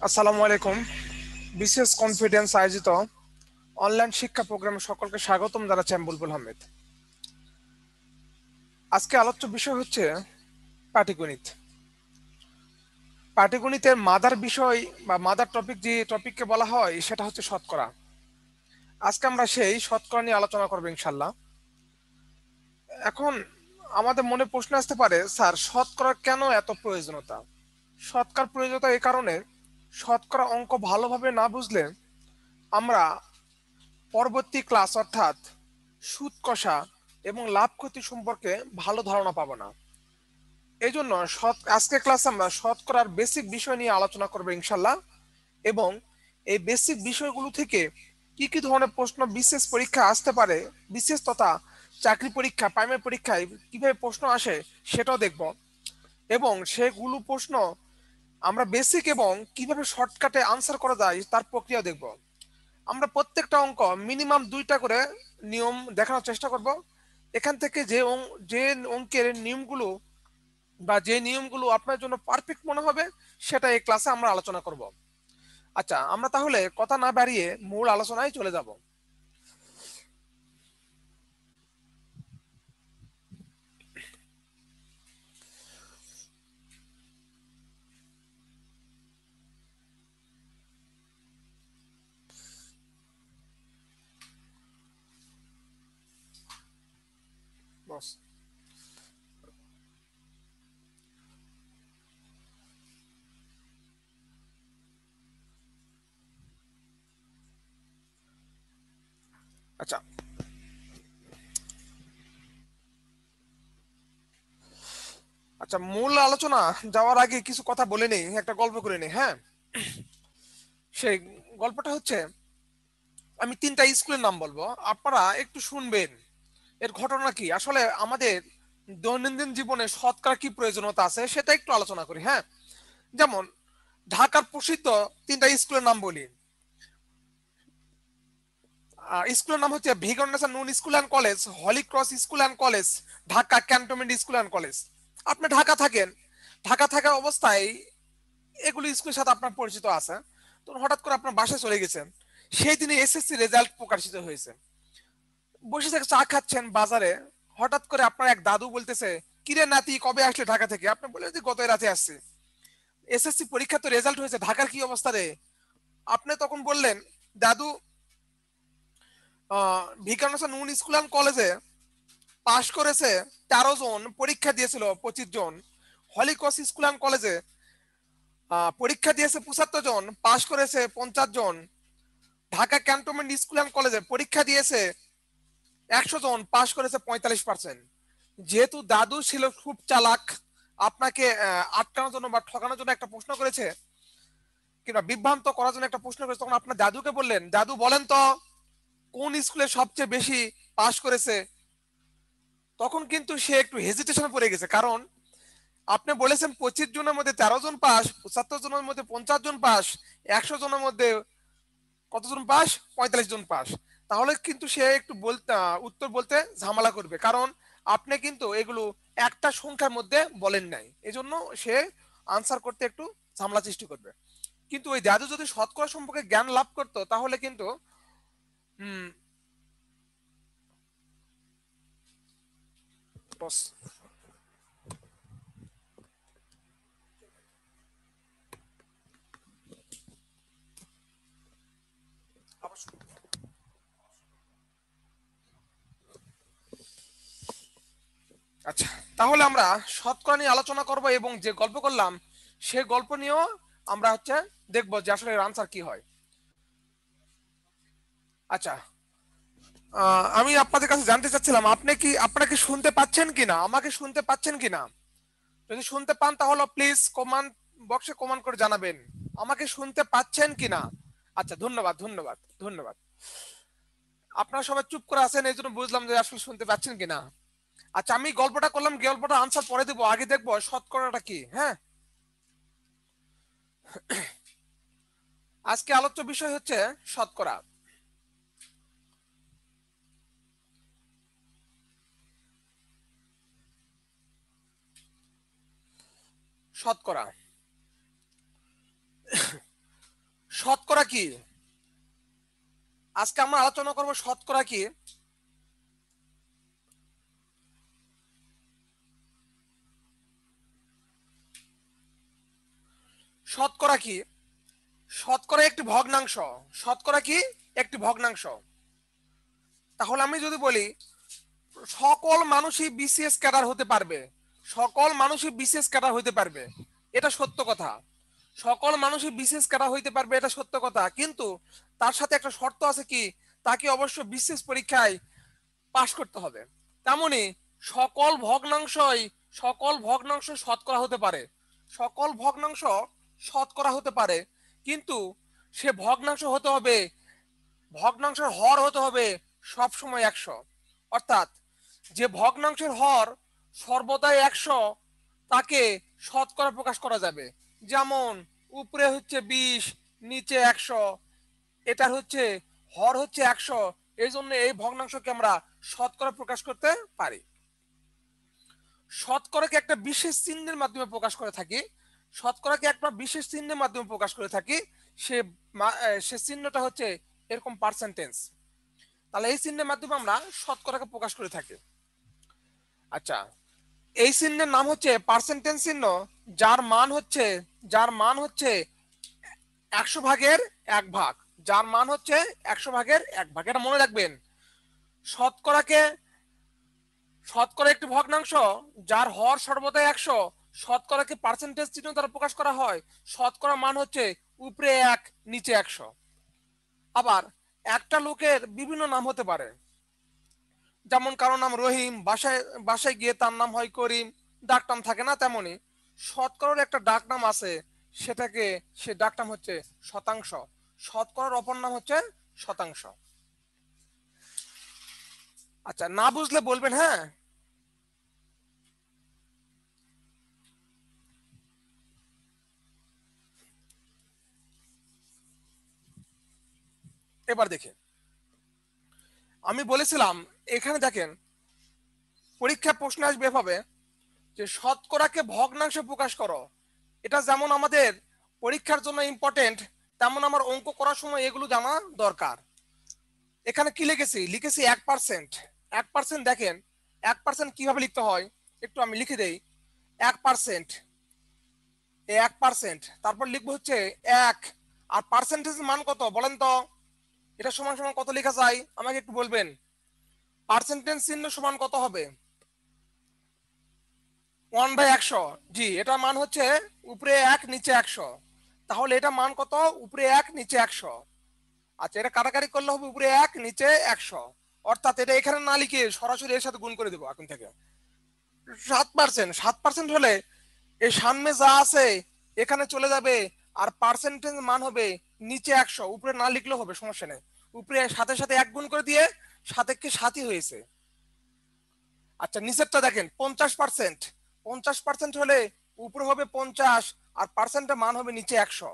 আসসালামু আলাইকুম। BCS confidence আয়োজিত অনলাইন শিক্ষা প্রোগ্রামে সকলকে স্বাগতম জানাচ্ছি আমি বুলবুল আহমেদ। আজকে আলোচ্য বিষয় হচ্ছে পাটিগণিত। পাটিগণিতের মাদার বিষয় বা মাদার টপিক যে টপিককে বলা হয় সেটা হচ্ছে শতকরা। আজকে আমরা সেই শতকরা নিয়ে আলোচনা করবো ইনশাল্লাহ। এখন আমাদের মনে প্রশ্ন আসতে পারে, স্যার শতকরার কেন এত প্রয়োজনীয়তা? শতকরার প্রয়োজনীয়তা এই কারণে, শতকরা অঙ্ক ভালোভাবে না বুঝলে আমরা পরবর্তী ক্লাস অর্থাৎ সুদ কষা এবং লাভ ক্ষতি সম্পর্কে ভালো ধারণা পাবো না। এই জন্য আজকে ক্লাসে আমরা শতকরার বেসিক বিষয় নিয়ে আলোচনা করবো ইনশাল্লাহ। এবং এই বেসিক বিষয়গুলো থেকে কি কি ধরনের প্রশ্ন বিশেষ পরীক্ষা আসতে পারে, বিশেষ তথা চাকরি পরীক্ষা, প্রাইমারি পরীক্ষায় কিভাবে প্রশ্ন আসে সেটাও দেখব। এবং সেগুলো প্রশ্ন আমরা বেসিক এবং কিভাবে শর্টকাটে আনসার করা যায় তার প্রক্রিয়া দেখব। আমরা প্রত্যেকটা অঙ্ক মিনিমাম 2টা করে নিয়ম দেখানোর চেষ্টা করব। এখান থেকে যে অঙ্কের নিয়মগুলো বা যে নিয়মগুলো আপনার জন্য পারফেক্ট মনে হবে সেটা এই ক্লাসে আমরা আলোচনা করব। আচ্ছা, আমরা তাহলে কথা না বাড়িয়ে মূল আলোচনায় চলে যাব। বস, আচ্ছা আচ্ছা মূল আলোচনা যাওয়ার আগে কিছু কথা বলে নেই, একটা গল্প করে নেই। হ্যাঁ, সেই গল্পটা হচ্ছে, আমি 3টা স্কুলের নাম বলবো, আপনারা একটু শুনবেন। এর ঘটনা কি, আসলে আমাদের দৈনন্দিন জীবনে শতকরা কি প্রয়োজনীয়তা আছে সেটা একটু আলোচনা করি। হ্যাঁ, যেমন ঢাকার প্রসিদ্ধ 3টা স্কুলের নাম বলি। স্কুলের নাম হচ্ছে Viqarunnisa Noon school and college, Holy Cross school and college, Dhaka cantonment school and college. আপনি ঢাকা থাকেন, ঢাকা থাকার অবস্থায় এগুলো স্কুলের সাথে আপনার পরিচিত আছে। তো হঠাৎ করে আপনার বাসায় চলে গেছেন, সেই দিনে এসএসসি রেজাল্ট প্রকাশিত হয়েছে। বসে থেকে চা খাচ্ছেন বাজারে, হঠাৎ করে আপনার এক দাদু বলতেছে, কিরে নাতি কবে আসলে ঢাকা থেকে? আপনি বললেন যে গত রাতে আসছি। এসএসসি পরীক্ষা তো রেজাল্ট হয়েছে, ঢাকার কি অবস্থা রে? আপনি তখন বললেন, দাদু ভিকারুননিসা নূন স্কুল অ্যান্ড কলেজে পাশ করেছে 13 জন, পরীক্ষা দিয়েছিল 25 জন। হলিক্রস স্কুল অ্যান্ড কলেজে পরীক্ষা দিয়েছে 75 জন, পাশ করেছে 50 জন। ঢাকা ক্যান্টনমেন্ট স্কুল অ্যান্ড কলেজে পরীক্ষা দিয়েছে 100 জন, পাশ করেছে 45%। যেহেতু দাদু ছিল খুব চালাক, আপনাকে আটকানোর জন্য বা ঠকানোর জন্য একটা প্রশ্ন করেছে, কিংবা বিভ্রান্ত করার জন্য একটা প্রশ্ন করেছে, তখন আপনার দাদুকে বললেন, দাদু বলেন তো কোন স্কুলে সবচেয়ে বেশি পাশ করেছে? তখন কিন্তু সে একটু হেজিটেশনে পড়ে গেছে, কারণ আপনি বলেছেন 25 জনের মধ্যে 13 জন পাস, 75 জনের মধ্যে 50 জন পাস, 100 জনের মধ্যে কতজন পাস? 45 জন পাস। তাহলে কিন্তু সে একটু বলতে উত্তর বলতে ঝামেলা করবে, কারণ আপনি কিন্তু এগুলো একটা সংখ্যার মধ্যে বলেন নাই, এজন্য সে আনসার করতে একটু ঝামেলা সৃষ্টি করবে। কিন্তু ওই দাদু যদি শতকরা সম্পর্কে জ্ঞান লাভ করতো তাহলে কিন্তু হম বস, আচ্ছা, তাহলে আমরা শতকরা নিয়ে আলোচনা করব এবং যে গল্প করলাম সে গল্প নিয়েও আমরা দেখবো যে আসলে আনসার কি হয়। আচ্ছা, আমি আপনাদের কাছে জানতে চাচ্ছিলাম, আপনারা কি শুনতে পাচ্ছেন কিনা, আমাকে শুনতে পাচ্ছেন কিনা? যদি শুনতে পান তাহলে প্লিজ কমেন্ট বক্সে কমেন্ট করে জানাবেন আমাকে শুনতে পাচ্ছেন কিনা। আচ্ছা, ধন্যবাদ ধন্যবাদ ধন্যবাদ। আপনারা সবাই চুপ করে আছেন, এই জন্য বুঝলাম যে আসলে শুনতে পাচ্ছেন কিনা। আচ্ছা, আমি গল্পটা করলাম, গল্পটা আনসার পরে দেবো, আগে দেখবো শতকরাটা কি। হ্যাঁ, আজকে আলোচ্য বিষয় হচ্ছে শতকরা। শতকরা শতকরা কি? আজকে আমরা আলোচনা করব শতকরা কি। শতকরা কি? শতকরা একটি ভগ্নাংশ। শতকরা কি? একটি ভগ্নাংশ। তাহলে আমি যদি বলি সকল মানুষই বিসিএস ক্যাডার হতে পারবে, সকল মানুষই বিসিএস ক্যাডার হতে পারবে, এটা সত্য কথা। সকল মানুষই বিসিএস ক্যাডার হইতে পারবে, এটা সত্য কথা, কিন্তু তার সাথে একটা শর্ত আছে কি, তাকে অবশ্যই বিসিএস পরীক্ষায় পাশ করতে হবে। তেমনি সকল ভগ্নাংশ শতকরা হতে পারে, সকল ভগ্নাংশ শতকরা হতে পারে, কিন্তু সে ভগ্নাংশ হতে হবে, ভগ্নাংশের হর হতে হবে সব সময় 100। অর্থাৎ যে ভগ্নাংশের হর সর্বদাই 100 তাকে শতকরা প্রকাশ করা যাবে। যেমন উপরে হচ্ছে 20, নিচে 100, এটার হচ্ছে হর হচ্ছে 100, এই জন্য এই ভগ্নাংশকে আমরা শতকরা প্রকাশ করতে পারি। শতকরাকে একটা বিশেষ চিহ্নের মাধ্যমে প্রকাশ করে থাকি, শতকরাকে একটা বিশেষ চিহ্নের মাধ্যমে প্রকাশ করে থাকি, সে সে চিহ্নটা হচ্ছে এরকম পার্সেন্টেজ। তাহলে এই চিহ্নের মাধ্যমে আমরা শতকরাকে প্রকাশ করে থাকি। আচ্ছা, এই চিহ্নের নাম হচ্ছে পার্সেন্টেজ চিহ্ন, যার মান হচ্ছে 100 ভাগের 1 ভাগ, যার মান হচ্ছে 100 ভাগের 1 ভাগ। এটা মনে রাখবেন। শতকরা একটি ভগ্নাংশ যার হর সর্বদাই 100, শতকরাকে পার্সেন্টেজ চিহ্ন দ্বারা প্রকাশ করা হয়। শতকরা মান হচ্ছে উপরে 1, নিচে 100। আবার একটা লোকের বিভিন্ন নাম হতে পারে, যেমন কারো নাম রহিম, বাসায় বাসায় গিয়ে তার নাম হয় করিম, ডাক নাম থাকে না, তেমনি শতকরার একটা ডাক নাম আছে, সেটাকে সে ডাক নাম হচ্ছে শতাংশ। শতকরার অপর নাম হচ্ছে শতাংশ। আচ্ছা, না বুঝলে বলবেন, হ্যাঁ। এবার দেখেন, আমি বলেছিলাম এখানে দেখেন পরীক্ষা প্রশ্ন আসবে এভাবে যে শতকরাকে ভগ্নাংশে প্রকাশ করো। এটা যেমন আমাদের পরীক্ষার জন্য ইম্পর্টেন্ট, তেমন আমার অঙ্ক করার সময় এগুলো জানা দরকার। এখানে কি লিখেছি 1%। 1% দেখেন 1% কিভাবে লিখতে হয় একটু আমি লিখে দেই। 1%, 1%, তারপর লিখবো হচ্ছে 1, আর পার্সেন্টেজ মান কত বলেন তো? এটা সমান সমান কত লেখা যায় আমাকে একটু বলবেন? পার্সেন্টেজ চিহ্ন সমান কত হবে? 1/100। জি, এটা মান হচ্ছে উপরে 1, নিচে 100। তাহলে এটা মান কত? উপরে 1, নিচে 100। আচ্ছা, এটা কাটাকাটি করলে হবে উপরে 1, নিচে 100। অর্থাৎ এটা এখানে না লিখে সরাসরি এর সাথে গুণ করে দেবো এখন থেকে। 7%, 7% হলে এই সামনে যা আছে এখানে চলে যাবে, আর পার্সেন্টেজ মান হবে নিচে 100, উপরে না লিখলেও হবে, সমস্যা নেই। উপরে সাথে সাথে 1 গুণ করে দিয়ে 7 সাথী হয়েছে। আচ্ছা, নিচেরটা দেখেন 50%। 50% হলে উপরে হবে 50, আর পার্সেন্টের মান হবে নিচে 100।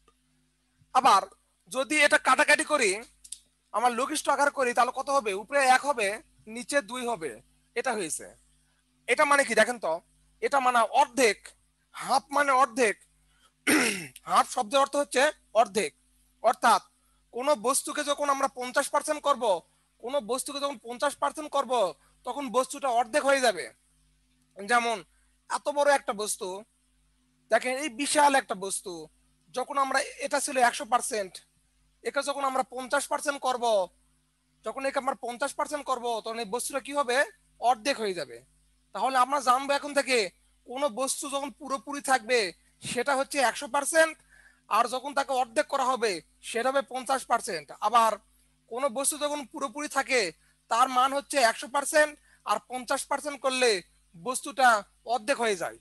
আবার যদি এটা কাটাকাটি করি, আমার লঘিষ্ঠ আকার করি, তাহলে কত হবে? উপরে 1 হবে, নিচে 2 হবে, এটা হয়েছে। এটা মানে কি দেখেন তো? এটা মানে অর্ধেক। হাফ মানে অর্ধেক। হাফ শব্দের অর্থ হচ্ছে অর্ধেক। অর্থাৎ কোন বস্তুকে যখন আমরা 50% করব, কোন বস্তুকে যখন 50% করব, তখন বস্তুটা অর্ধেক হয়ে যাবে। যেমন এত বড় একটা বস্তু, দেখেন এই বিশাল একটা বস্তু, যখন আমরা, এটা ছিল 100%, একে যখন আমরা 50% করব, যখন একে আমরা 50% করব, তখন এই বস্তুটা কি হবে? অর্ধেক হয়ে যাবে। তাহলে আমরা জানবো এখন থেকে কোন বস্তু যখন পুরোপুরি থাকবে সেটা হচ্ছে 100%, আর যখন তাকে অর্ধেক করা হবে সেটা হবে 50%। আবার কোন বস্তু যখন পুরোপুরি থাকে তার মান হচ্ছে 100%, আর 50% করলে বস্তুটা অর্ধেক হয়ে যায়।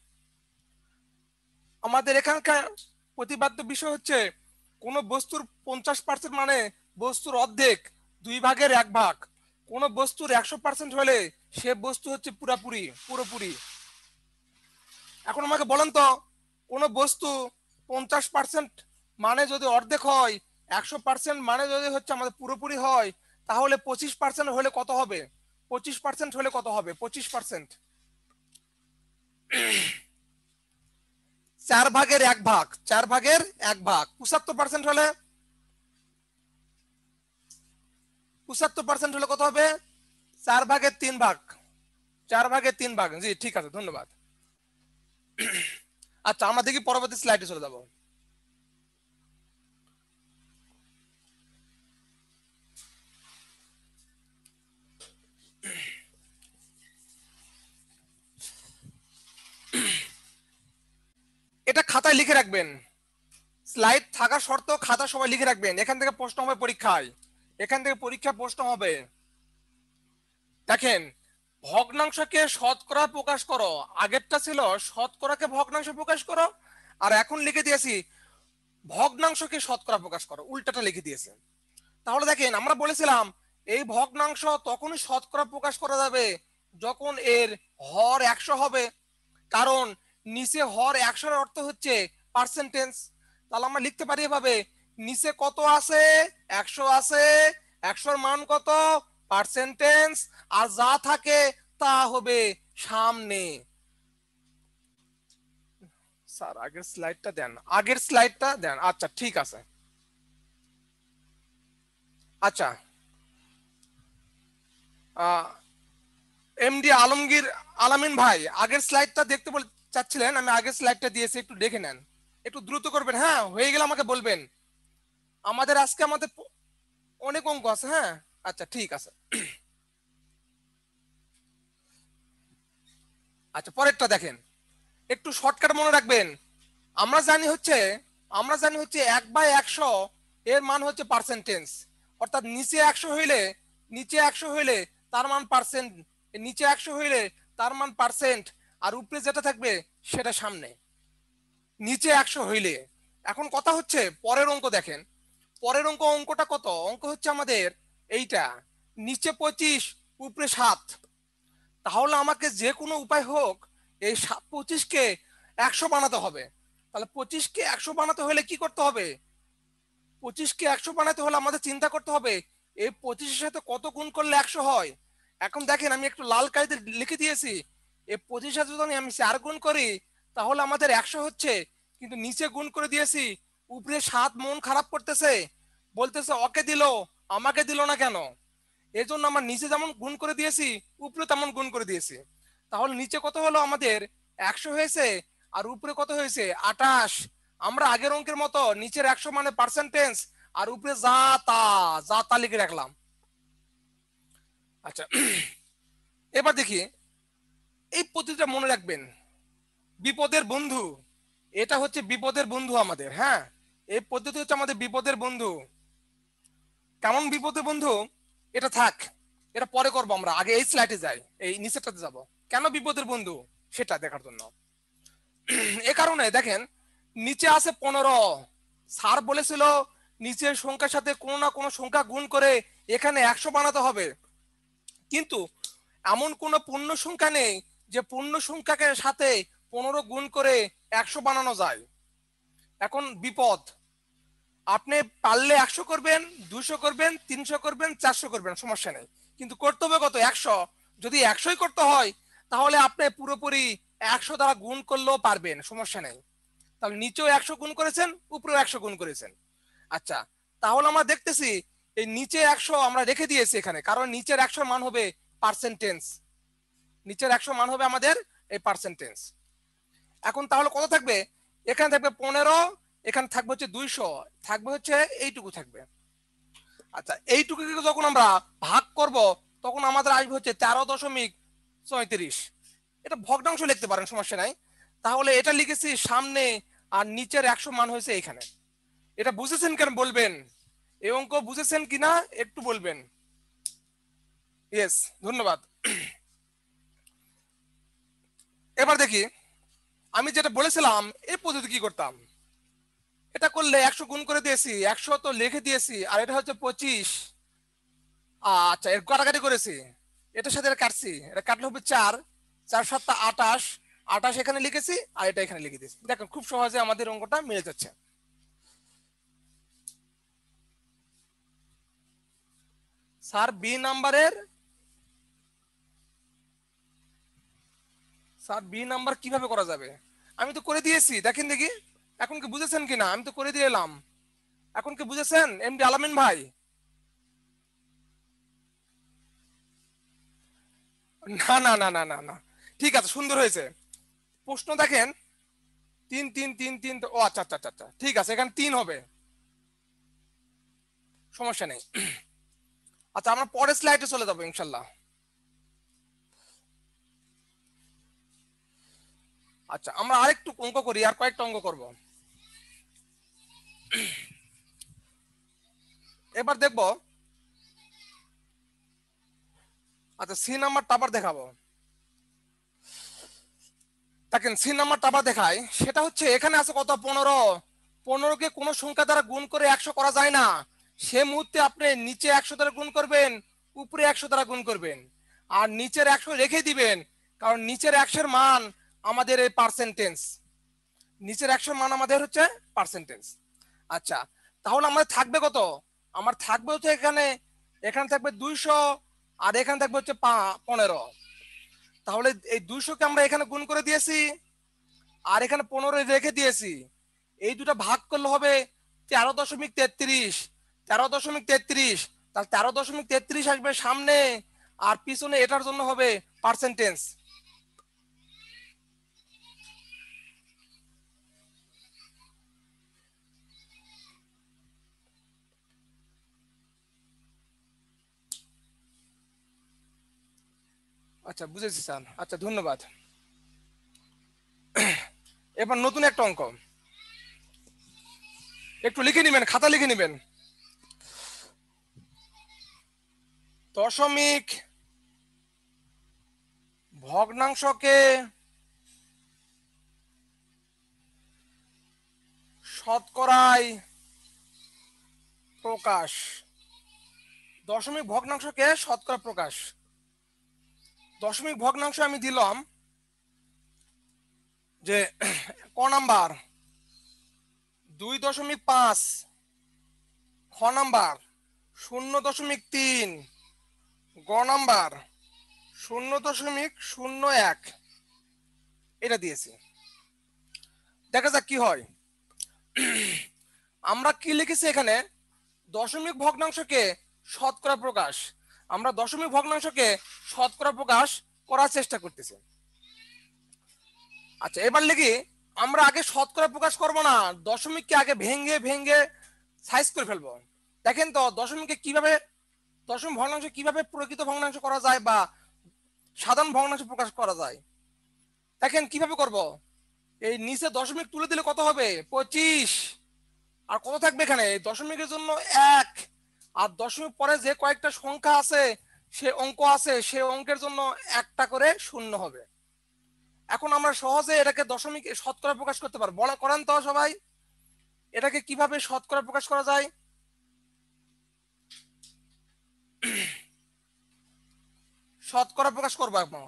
আমাদের এখানকার প্রতিপাদ্য বিষয় হচ্ছে কোন বস্তুর 50% মানে বস্তুর অর্ধেক, 2/1 ভাগ। কোন বস্তুর 100% হলে সে বস্তু হচ্ছে পুরোপুরি। এখন আমাকে বলেন তো, কোন বস্তু 50% মানে যদি অর্ধেক হয়, 100% মানে যদি হচ্ছে আমাদের পুরোপুরি হয়, তাহলে 25% হলে কত হবে? 25% হলে কত হবে? 25%, 4/1 ভাগ, 4/1 ভাগ। 75% হলে 75% হলে কত হবে? 4/3 ভাগ। 4/3 ভাগ। জি ঠিক আছে, ধন্যবাদ। আচ্ছা আমরা দেখি পরবর্তী স্লাইডে চলে যাব। এটা খাতায় লিখে রাখবেন, স্লাইড থাকা সত্ত্বেও খাতা সবাই লিখে রাখবেন। এখান থেকে প্রশ্ন হবে পরীক্ষায়, এখান থেকে পরীক্ষা প্রশ্ন হবে। দেখেন, ভগ্নাংশকে শতকরা প্রকাশ করো, আগেরটা ছিল শতকরাকে ভগ্নাংশে প্রকাশ করো, আর এখন লিখে দিয়েছি ভগ্নাংশকে শতকরা প্রকাশ করো, উল্টাটা লিখে দিয়েছে। তাহলে দেখেন আমরা বলেছিলাম এই ভগ্নাংশ তখনই শতকরা প্রকাশ করা যাবে যখন এর হর 100 হবে, কারণ নিচে হর 100 এর অর্থ হচ্ছে পার্সেন্টেজ। তাহলে আমরা লিখতে পারি এভাবে, নিচে কত আছে? 100 আছে, 100 এর মান কত? পার্সেন্টেজ, আর যা থাকে তা হবে সামনে। স্যার আগের স্লাইডটা দেন, আগের স্লাইডটা দেন। আচ্ছা ঠিক আছে। আচ্ছা এমডি আলমগীর আলামিন ভাই আগের স্লাইডটা দেখতে চাচ্ছিলেন, আমি আগের স্লাইডটা দিয়েছি, একটু দেখে নেন, একটু দ্রুত করবেন। হ্যাঁ হয়ে গেলে আমাকে বলবেন, আমাদের আজকে অনেক অঙ্ক আছে। হ্যাঁ আচ্ছা ঠিক আছে। আচ্ছা পরেরটা দেখেন, একটু শর্টকাট মনে রাখবেন। আমরা জানি হচ্ছে 1/100 এর মান হচ্ছে পার্সেন্টেজ, অর্থাৎ নিচে 100 হইলে তার মান পার্সেন্ট, নিচে 100 হইলে তার মান পার্সেন্ট, আর উপরে যেটা থাকবে সেটা সামনে, নিচে 100 হইলে। এখন কথা হচ্ছে পরের অঙ্ক দেখেন, পরের অঙ্কটা কত? অঙ্ক হচ্ছে আমাদের এইটা, নিচে 25 উপরে 7। তাহলে আমাকে যে কোনো উপায় হোক এই 25কে 100 বানাতে হবে। তাহলে 25কে 100 বানাতে হলে কি করতে হবে? 25কে 100 বানাতে হলে আমাদের চিন্তা করতে হবে এই 25-এর সাথে কত গুণ করলে 100 হয়। এখন দেখেন আমি একটু লাল কালিতে লিখে দিয়েছি, এই 25 সাথে যদি আমি 4 গুণ করি তাহলে আমাদের 100 হচ্ছে, কিন্তু নিচে গুণ করে দিয়েছি, উপরে 7 মন খারাপ করতেছে, বলতেছে ওকে দিল আমাকে দিল না কেন। এই জন্য আমরা নিচে যেমন গুণ করে দিয়েছি উপরে তেমন গুণ করে দিয়েছি। তাহলে নিচে কত হলো আমাদের? 100 হয়েছে, আর উপরে কত হয়েছে? 28। আমরা আগের অঙ্কের মতো নিচের 100 মানে পার্সেন্টেজ, আর উপরে যা তা লিখে রাখলাম। আচ্ছা এবার দেখি, এই পদ্ধতিটা মনে রাখবেন, বিপদের বন্ধু, এটা হচ্ছে বিপদের বন্ধু আমাদের। হ্যাঁ এই পদ্ধতি হচ্ছে আমাদের বিপদের বন্ধু। কেমন বিপদের বন্ধু এটা থাক, এটা পরে করবো, আমরা আগে এই স্লাইডে যাই, এই নিচেরটাতে যাব, কেন বিপদের বন্ধু সেটা দেখার জন্য। এ কারণে দেখেন নিচে আছে 15, স্যার বলেছিল নিচের সংখ্যার সাথে কোনো না কোনো সংখ্যা গুণ করে এখানে 100 বানাতে হবে, কিন্তু এমন কোনো পূর্ণ সংখ্যা নেই যে পূর্ণ সংখ্যাকে সাথে 15 গুণ করে 100 বানানো যায়। এখন বিপদ, আপনি পারলে 100 করবেন, 200 করবেন, 300 করবেন, 400 করবেন, সমস্যা নেই, কিন্তু করতে হবে কত? 100। যদি 100ই করতে হয় তাহলে আপনি পুরোপুরি 100 দ্বারা গুণ করলেও পারবেন, সমস্যা নেই। তাহলে নিচেও 100 গুণ করেছেন, উপরেও 100 গুণ করেছেন। আচ্ছা তাহলে আমরা দেখতেছি এই নিচে 100 আমরা রেখে দিয়েছি এখানে, কারণ নিচের 100 মান হবে পার্সেন্টেজ, নিচের 100 মান হবে আমাদের এই পার্সেন্টেজ। এখন তাহলে কত থাকবে? এখানে থাকবে 15, এখানে থাকবে হচ্ছে 200, থাকবে হচ্ছে এইটুকু থাকবে। আচ্ছা এইটুকুকে যখন আমরা ভাগ করব তখন আমাদের আসবে হচ্ছে 13.34। এটা ভগ্নাংশ লিখতে পারেন, সমস্যা নাই। তাহলে এটা লিখেছি সামনে, আর নিচের 100 মান হয়েছে এখানে। এটা বুঝেছেন কেন বলবেন? এই অঙ্ক বুঝেছেন কিনা একটু বলবেন। ইয়েস ধন্যবাদ। এবার দেখি আমি যেটা বলেছিলাম এই পদ্ধতি কি করতাম। এটা করলে 100 গুণ করে দিয়েছি, 100 তো লিখে দিয়েছি, আর এটা হচ্ছে 25। আচ্ছা এর কাটাকাটি করেছি, এটার সাথে এটা কাটছি, এটা কাটলে হবে 4, 4 7 28, 28 এখানে লিখেছি, আর এটা এখানে লিখে দিয়েছি। দেখেন খুব সহজে আমাদের অঙ্কটা মিলে যাচ্ছে। স্যার বি নাম্বার কিভাবে করা যাবে? আমি তো করে দিয়েছি, দেখেন দেখি এখন কি বুঝেছেন কিনা। আমি তো করে দিয়ে এলাম, এখন কি বুঝেছেন এমডি আলামিন ভাই? না না না না না না, ঠিক আছে, সুন্দর হয়েছে। প্রশ্ন দেখেন, 3 3 3 3, ও আচ্ছা আচ্ছা আচ্ছা আচ্ছা, ঠিক আছে, এখানে 3 হবে, সমস্যা নেই। আচ্ছা, আমরা পরের স্লাইডে চলে যাবো ইনশাল্লাহ। আচ্ছা, আমরা আরেকটু অঙ্ক করি, আর কয়েকটা অঙ্ক করব। এবার দেখবো, আচ্ছা সি নাম্বারটা আবার দেখাবো। দেখেন সি নাম্বারটা আবার দেখায়, সেটা হচ্ছে এখানে আছে কত, 15। 15কে কোনো সংখ্যা দ্বারা গুণ করে 100 করা যায় না, সে মুহূর্তে আপনি নিচে 100 দ্বারা গুণ করবেন, উপরে 100 দ্বারা গুণ করবেন, আর নিচের 100 রেখে দিবেন, কারণ নিচের 100 মান আমাদের এই পার্সেন্টেজ, নিচের 100 মান আমাদের হচ্ছে পার্সেন্টেজ। আচ্ছা, তাহলে আমাদের থাকবে কত, আমার থাকবে হচ্ছে এখানে, এখানে থাকবে 200, আর এখানে থাকবে হচ্ছে 15। তাহলে এই 200কে আমরা এখানে গুণ করে দিয়েছি, আর এখানে 15 রেখে দিয়েছি, এই দুটো ভাগ করলে হবে 13.33। 13.33, তাহলে 13.33 আসবে সামনে, আর পিছনে এটার জন্য হবে পার্সেন্টেজ। আচ্ছা বুঝেছি স্যার, আচ্ছা ধন্যবাদ। এবার নতুন একটা অঙ্ক, একটু লিখে নিবেন, খাতা লিখে নিবেন। দশমিক ভগ্নাংশকে শতকরায় প্রকাশ। দশমিক ভগ্নাংশকে শতকরা প্রকাশ। দশমিক ভগ্নাংশ আমি দিলাম যে ক নাম্বার 2.5, খ নাম্বার 0.3, গ নাম্বার 0.01, এটা দিয়েছি। দেখা যাক কি হয়। আমরা কি লিখেছি এখানে, দশমিক ভগ্নাংশকে শতকরা প্রকাশ, আমরা দশমিক ভগ্নাংশকে শতকরা প্রকাশ করার চেষ্টা করতেছি। আচ্ছা এবার লিখি, আমরা আগে শতকরা প্রকাশ করব না, দশমিককে আগে ভেঙে ভেঙে সাইজ করে ফেলবো। দেখেন তো দশমিককে কিভাবে, দশমিক ভগ্নাংশ কিভাবে প্রকৃত ভগ্নাংশ করা যায় বা সাধারণ ভগ্নাংশ প্রকাশ করা যায়। দেখেন কিভাবে করব, এই নিচে দশমিক তুলে দিলে কত হবে, 25, আর কত থাকবে এখানে দশমিকের জন্য 1, আর দশমিক পরে যে কয়েকটা সংখ্যা আছে, সে অঙ্ক আছে, সে অঙ্কের জন্য একটা করে শূন্য হবে। এখন আমরা সহজে এটাকে দশমিক শতকরা প্রকাশ করতে পারবো, বলা করেন তো সবাই, এটাকে কিভাবে শতকরা প্রকাশ করা যায়। শতকরা প্রকাশ করবো এখন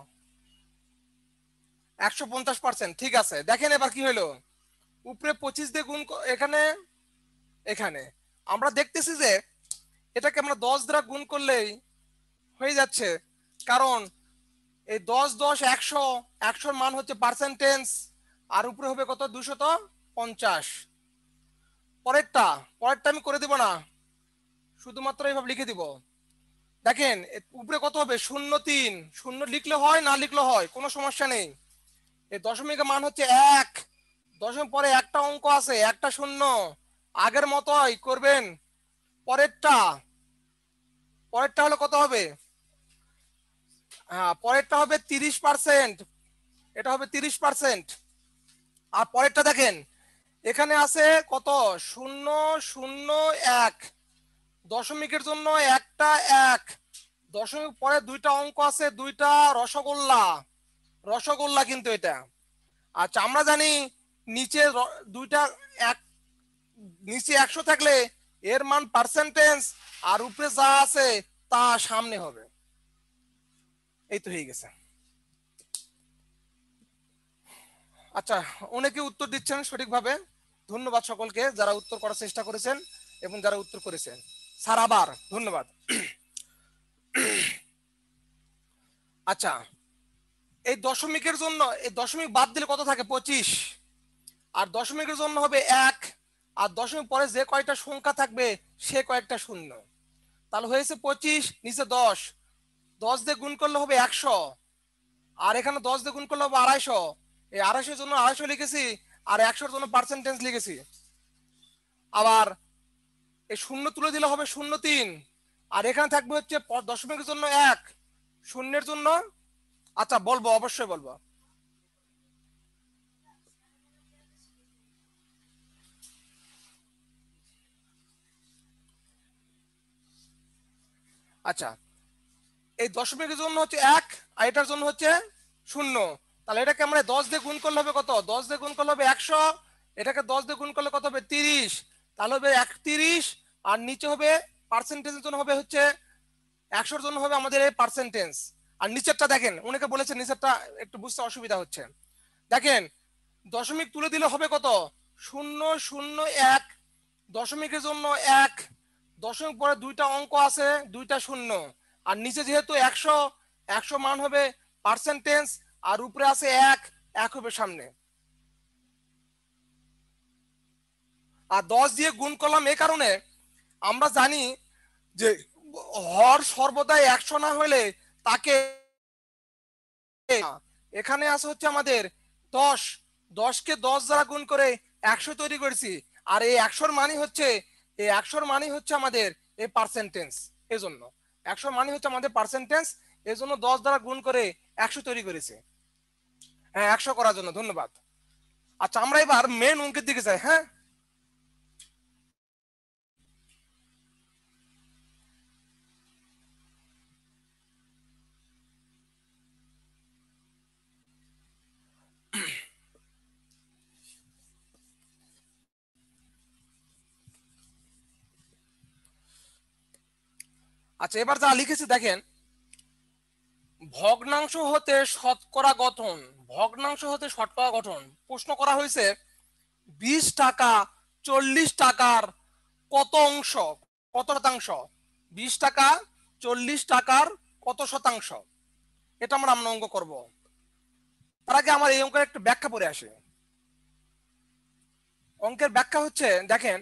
150%, ঠিক আছে। দেখেন এবার কি হলো, উপরে 25 দিয়ে গুণ, এখানে এখানে আমরা দেখতেছি যে এটাকে আমরা 10 দ্বারা গুণ করলেই হয়ে যাচ্ছে, কারণ এই 10 10 100, 100 মান হচ্ছে পার্সেন্টেজ, আর উপরে হবে কত, 250। পরেরটা পরেরটা আমি করে দিব না, শুধুমাত্র এইভাবে লিখে দিব। দেখেন উপরে কত হবে, 0.3, শূন্য লিখলে হয় না লিখলে হয়, কোনো সমস্যা নেই। এই দশমিকের মান হচ্ছে 1, দশমিক পরে একটা অঙ্ক আছে, একটা শূন্য, আগের মতোই করবেন। পরেরটা পরেরটা হলো কত হবে, হ্যাঁ পরেরটা হবে 30%, এটা হবে 30%। আর পরেরটা দেখেন, এখানে আছে কত, 0.01, দশমিকের জন্য একটা 1, দশমিক পরে দুইটা অঙ্ক আছে, দুইটা রসগোল্লা, রসগোল্লা কিন্তু এটা। আচ্ছা আমরা জানি নিচে দুইটা এক, নিচে 100 থাকলে এর মান পার্সেন্টেজ, আর উপরে যা আছে তা সামনে হবে। এই তো হয়ে গেছে। আচ্ছা, অনেকে উত্তর দিচ্ছেন সঠিকভাবে, ধন্যবাদ সকলকে যারা উত্তর করার চেষ্টা করেছেন এবং যারা উত্তর করেছেন, স্যার আবার ধন্যবাদ। আচ্ছা, এই দশমিকের জন্য, এই দশমিক বাদ দিলে কত থাকে, 25, আর দশমিকের জন্য হবে 1, আর দশমিক পরে যে কয়টা সংখ্যা থাকবে সে কয়েকটা শূন্য, তাহলে হয়েছে 25, নিচে 10, 10 দিয়ে গুণ করলে হবে 100, আর এখানে 10 দিয়ে গুণ করলে হবে 250। এই 250 জন্য 250 লিখেছি, আর 100 জন্য পার্সেন্টেজ লিখেছি। আবার এই শূন্য তুলে দিলে হবে 0.3, আর এখানে থাকবে হচ্ছে দশমিকের জন্য 1, শূন্যের জন্য, আচ্ছা বলবো, অবশ্যই বলবো। আচ্ছা, এই দশমিকের জন্য হচ্ছে 1, আর এটার জন্য হচ্ছে 0। তাহলে এটাকে আমরা 10 দিয়ে গুণ করলে হবে কত? 10 দিয়ে গুণ করলে হবে 100, এটাকে 10 দিয়ে গুণ করলে কত হবে? 30। তাহলে হবে 31, আর নিচে হবে পার্সেন্টেজের জন্য হবে হচ্ছে 100 জন্য হবে আমাদের এই পার্সেন্টেজ। আর নিচেরটা দেখেন, অনেকে বলেছে নিচেরটা একটু বুঝতে অসুবিধা হচ্ছে। দেখেন, দশমিক তুলে দিলে হবে কত? 001, দশমিকের জন্য 1, দশমিক পরে দুইটা অঙ্ক আছে, দুইটা শূন্য, আর নিচে যেহেতু 100, 100 মান হবে পার্সেন্টেজ, আর উপরে আছে 1, 1 হবে সামনে। আর 10 দিয়ে গুণ করলাম এই কারণে, আমরা জানি যে হর সর্বদাই 100 না হলে তাকে, এখানে আছে হচ্ছে আমাদের 10, 10কে 10 দ্বারা গুণ করে 100 তৈরি করেছি, আর এই 100 মানই হচ্ছে, এই 100 মানই হচ্ছে আমাদের এই পার্সেন্টেজ। এজন্য 100 মানই হচ্ছে আমাদের পার্সেন্টেজ, এজন্য 10 দ্বারা গুণ করে 100 তৈরি করেছে। হ্যাঁ, 100 করার জন্য ধন্যবাদ। আচ্ছা, আমরা এবার মেন অঙ্কের দিকে যাই। হ্যাঁ, আচ্ছা, এবার যা লিখেছি দেখেন, ভগ্নাংশ হতে শতকরা গঠন, ভগ্নাংশ হতে শতকরা গঠন প্রশ্ন করা হয়েছে। 20 টাকা 40 টাকার কত অংশ, কত শতাংশ? 20 টাকা 40 টাকার কত শতাংশ? এটা আমরা আমরা অঙ্ক করব। তার আগে আমার এই অঙ্কের একটু ব্যাখ্যা পড়ে আসে। অঙ্কের ব্যাখ্যা হচ্ছে, দেখেন,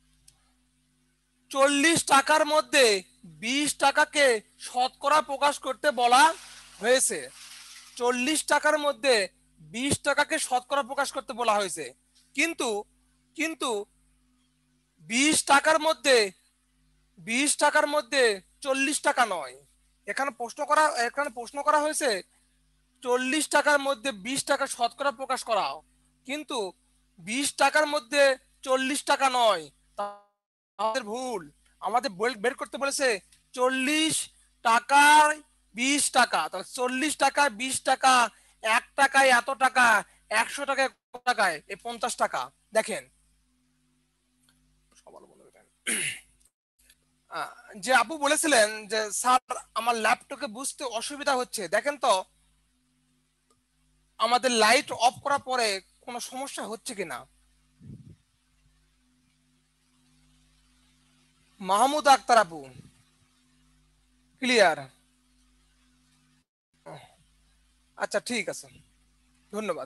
40 টাকার মধ্যে 20 টাকাকে শতকরা প্রকাশ করতে বলা হয়েছে। 40 টাকার মধ্যে 20 টাকাকে শতকরা প্রকাশ করতে বলা হয়েছে, কিন্তু কিন্তু 20 টাকার মধ্যে 20 টাকার মধ্যে 40 টাকা নয়। এখানে প্রশ্ন করা হয়েছে 40 টাকার মধ্যে 20 টাকা শতকরা প্রকাশ করাও, কিন্তু 20 টাকার মধ্যে 40 টাকা নয়। আমাদের ভুল, আমাদের বের করতে বলেছে 40 টাকায় 20 টাকা। তাহলে 40 টাকায় 20 টাকা, 1 টাকায় এত টাকা, 100 টাকায় কত টাকায়? এই 50 টাকা। দেখেন, সবার বলে দেন। যে আপু বলেছিলেন যে স্যার আমার ল্যাপটপে বুঝতে অসুবিধা হচ্ছে, দেখেন তো আমাদের লাইট অফ করার পরে কোনো সমস্যা হচ্ছে কিনা। মাহমুদ আক্তার আপু, ক্লিয়ার? আচ্ছা, ঠিক আছে, ধন্যবাদ।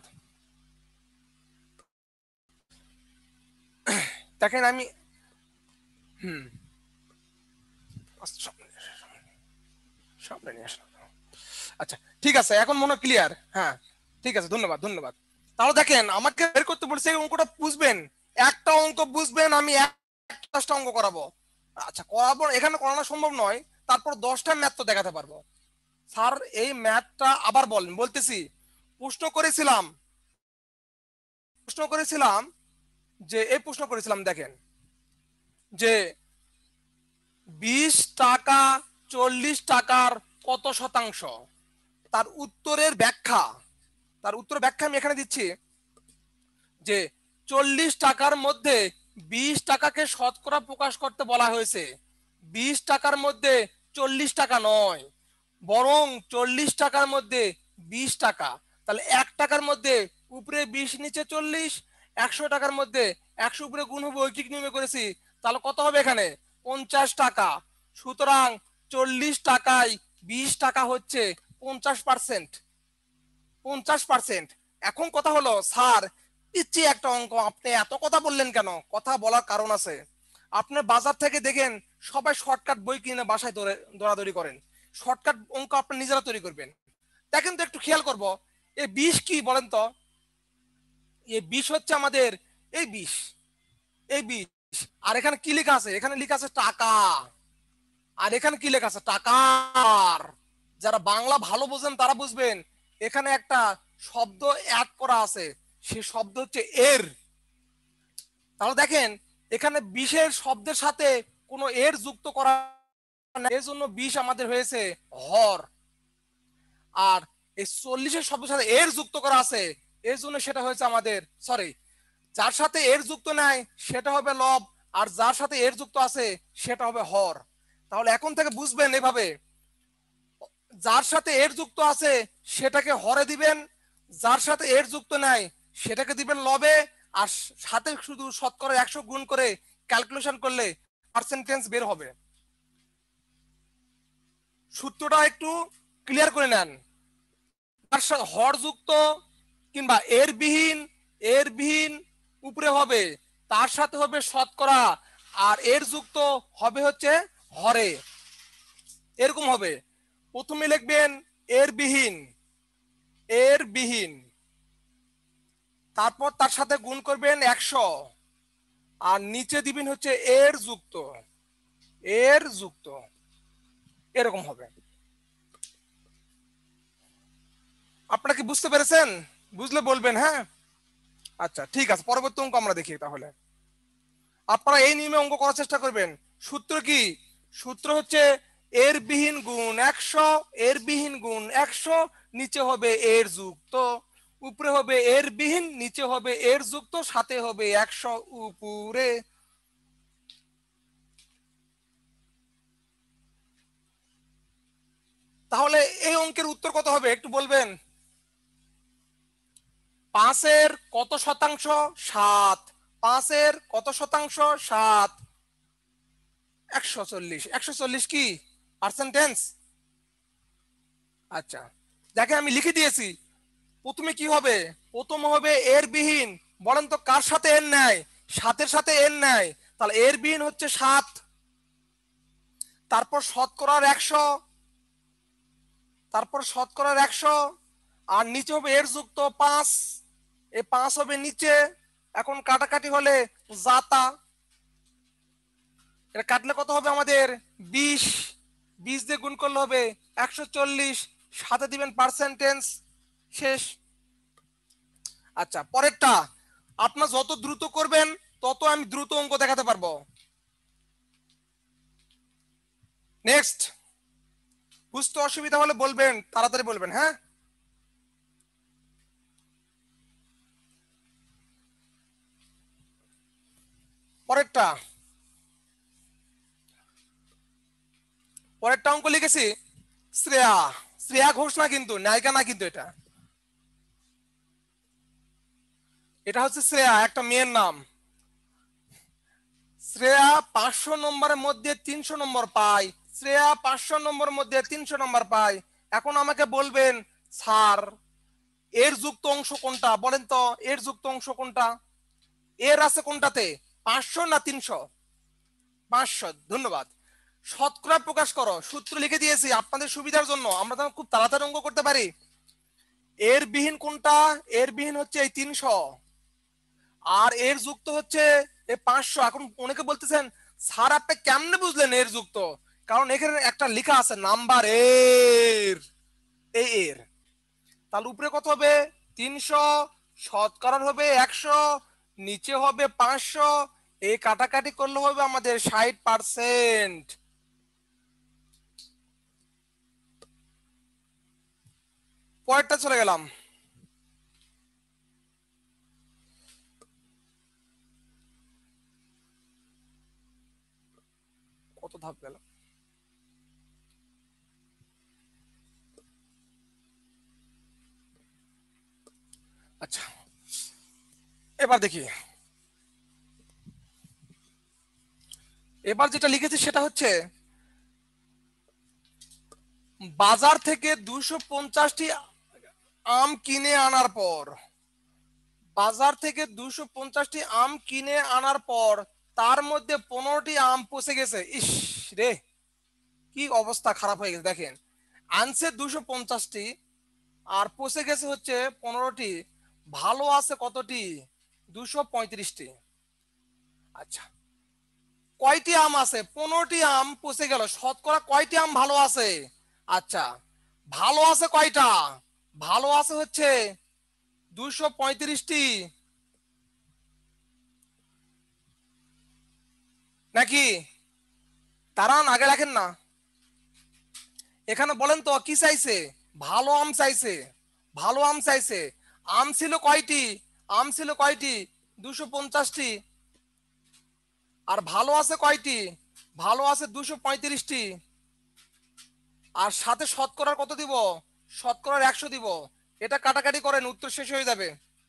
দেখেন আমি, হুম, আচ্ছা, সামনে নিয়ে আসলাম। আচ্ছা, ঠিক আছে, এখন মনে ক্লিয়ার? হ্যাঁ, ঠিক আছে, ধন্যবাদ ধন্যবাদ। তাহলে দেখেন, আমাকে বের করতে বলছে এই অঙ্কটা বুঝবেন, একটা অঙ্ক বুঝবেন, আমি 10টা অঙ্ক করাবো। আচ্ছা, করাবো, এখানে করানো সম্ভব নয়, তারপর 10টা ম্যাথ তো দেখাতে পারবো। স্যার এই ম্যাথটা আবার বলেন, বলতেছি। প্রশ্ন করেছিলাম, প্রশ্ন করেছিলাম যে এই প্রশ্ন করেছিলাম, দেখেন যে 20 টাকা 40 টাকার কত শতাংশ? তার উত্তরের ব্যাখ্যা, তার উত্তর ব্যাখ্যা আমি এখানে দিচ্ছি যে 40 টাকার মধ্যে 20 টাকাকে শতকরা প্রকাশ করতে বলা হয়েছে। 20 টাকার মধ্যে 40 টাকা নয়, বরং 40 টাকার মধ্যে 20 টাকা। তাহলে 1 টাকার মধ্যে উপরে 20 নিচে 40, 100 টাকার মধ্যে 100 উপরে গুণ হবে, ঐকিক নিয়মে করেছি। তাহলে কত হবে এখানে? 50 টাকা। সুতরাং 40 টাকায় 20 টাকা হচ্ছে 50%। 50%। এখন কথা হলো, স্যার পিচ্ছি একটা অঙ্ক, আপনি এত কথা বললেন কেন? কথা বলার কারণ আছে। আপনার বাজার থেকে দেখেন সবাই শর্টকাট বই কিনে বাসায় দৌড়াদৌড়ি করেন, শর্টকাট অঙ্ক আপনি নিজেরা তৈরি করবেন। দেখেন তো একটু খেয়াল করব, এই 20 কি বলেন তো? এই 20 হচ্ছে আমাদের এই 20, এই 20। আর এখানে কি লেখা আছে? এখানে লেখা আছে টাকা। আর এখানে কি লেখা আছে? টাকার। যারা বাংলা ভালো বোঝেন তারা বুঝবেন, এখানে একটা শব্দ অ্যাড করা আছে, সেই শব্দ হচ্ছে এর। তাহলে দেখেন এখানে 20-এর শব্দের সাথে কোনো এর যুক্ত করা না, এর জন্য 20 আমাদের হয়েছে হর। আর এই 40-এর শব্দের সাথে এর যুক্ত করা আছে, এর জন্য সেটা হয়েছে আমাদের, সরি, যার সাথে এর যুক্ত নাই সেটা হবে লব, আর যার সাথে এর যুক্ত আছে সেটা হবে হর। তাহলে এখন থেকে বুঝবেন এভাবে, যার সাথে এর যুক্ত আছে সেটাকে হরে দিবেন, যার সাথে এর যুক্ত নাই সেটাকে দিবেন লবে, আর সাথে শুধু শতকরা 100 গুণ করে ক্যালকুলেশন করলে পার্সেন্টেজ বের হবে। সূত্রটা একটু ক্লিয়ার করে নেন। তার সাথে হর যুক্ত কিংবা এর বিহীন, এর বিহীন উপরে হবে, তার সাথে হবে শতকরা, আর এর যুক্ত হবে হচ্ছে হরে। এরকম হবে, প্রথমে লিখবেন এর বিহীন, এর বিহীন, তারপর তার সাথে গুণ করবেন 100, আর নিচে দিবেন হচ্ছে এর যুক্ত, এর যুক্ত। এরকম হবে। আপনারা কি বুঝতে পেরেছেন? বুঝলে বলবেন হ্যাঁ। আচ্ছা ঠিক আছে, পরবর্তী অঙ্ক আমরা দেখি তাহলে। আপনারা এই নিয়মে অঙ্ক করার চেষ্টা করবেন। সূত্র কি? সূত্র হচ্ছে এর বিহীন গুণ 100, এর বিহীন গুণ 100, নিচে হবে এর যুক্ত, উপরে হবে এর বিহীন, নিচে হবে এর যুক্ত, সাথে হবে 100 উপরে। তাহলে এই অঙ্কের উত্তর কত হবে একটু বলবেন? 5-এর কত শতাংশ? 7। 5-এর কত শতাংশ? 7। 140। 140 কি পার্সেন্টেজ? আচ্ছা দেখেন আমি লিখে দিয়েছি। প্রথমে কি হবে? প্রথম হবে এর বিহীন। বলেন তো কার সাথে এর নেয়? 7-এর সাথে এর নেয়, তাহলে এর বিহীন হচ্ছে 7। তারপর শতকরার 100, তারপর শতকরার 100, আর নিচে হবে এর যুক্ত 5। এই 5 হবে নিচে। এখন কাটাকাটি হলে জাতা, এটা কাটলে কত হবে আমাদের? 20। 20 দিয়ে গুণ করলে হবে 140, সাথে দিবেন পার্সেন্টেজ, শেষ। আচ্ছা পরেরটা, আপনার যত দ্রুত করবেন তত আমি দ্রুত অঙ্ক দেখাতে পারবো। নেক্সট, বুঝতে অসুবিধা হলে বলবেন, তাড়াতাড়ি বলবেন হ্যাঁ। পরেরটা, পরেরটা অঙ্ক লিখেছি শ্রেয়া, শ্রেয়া ঘোষ না কিন্তু, নায়িকা না কিন্তু, এটা এটা হচ্ছে শ্রেয়া, একটা মেয়ের নাম। শ্রেয়া 500 নম্বরের মধ্যে 300 নম্বর পায়। শ্রেয়া 500 নম্বরের মধ্যে 300 নম্বর পায়। এখন আমাকে বলবেন স্যার এর যুক্ত অংশ কোনটা? বলেন তো এর যুক্ত অংশ কোনটা? এর আছে কোনটাতে? 500 না 300? 500। ধন্যবাদ। শতকরা প্রকাশ করো, সূত্র লিখে দিয়েছি আপনাদের সুবিধার জন্য, আমরা যেন খুব তাড়াতাড়ি অঙ্ক করতে পারি। এর বিহীন কোনটা? এর বিহীন হচ্ছে এই 300, আর এর যুক্ত হচ্ছে এই 500। এখন অনেকে বলতেছেন স্যার আপনি কেমনে বুঝলেন এর যুক্ত? কারণ এখানে একটা লেখা আছে নাম্বার এর, এই এর। তাহলে উপরে কত হবে? 300, শতকরার হবে 100, নিচে হবে 500, এই কাটাকাটি করলে হবে আমাদের 60%। পরেরটা চলে গেলাম। কত ধাপ গেল? আচ্ছা এবার দেখি, এবার যেটা লিখেছি সেটা হচ্ছে বাজার থেকে 250টি আম কিনে আনার পর, বাজার থেকে 250টি আম কিনে আনার পর তার মধ্যে 15টি আম পচে গেছে। ইস রে, কি অবস্থা খারাপ হয়ে গেছে। দেখেন আনছে 250টি, আর পচে গেছে হচ্ছে 15টি, ভালো আছে কতটি? 235টি। আচ্ছা, কয়টি আম আছে? 15টি আম পচে গেল, শতকরা কয়টি আম ভালো আছে? আচ্ছা, ভালো আছে কয়টা? ভালো আছে হচ্ছে 235টি, নাকি? দাঁড়ান, আগে রাখেন না, এখানে বলেন তো কি চাইছে? ভালো আম চাইছে, ভালো আম চাইছে। আম ছিল কয়টি? আম ছিল কয়টি? 250টি। আর ভালো আছে কয়টি? ভালো আছে 235টি। আর সাথে শতকরার কত দিব? শতকরার 100 দিব। এটা কাটাকাটি করেন, উত্তর শেষ হয়ে যাবে।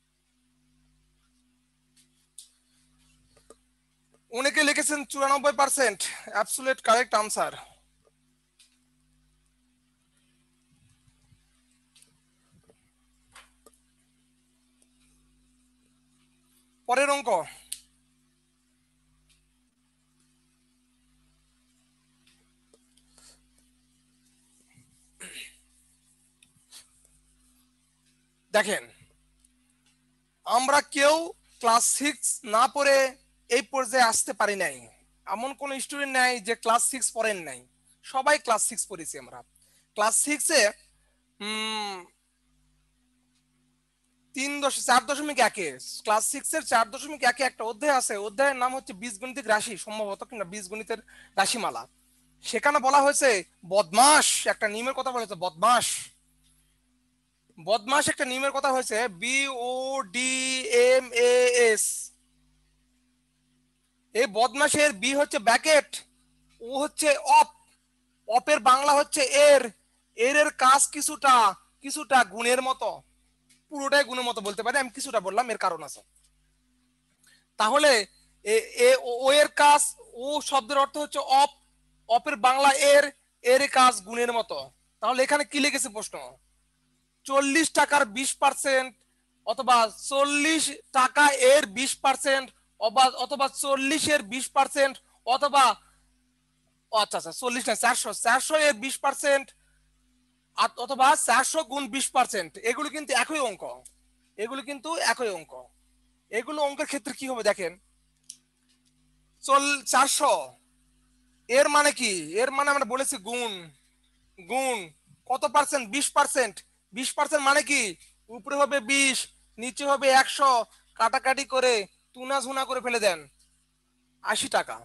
অনেকে লিখেছেন 94%, অ্যাবসলিউট কারেক্ট আনসার। পরের অঙ্ক, দেখেন, আমরা কেউ ক্লাস 6 না পড়ে এই পর্যায়ে আসতে পারি নাই। এমন কোন স্টুডেন্ট নাই যে ক্লাস 6 পড়েন নাই, সবাই ক্লাস 6 পড়েছি আমরা। ক্লাস 6 এ 4.1-এ, ক্লাস 6 এর 4.1-এ একটা অধ্যায় আছে, অধ্যায়ের নাম হচ্ছে বীজগণিতিক রাশি, সম্ভবত কিনা বীজগণিতের রাশিমালা। সেখানে বলা হয়েছে বদমাস একটা নিয়মের কথা বলেছে। বদমাস, বদমাস একটা নিয়মের কথা হয়েছে, BODMAS। এই বদমাসের বি হচ্ছে ব্যাকেট, ও হচ্ছে অপ, অপের বাংলা হচ্ছে এর, এর এর কাজ কিছুটা, কিছুটা গুণের মতো, পুরোটাই গুণের মতো বলতে পারি, আমি কিছুটা বললাম, এর কারণ আছে। তাহলে ও এর কাজ, ও শব্দের অর্থ হচ্ছে অপ, অপের বাংলা এর, এর কাজ গুণের মতো। তাহলে এখানে কি লিখেছে প্রশ্ন? 40 টাকার 20%, অথবা 40 টাকা এর 20%, অথবা 40-এর 20%, অথবা আচ্ছা আচ্ছা 40 না 400, 400 এর 20%, অথবা 400 গুণ 20%। এগুলো কিন্তু একই অঙ্ক, এগুলো কিন্তু একই অঙ্ক। এগুলো অঙ্কের ক্ষেত্রে কি হবে দেখেন, 400 এর মানে কি? এর মানে আমরা বলেছি গুণ, গুণ কত পার্সেন্ট? 20%। 20% মানে কি? উপরে হবে 20, নিচে হবে 100, কাটাকাটি করে তুনা ঝুনা করে ফেলে দেন, 80 টাকা।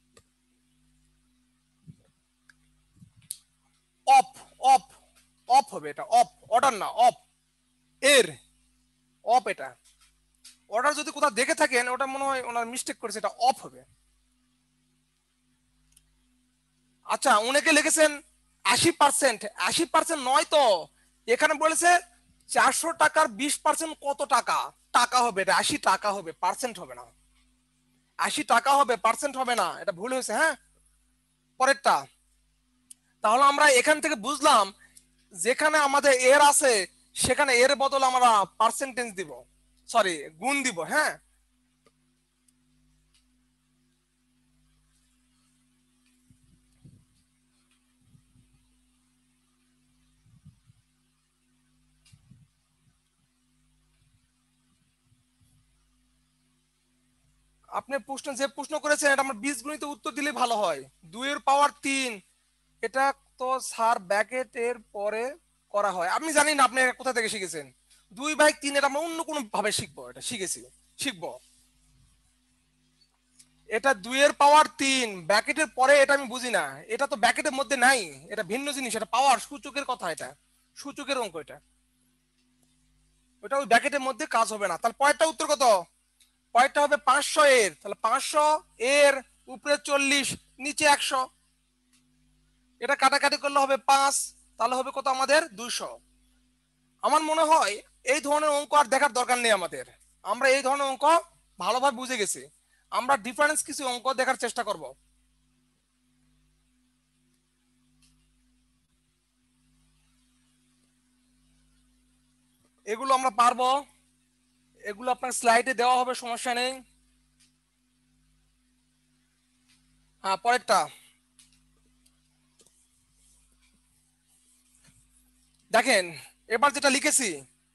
অফ, অফ, অফ হবে এটা, অফ, অর্ডার না, অফ, এর, অফ। এটা অর্ডার যদি কোথাও দেখে থাকেন, ওটা মনে হয় ওনার মিস্টেক করেছে, এটা অফ হবে। আচ্ছা, অনেকে লিখেছেন 80%, 80% নয় তো, এখানে বলেছে 400 টাকার 20% কত টাকা? টাকা হবে, এটা 80 টাকা হবে, পার্সেন্ট হবে না। 80 টাকা হবে, পার্সেন্ট হবে না, এটা ভুল হয়েছে। হ্যাঁ, পরেরটা। তাহলে আমরা এখান থেকে বুঝলাম, যেখানে আমাদের এর আছে সেখানে এর বদল আমরা পার্সেন্টেজ দিব, সরি গুণ দিব। হ্যাঁ, আপনি প্রশ্ন যে প্রশ্ন করেছেন, এটা আমার বীজগণিতে উত্তর দিলে ভালো হয়। 2 এর পাওয়ার 3, এটা তো স্যার ব্র্যাকেট এর পরে করা হয়, আমি জানি না আপনি এটা কোথা থেকে শিখেছেন। 2/3 এটা আমরা অন্য কোনো ভাবে শিখবো, এটা শিখেছি, শিখবো। এটা 2 এর পাওয়ার 3 ব্র্যাকেটের পরে, এটা আমি বুঝি না, এটা তো ব্র্যাকেটের মধ্যে নাই, এটা ভিন্ন জিনিস, এটা পাওয়ার সূচকের কথা, এটা সূচকের অঙ্ক, এটা ওটা ওই ব্র্যাকেটের মধ্যে কাজ হবে না। তাহলে পরেরটা উত্তর কত? পরেরটা হবে 500 এর, তাহলে 500 এর উপরে 40, নিচে 100, এটা কাটাকাটি করলে হবে 5, তাহলে হবে কত আমাদের? 200। আমার মনে হয় এই ধরনের অঙ্ক আর দেখার দরকার নেই আমাদের, আমরা এই ধরনের অঙ্ক ভালোভাবে বুঝে গেছি। আমরা ডিফারেন্স কিছু অঙ্ক দেখার চেষ্টা করব। এগুলো আমরা পারবো, এগুলো আপনার স্লাইডে দেওয়া হবে, সমস্যা নেই। হ্যাঁ, পরেরটা দেখেন, এবার যেটা লিখেছি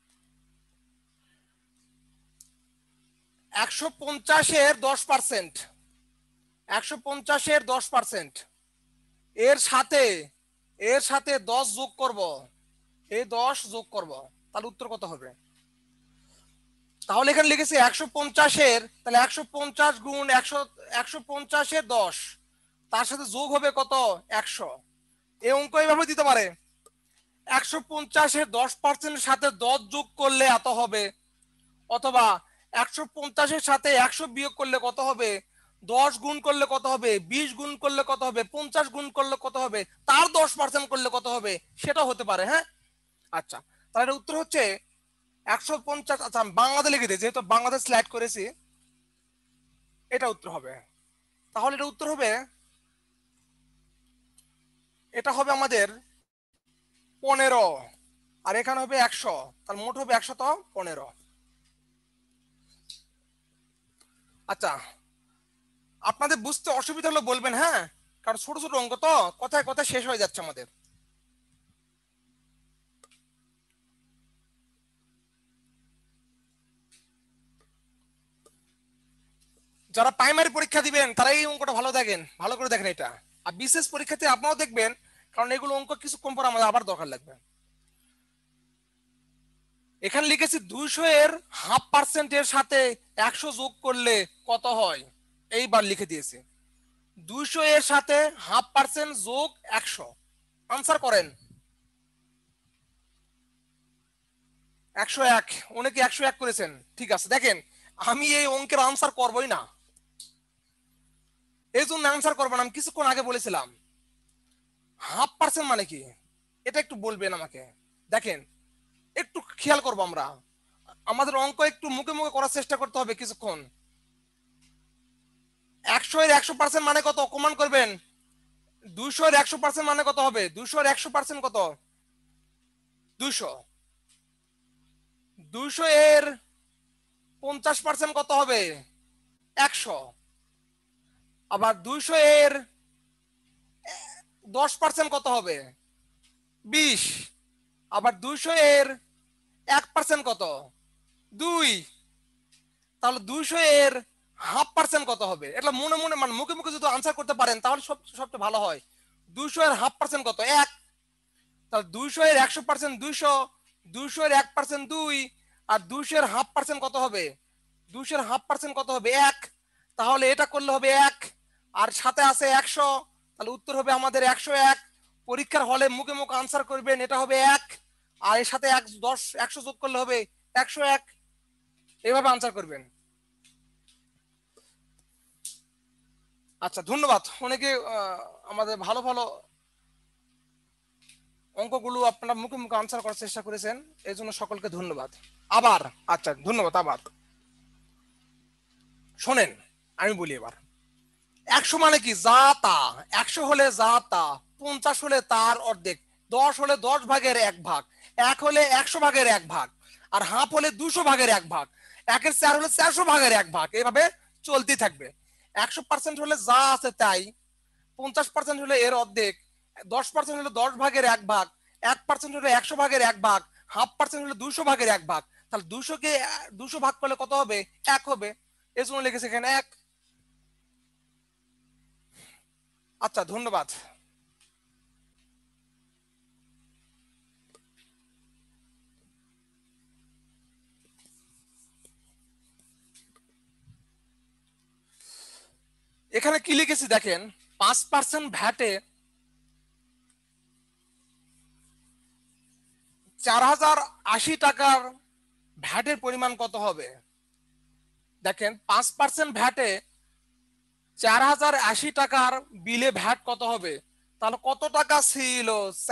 150-এর 10%, 150-এর 10%, এর সাথে 10 যোগ করব, এই 10 যোগ করব, তাহলে উত্তর কত হবে? তাহলে এখানে লিখেছি 150-এর, তাহলে 150 গুণ 100, 150-এর 10, তার সাথে যোগ হবে কত? 100। এই অঙ্ক এইভাবে দিতে পারে, 150-এর 10%-এর সাথে 10 যোগ করলে এত হবে, অথবা 150-এর সাথে 100 বিয়োগ করলে কত হবে, 10 গুণ করলে কত হবে, 20 গুণ করলে কত হবে, 50 গুণ করলে কত হবে, তার 10% করলে কত হবে, সেটা হতে পারে। হ্যাঁ, আচ্ছা, তাহলে উত্তর হচ্ছে 150। আচ্ছা, আমি বাংলাতে লিখে দিই, যেহেতু বাংলাতে স্লাইড করেছি, এটা উত্তর হবে। তাহলে এটা উত্তর হবে, এটা হবে আমাদের 15, আর এখানে হবে 100, তার মোট হবে 115। আচ্ছা, আপনাদের বুঝতে অসুবিধা হলে বলবেন, হ্যাঁ, কারণ ছোট ছোট অঙ্ক তো কথায় কথায় শেষ হয়ে যাচ্ছে আমাদের। যারা প্রাইমারি পরীক্ষা দিবেন তারা এই অঙ্কটা ভালো দেখেন, ভালো করে দেখেন এটা, আর বিশেষ পরীক্ষাতে আপনারাও দেখবেন, কারণ এগুলো অঙ্ক কিছুক্ষণ পর আমাদের আবার দরকার লাগবে। এখানে লিখেছি 200-এর 0.5% এর সাথে 100 যোগ করলে কত হয়, এইবার লিখে দিয়েছি 200-এর সাথে 0.5% যোগ 100, আনসার করেন। 101, অনেকে 101 করেছেন, ঠিক আছে। দেখেন, আমি এই অঙ্কের আনসার করবই না, এই জন্য আনসার করবো না, আমি কিছুক্ষণ আগে বলেছিলাম 0.5% মানে কি, এটা একটু বলবেন আমাকে। দেখেন, একটু খেয়াল করবো আমরা, আমাদের অঙ্ক একটু মুখে মুখে করার চেষ্টা করতে হবে কিছুক্ষণ। 100-এর 100% মানে কত, কমান করবেন। 200-এর 100% মানে কত হবে, 200-এর 100% কত, 200। 200-এর 50% কত হবে, 100। আবার 200-এর 10% কত হবে, 20। আবার 200-এর 1% কত, 2। তাহলে 200-এর 0.5% কত হবে, এটা মনে মনে মানে মুখে মুখে যদি আনসার করতে পারেন তাহলে সবচেয়ে ভালো হয়। 200-এর 0.5% কত, 1। তাহলে 200-এর 100% 200, 200-এর 1% 2, আর 200-এর 0.5% কত হবে, 200-এর 0.5% কত হবে, 1। তাহলে এটা করলে হবে 1, আর সাথে আছে 100, তাহলে উত্তর হবে আমাদের 101। পরীক্ষার হলে মুখে মুখে আনসার করবেন, এটা হবে 1, আর এর সাথে 100 যোগ করলে হবে 101, এইভাবে আনসার করবেন। আচ্ছা, ধন্যবাদ। অনেকে আমাদের ভালো ভালো অঙ্কগুলো আপনারা মুখে মুখে আনসার করার চেষ্টা করেছেন, এই জন্য সকলকে ধন্যবাদ। আবার, আচ্ছা, ধন্যবাদ। আবার শোনেন, আমি বলি এবার, 100 মানে কি, যা তা। 100 হলে যা তা, 50 হলে তার অর্ধেক, 10 হলে 10 ভাগের 1 ভাগ, 1 হলে 100 ভাগের 1 ভাগ, আর হাফ হলে 200 ভাগের 1 ভাগ, 1-এর 4 হলে 400 ভাগের 1 ভাগ, এইভাবে চলতে থাকবে। 100% হলে যা আছে তাই, 50% হলে এর অর্ধেক, 10% হলে 10 ভাগের 1 ভাগ, 1% হলে 100 ভাগের 1 ভাগ, 1/2% হলে 200 ভাগের 1 ভাগ। তাহলে 200-কে 200 ভাগ করলে কত হবে, 1 হবে, এই জন্য লিখেছে এখানে 1। আচ্ছা, ধন্যবাদ। এখানে কি লিখেছি দেখেন, 5% ভ্যাটে 4080 টাকার ভ্যাটের পরিমাণ কত হবে। দেখেন, 5% ভ্যাটে 4080 টাকার বিলে ভ্যাট কত হবে, তাহলে কত টাকা ছিল,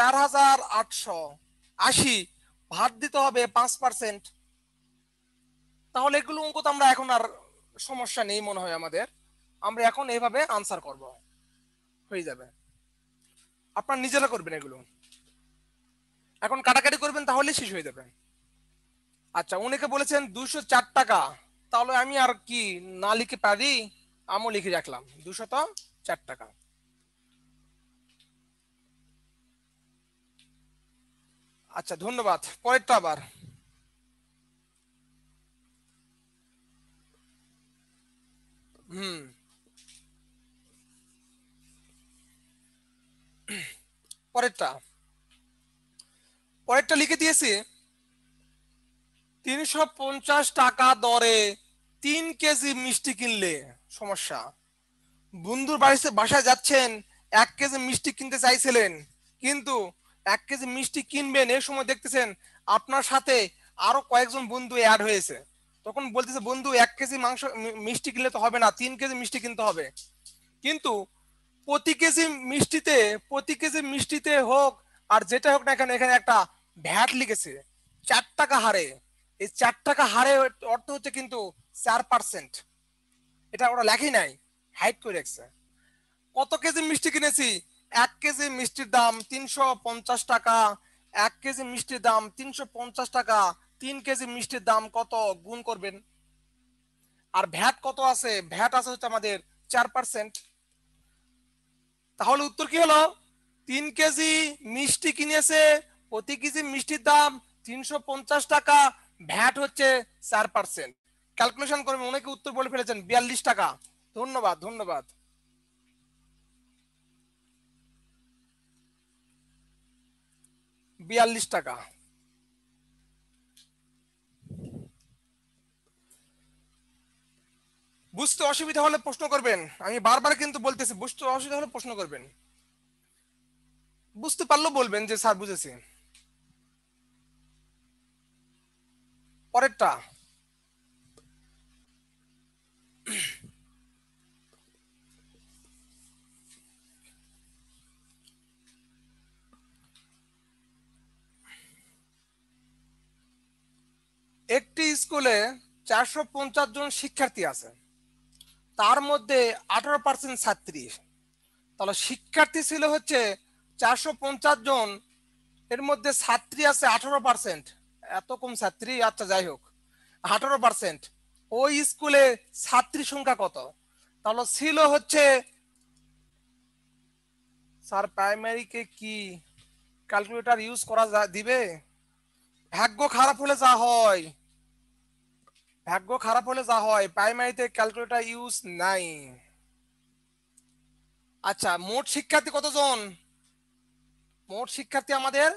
4880, ভাত দিতে হবে 5%। তাহলে এগুলো অঙ্ক তো আমরা এখন আর সমস্যা নেই মনে হয় আমাদের, আমরা এখন এইভাবে আনসার করব, হয়ে যাবে। আপনারা নিজেরা করবেন এগুলো, এখন কাটাকাটি করবেন তাহলে শেষ হয়ে যাবে। আচ্ছা, উনিকে বলেছেন 204 টাকা, তাহলে আমি আর কি না লিখে পারি, আমিও লিখে রাখলাম 204 টাকা। আচ্ছা ধন্যবাদ। পরেরটা আবার হুম পরেরটা পরেরটা লিখে দিয়েছি 350 টাকা দরে 3 কেজি মিষ্টি কিনলে সমস্যা। বন্ধুর বাড়িতে বাসায় যাচ্ছেন, 1 কেজি মিষ্টি কিনতে চাইছিলেন, কিন্তু 1 কেজি মিষ্টি কিনবেন এই সময় দেখতেছেন আপনার সাথে আরো কয়েকজন বন্ধু অ্যাড হয়েছে। তখন বলতেছে বন্ধু 1 কেজি মাংস মিষ্টি কিনলে তো হবে না, 3 কেজি মিষ্টি কিনতে হবে। কিন্তু প্রতি কেজি মিষ্টিতে প্রতি কেজি মিষ্টিতে হোক আর যেটা হোক না কেন, এখানে একটা ভ্যাট লিখেছে 4 টাকা হারে। এই 4 টাকা হারে অর্থ হচ্ছে কিন্তু 4%। এটা ওরা লেখেই নাই, হাইড করে রাখছে। কত কেজি মিষ্টি কিনেছি? 1 কেজি মিষ্টির দাম 350 টাকা। 1 কেজি মিষ্টির দাম 350 টাকা। 3 কেজি মিষ্টির দাম কত গুণ করবেন। আর ভ্যাট কত আছে? ভ্যাট আছে হচ্ছে আমাদের 4%। তাহলে উত্তর কি হলো? 3 কেজি মিষ্টি কিনেছে, প্রতি কেজি মিষ্টির দাম 350 টাকা, ভ্যাট হচ্ছে 4%। ক্যালকুলেশন করবেন। অনেকে উত্তর বলে ফেলেছেন 42 টাকা। ধন্যবাদ ধন্যবাদ। 42 টাকা। বুঝতে অসুবিধা হলে প্রশ্ন করবেন। আমি বারবার কিন্তু বলতেছি, বুঝতে অসুবিধা হলে প্রশ্ন করবেন। বুঝতে পারলেও বলবেন যে স্যার বুঝেছি। পরেরটা একটি স্কুলে 450 জন শিক্ষার্থী আছে, তার মধ্যে 18% ছাত্রী। তাহলে শিক্ষার্থী ছিল হচ্ছে 450 জন, এর মধ্যে ছাত্রী আছে 18%। এত কম ছাত্রী, আচ্ছা যাই হোক, 18%। ওই স্কুলে ছাত্রী সংখ্যা কত? তাহলে ছিল হচ্ছে, স্যার প্রাইমারিকে কি ক্যালকুলেটর ইউজ করা দিবে? ভাগ্য খারাপ হলে যা হয়, ভাগ্য খারাপ হলে যা হয়, প্রাইমারিতে ক্যালকুলেটর ইউজ নাই। আচ্ছা মোট শিক্ষার্থী কতজন? মোট শিক্ষার্থী আমাদের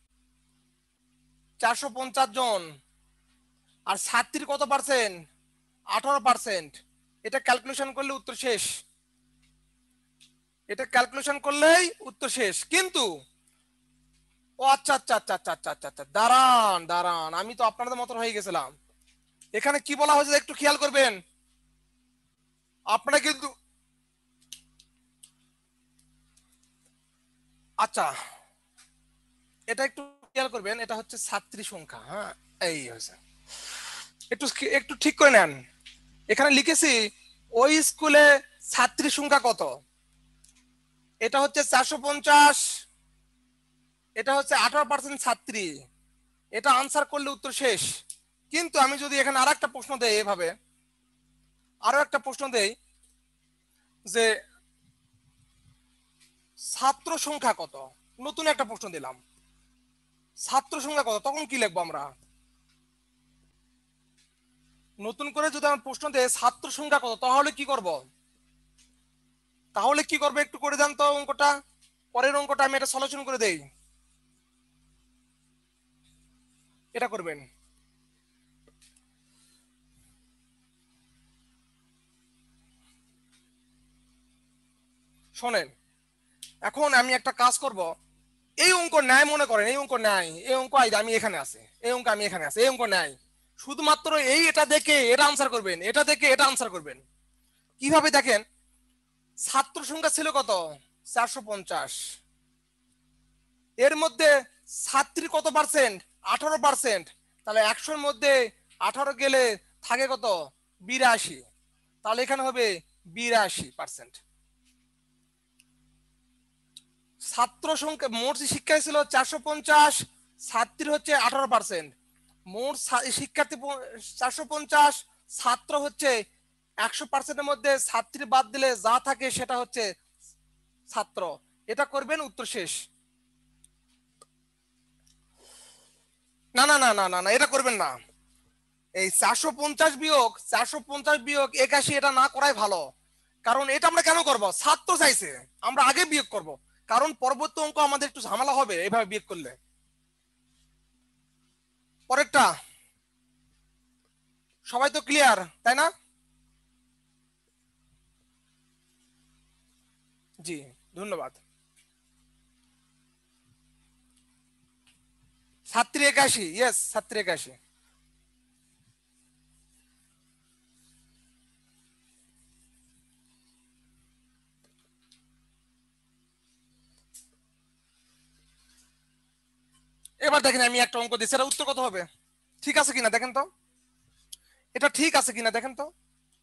450 জন। আর ছাত্রীর কত পার্সেন্ট? 18%। এটা ক্যালকুলেশন করলে উত্তর শেষ। এটা ক্যালকুলেশন করলেই উত্তর শেষ। কিন্তু ও আচ্ছা আচ্ছা আচ্ছা আচ্ছা আচ্ছা আচ্ছা আচ্ছা, দাঁড়ান দাঁড়ান, আমি তো আপনাদের মতো হয়ে গেছিলাম। এখানে কি বলা হয়েছে একটু খেয়াল করবেন। আপনারা কিন্তু আচ্ছা, এটা একটু খেয়াল করবেন, এটা হচ্ছে ছাত্রী সংখ্যা। হ্যাঁ, এই হয়েছে, একটু একটু ঠিক করে নেন। এখানে লিখেছি ওই স্কুলে ছাত্রী সংখ্যা কত, এটা হচ্ছে 450, এটা হচ্ছে 18% ছাত্রী। এটা আনসার করলে উত্তর শেষ। কিন্তু আমি যদি এখানে আর একটা প্রশ্ন দেই, এভাবে আরো একটা প্রশ্ন দেই যে ছাত্র সংখ্যা কত, নতুন একটা প্রশ্ন দিলাম, ছাত্র সংখ্যা কত, তখন কি লিখবো আমরা? নতুন করে যদি আমার প্রশ্ন দেয় ছাত্র সংখ্যা কত, তাহলে কি করব? তাহলে কি করবে একটু করে দেন তো অঙ্কটা। পরের অঙ্কটা আমি এটা সলিউশন করে দেই। এটা করবেন। শোনেন, এখন আমি একটা কাজ করব। এই অঙ্ক ন্যায় মনে করেন, এই অঙ্ক ন্যায়, এই অঙ্ক আমি এখানে আছে, এই অঙ্ক আমি এখানে আছে, এই অঙ্ক ন্যায়। শুধুমাত্র এই এটা দেখে এটা আনসার করবেন, এটা দেখে এটা আনসার করবেন। কিভাবে দেখেন, ছাত্র সংখ্যা ছিল কত? 450। এর মধ্যে ছাত্রী কত পার্সেন্ট? 18%। তাহলে 100-র মধ্যে 18 গেলে থাকে কত? 82। তাহলে এখানে হবে 82%। ছাত্র সংখ্যা মোট শিক্ষা ছিল 450, ছাত্রী হচ্ছে 18%। মোট শিক্ষার্থী 450, ছাত্র হচ্ছে 100%-এর মধ্যে ছাত্রী বাদ দিলে যা থাকে সেটা হচ্ছে ছাত্র। এটা করবেন, উত্তর শেষ। না না না না না না, এটা করবেন না। এই 450 বিয়োগ 81, এটা না করাই ভালো। কারণ এটা আমরা কেন করব, ছাত্র চাইছে, আমরা আগে বিয়োগ করব। কারণ পরবর্তী অঙ্ক আমাদের একটু ঝামেলা হবে এইভাবে বিয়োগ করলে। পরেরটা সবাই তো ক্লিয়ার, তাই না? জি, ধন্যবাদ। 781, ইয়েস 781। এবার দেখেন আমি একটা অঙ্ক দিচ্ছি, এটা উত্তর কত হবে, ঠিক আছে কিনা দেখেন তো, এটা ঠিক আছে কিনা দেখেন তো।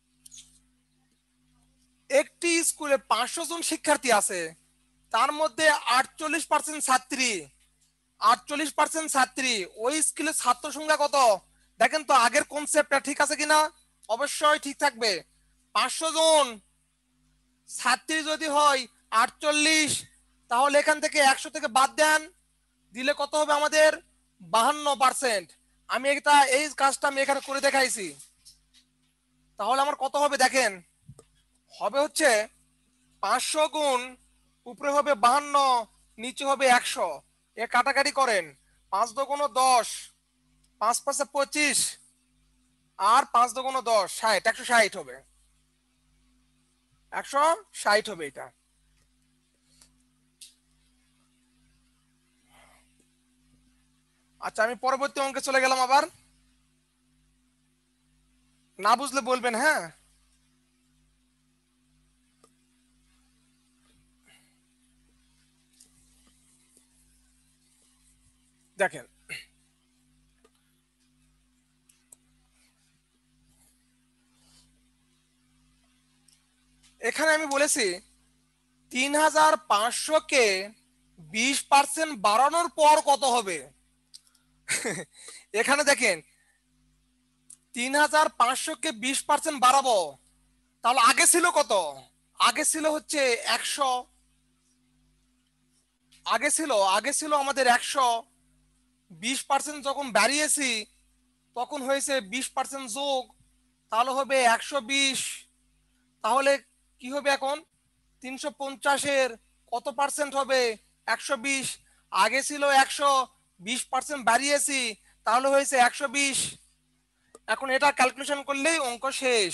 একটি স্কুলে 500 জন শিক্ষার্থী আছে, তার মধ্যে 48% ছাত্রী, 48% ছাত্রী। ওই স্কুলের ছাত্র সংখ্যা কত? দেখেন তো আগের কনসেপ্টটা ঠিক আছে কিনা। অবশ্যই ঠিক থাকবে। 500 জন ছাত্রী যদি হয় 48, তাহলে এখান থেকে 100 থেকে বাদ দেন, দিলে কত হবে আমাদের? 52%। আমি এটা এই কাজটা আমি এখানে করে দেখাইছি। তাহলে আমার কত হবে দেখেন, হবে হচ্ছে 500 গুণ উপরে হবে 52, নিচে হবে 100। এ কাটাকাটি করেন, 5 দুগুণ 10, 5 5 25, আর 5 দুগুণ 10, 60, 160 হবে, 160 হবে এটা। আচ্ছা আমি পরবর্তী অঙ্কে চলে গেলাম আবার, না বুঝলে বলবেন, হ্যাঁ। দেখেন এখানে আমি বলেছি 3500 কে 20% বাড়ানোর পর কত হবে। এখানে দেখেন 3500 কে 20% বাড়াবো, তাহলে আগে ছিল কত? আগে ছিল হচ্ছে 100, আগে ছিল আমাদের 100। 20% যখন বাড়িয়েছি তখন হয়েছে 20% যোগ, তাহলে হবে 120। তাহলে কি হবে এখন? 350-এর কত পার্সেন্ট হবে? 120। আগে ছিল 100, 20% বাড়িয়েছি, তাহলে হয়েছে 120। এখন এটা ক্যালকুলেশন করলেই অঙ্ক শেষ।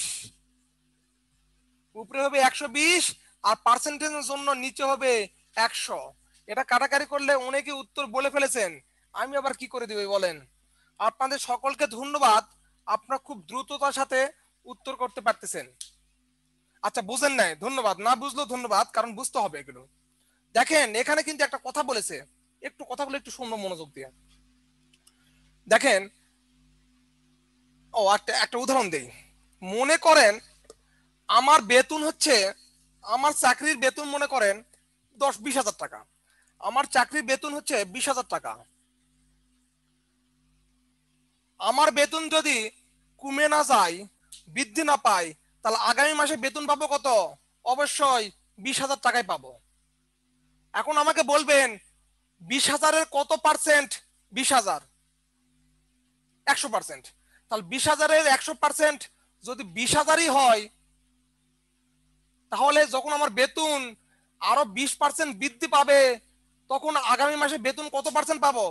উপরে হবে 120 আর পার্সেন্টেজের জন্য নিচে হবে 100। এটা কাটাকাটি করলে অনেকে উত্তর বলে ফেলেছেন, আমি আবার কি করে দিবে বলেন। আপনাদের সকলকে ধন্যবাদ, আপনারা খুব দ্রুততার সাথে উত্তর করতে পারতেছেন। আচ্ছা বুঝেন নাই, ধন্যবাদ, না বুঝলেও ধন্যবাদ, কারণ বুঝতে হবে এগুলো। দেখেন এখানে কিন্তু একটা কথা বলেছে, একটু কথাগুলো একটু শুনবো মনোযোগ দিয়ে। দেখেন, ও একটা একটা উদাহরণ দেই। মনে করেন আমার বেতন হচ্ছে, আমার চাকরির বেতন মনে করেন 10-20 হাজার টাকা। আমার চাকরির বেতন হচ্ছে 20,000 টাকা। আমার বেতন যদি কমে না যায়, বৃদ্ধি না পায়, তাহলে আগামী মাসে বেতন পাবো কত? অবশ্যই 20,000 টাকায় পাবো। এখন আমাকে বলবেন 20,000-এর কত পার্সেন্ট? 20,000 100%। তাহলে 20,000-এর 100% যদি 20,000-ই হয়, তাহলে যখন আমার বেতন আরো 20% বৃদ্ধি পাবে, তখন আগামী মাসে বেতন কত পার্সেন্ট পাবো?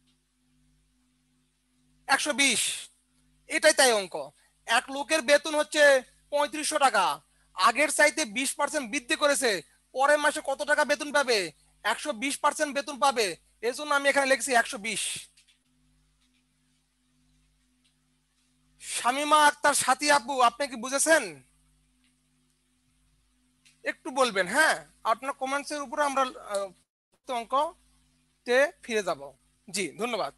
120। এটাই তাই অঙ্ক। এক লোকের বেতন হচ্ছে 3500 টাকা, আগের চাইতে 20% বৃদ্ধি করেছে, পরের মাসে কত টাকা বেতন পাবে? 120% বেতন পাবে। এজন্য আমি এখানে লিখছি 120। শামিমা আক্তার সাথী আপু, আপনি কি বুঝেছেন? একটু বলবেন, হ্যাঁ। আপনার কমেন্টসের উপরে আমরা অঙ্কতে ফিরে যাব। জি ধন্যবাদ।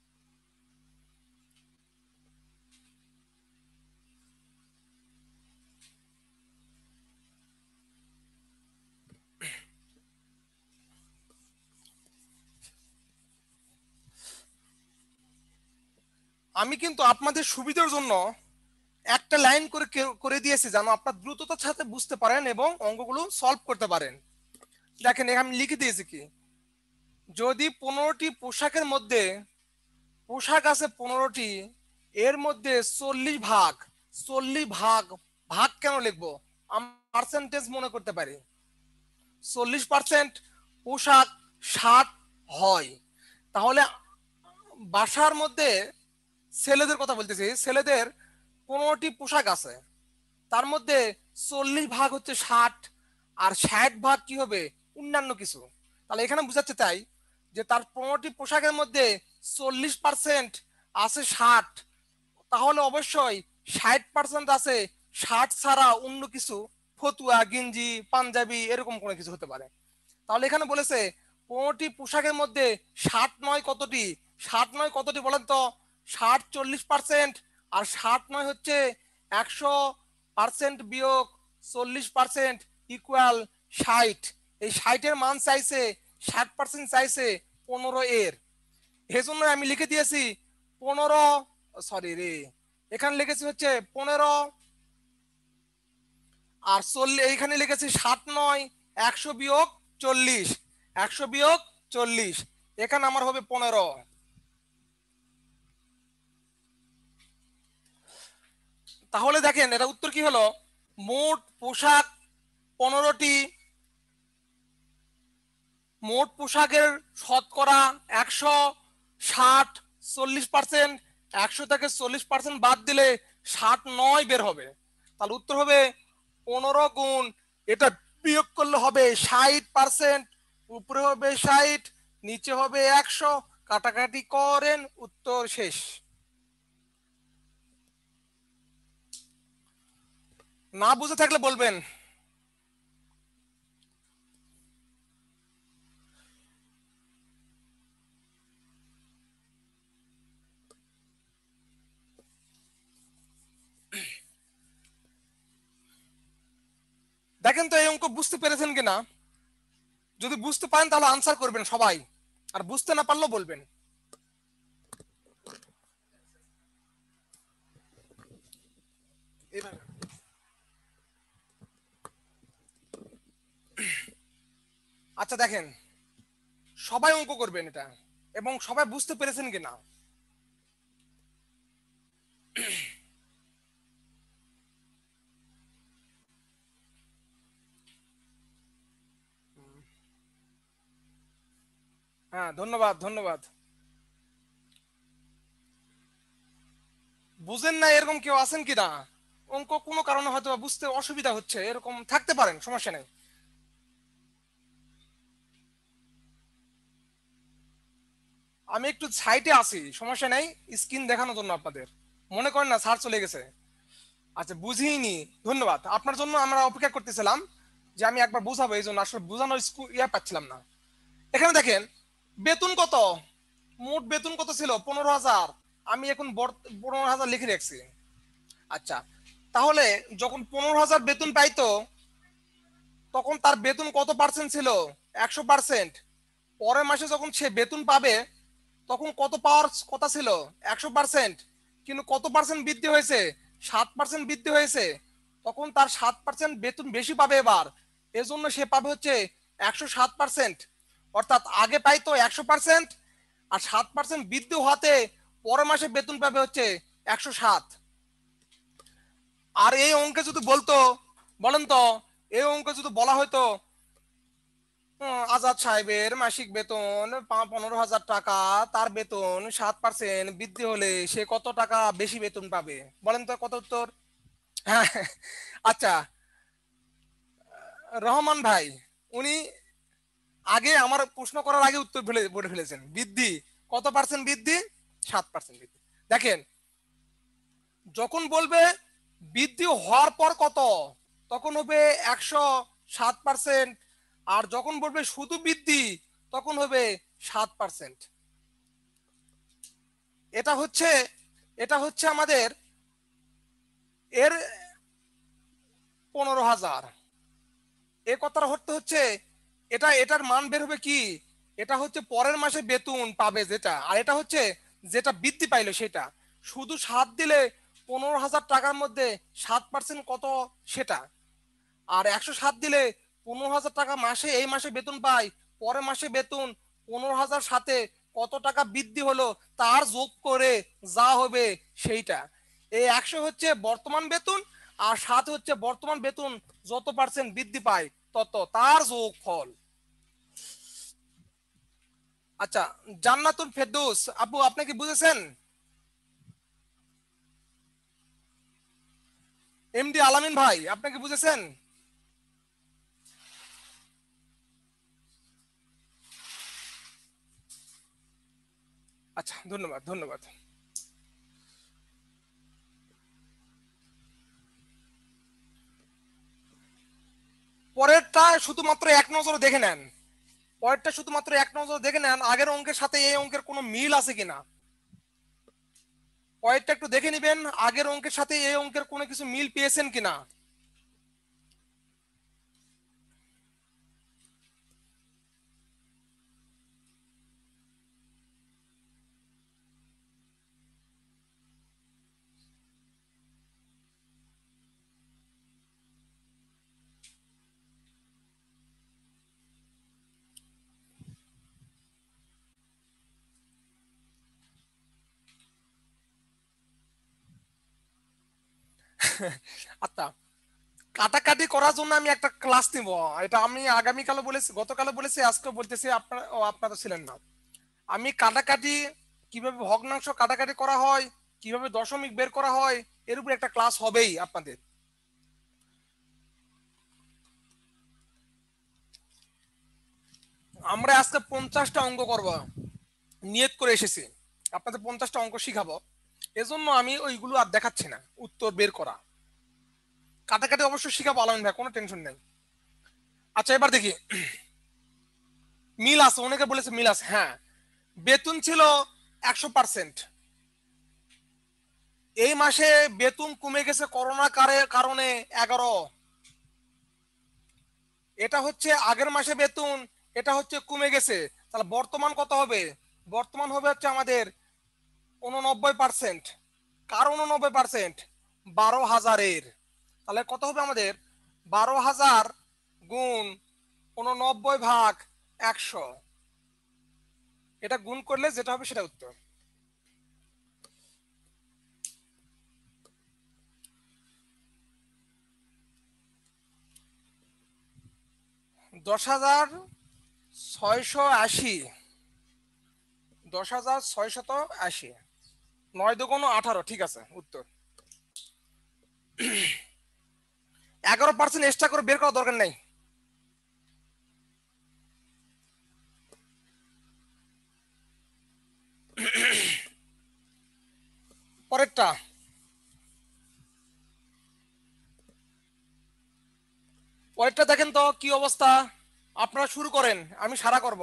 আমি কিন্তু আপনাদের সুবিধার জন্য একটা লাইন করে করে দিয়েছি, যেন আপনার দ্রুততার সাথে বুঝতে পারেন এবং অঙ্কগুলো সলভ করতে পারেন। দেখেন এখানে আমি লিখে দিয়েছি কি, যদি 15টি পোশাকের মধ্যে পোশাক আছে 15টি, এর মধ্যে 40 ভাগ, 40 ভাগ, ভাগ কেন লিখবো, পার্সেন্টেজ মনে করতে পারি। 40% পোশাক 60 হয়, তাহলে বাসার মধ্যে ছেলেদের কথা বলতেছি, ছেলেদের 15টি পোশাক আছে, তার মধ্যে 40 ভাগ হচ্ছে 60, আর 60 ভাগ কি হবে, অন্যান্য কিছু। তাহলে এখানে বুঝাচ্ছে তাই যে তার 15টি পোশাকের মধ্যে 40% আছে 60, তাহলে অবশ্যই 60% আছে 60 ছাড়া অন্য কিছু, ফতুয়া, গিঞ্জি, পাঞ্জাবি, এরকম কোনো কিছু হতে পারে। তাহলে এখানে বলেছে 15টি পোশাকের মধ্যে 60 নয় কতটি, 60 নয় কতটি বলেন তো, 60 40%, আর 60 নয় হচ্ছে 100% বিয়োগ 40% ইকুয়াল 60। এই 60-এর মান চাইছে, 60% চাইছে 15 এর, এজন্য আমি লিখে দিয়েছি 15, সরি রে, এখানে লিখেছি হচ্ছে 15, আর 40 এইখানে লিখেছি 60 নয় 100 বিয়োগ 40, 100 বিয়োগ 40, এখানে আমার হবে 15। তাহলে দেখেন এটা উত্তর কি হলো, মোট পোশাক 15টি, মোট পোশাকের শতকরা 160, 40%, 100 থেকে 40% বাদ দিলে 60 বের হবে। তাহলে উত্তর হবে 15 গুণ, এটা বিয়োগ করলে হবে 60%, উপরে হবে 60, নিচে হবে 100, কাটাকাটি করেন, উত্তর শেষ। না বুঝে থাকলে বলবেন। দেখেন তো এই অঙ্ক বুঝতে পেরেছেন কিনা, যদি বুঝতে পারেন তাহলে আনসার করবেন সবাই, আর বুঝতে না পারলেও বলবেন। আচ্ছা দেখেন, সবাই অঙ্ক করবেন এটা, এবং সবাই বুঝতে পেরেছেন কিনা। হ্যাঁ, ধন্যবাদ ধন্যবাদ। বুঝেন না এরকম কেউ আছেন কিনা, অঙ্ক কোনো কারণে হয়তো বুঝতে অসুবিধা হচ্ছে, এরকম থাকতে পারেন, সমস্যা নেই। আমি একটু সাইটে আছি, সমস্যা নেই, স্ক্রিন দেখানোর জন্য আপনাদের, মনে করেন না স্যার চলে গেছে। আচ্ছা বুঝিনি, ধন্যবাদ, আপনার জন্য আমরা অপেক্ষা করতেছিলাম যে আমি একবার বুঝাবো, এই জন্য আসলে বোঝানোর পাচ্ছিলাম না। এখানে দেখেন বেতন কত, মোট বেতন কত ছিল, 15,000, আমি এখন 15,000 লিখে রাখছি। আচ্ছা, তাহলে যখন 15,000 বেতন পাইতো, তখন তার বেতন কত পার্সেন্ট ছিল, 100%। পরের মাসে যখন সে বেতন পাবে, তখন কত পাওয়ার কথা ছিল, 100%, কিন্তু কত পার্সেন্ট বৃদ্ধি হয়েছে, 7% বৃদ্ধি হয়েছে, তখন তার 7% বেতন বেশি পাবে এবার, এজন্য সে পাবে হচ্ছে 107%। অর্থাৎ আগে পাইতো 100%, আর 7% বৃদ্ধি হওয়াতে পরের মাসে বেতন পাবে হচ্ছে 107। আর এই অঙ্কে যদি বলতো, বলেন তো, এই অঙ্কে যদি বলা হয়তো আজাদ সাহেবের মাসিক বেতন 15,000 টাকা, তার বেতন 7% বৃদ্ধি হলে সে কত টাকা বেশি বেতন পাবে, বলেন তো কত উত্তর। হ্যাঁ, আচ্ছা, রহমান ভাই, উনি আগে আমার প্রশ্ন করার আগে উত্তর বলে ফেলেছেন, বৃদ্ধি কত পার্সেন্ট বৃদ্ধি, 7% বৃদ্ধি। দেখেন, যখন বলবে বৃদ্ধি হওয়ার পর কত, তখন হবে 107%, আর যখন বলবে শুধু বৃদ্ধি, তখন হবে 7%। এটা হচ্ছে, এটা হচ্ছে আমাদের এর 15,000, এ কথার অর্থ হচ্ছে এটা, এটার মান বের হবে কি, এটা হচ্ছে পরের মাসে বেতন পাবে যেটা, আর এটা হচ্ছে যেটা বৃদ্ধি পাইলো সেটা, শুধু 7 দিলে 15,000 টাকার মধ্যে 7% কত সেটা, আর 107 দিলে 15,000 টাকা মাসে এই মাসে বেতন পাই, পরের মাসে বেতন 15,000 সাথে কত টাকা বৃদ্ধি হলো তার যোগ করে যা হবে সেইটা। এই 100 হচ্ছে বর্তমান বেতন, আর 7 হচ্ছে বর্তমান বেতন যত পার্সেন্ট বৃদ্ধি পায় তত তার যোগফল। আচ্ছা, জান্নাতুল ফেরদৌস আপু, আপনি কি বুঝেছেন? এমডি আলামিন ভাই, আপনি কি বুঝেছেন? আচ্ছা, ধন্যবাদ ধন্যবাদ। পরেরটা শুধুমাত্র এক নজরে দেখে নেন, পরেরটা শুধুমাত্র এক নজরে দেখে নেন আগের অঙ্কের সাথে এই অঙ্কের কোনো মিল আছে কিনা। পরেরটা একটু দেখে নিবেন আগের অঙ্কের সাথে এই অঙ্কের কোনো কিছু মিল পেয়েছেন কিনা। আচ্ছা, কাটাকাটি করার জন্য আমি একটা ক্লাস নিব। এটা আমি আগামীকালও বলেছি, গতকালও বলেছি, আজকেও বলতেছি, আপনারা তো ছিলেন না। আমি কাটাকাটি, কিভাবে ভগ্নাংশ কাটাকাটি করা হয়, কিভাবে দশমিক বের করা হয়, এর উপর একটা ক্লাস হবেই আপনাদের। আমরা আজকে 50টা অঙ্ক করব, নিয়ত করে এসেছি আপনাদের 50টা অঙ্ক শিখাবো। এজন্য আমি ওইগুলো আর দেখাচ্ছি না, উত্তর বের করা। কাটাকাটি অবশ্যই শিখাবো আলামিন ভাই, কোনো টেনশন নেই। আচ্ছা, এবার দেখি মিল আছে, অনেকে বলেছে মিল আছে। হ্যাঁ, বেতন ছিল 100%, এই মাসে বেতন কমে গেছে করোনা কারণে 11। এটা হচ্ছে আগের মাসে বেতন, এটা হচ্ছে কমে গেছে, তাহলে বর্তমান কত হবে? বর্তমান হবে হচ্ছে আমাদের 89%। কার 89%? 12,000-এর। তাহলে কত হবে আমাদের? 12,000 গুণ 89/100, এটা গুণ করলে যেটা হবে সেটা উত্তর। 10,680, 10,680, 9 × 2 = 18, ঠিক আছে উত্তর। 11% এক্সট্রা করে বের করার দরকার নেই। পরেরটা, পরেরটা দেখেন তো কি অবস্থা। আপনারা শুরু করেন, আমি সারা করব।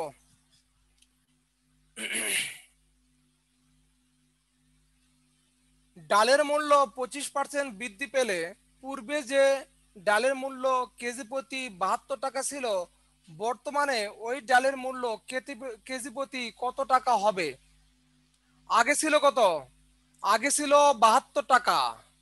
ডালের মূল্য 25% বৃদ্ধি পেলে পূর্বে যে ডালের মূল্য কেজি প্রতি 72 টাকা ছিল, বর্তমানে ওই ডালের মূল্য কেজি প্রতি কত টাকা হবে? আগে ছিল কত? আগে ছিল 72 টাকা।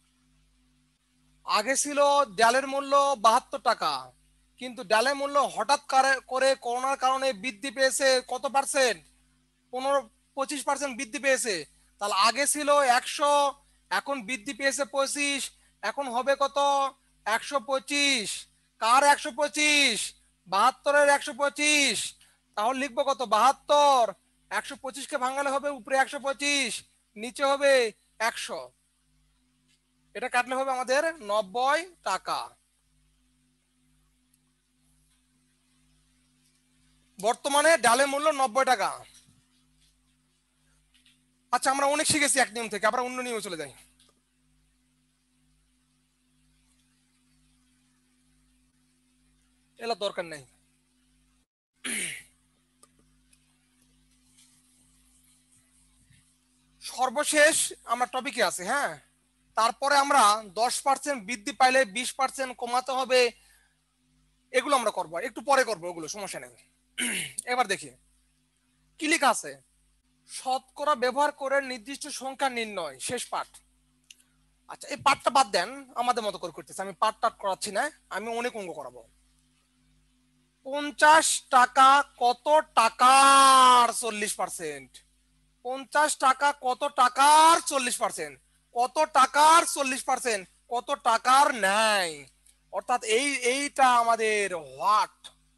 আগে ছিল ডালের মূল্য 72 টাকা, কিন্তু ডালের মূল্য হঠাৎ করে করোনার কারণে বৃদ্ধি পেয়েছে কত পার্সেন্ট? 25% বৃদ্ধি পেয়েছে। তাহলে আগে ছিল 100, এখন বৃদ্ধি পেয়েছে 25, এখন হবে কত? 125। কার 125? 72-এর 125। তাহলে লিখবো কত? 72, 125কে ভাঙালে হবে উপরে 125, নিচে হবে 100। এটা কাটলে হবে আমাদের 90 টাকা। বর্তমানে ডালের মূল্য 90 টাকা। আচ্ছা, আমরা অনেক শিখেছি এক নিয়ম থেকে, আবার অন্য নিয়মে চলে যাই। এলা দরকার নেই। সর্বশেষ আমরা টপিকে আছি, হ্যাঁ। তারপরে আমরা 10% বৃদ্ধি পাইলে 20% কমাতে হবে, এগুলো আমরা করবো, একটু পরে করবো, ওগুলো সমস্যা নেই। এবার দেখি কি লেখা আছে। শতকরা ব্যবহার করে নির্দিষ্ট সংখ্যা নির্ণয়, শেষ পাঠ। আচ্ছা, এই পাঠটা বাদ দেন, আমাদের মতো করে করতেছি, আমি পাঠ টাট করাচ্ছি না, আমি অনেক অঙ্ক করাবো। 50 টাকা কত টাকার 40%? 50 টাকা কত টাকার 40%? কত টাকার 40%? কত টাকার নাই? অর্থাৎ এইটা আমাদের হোয়াট।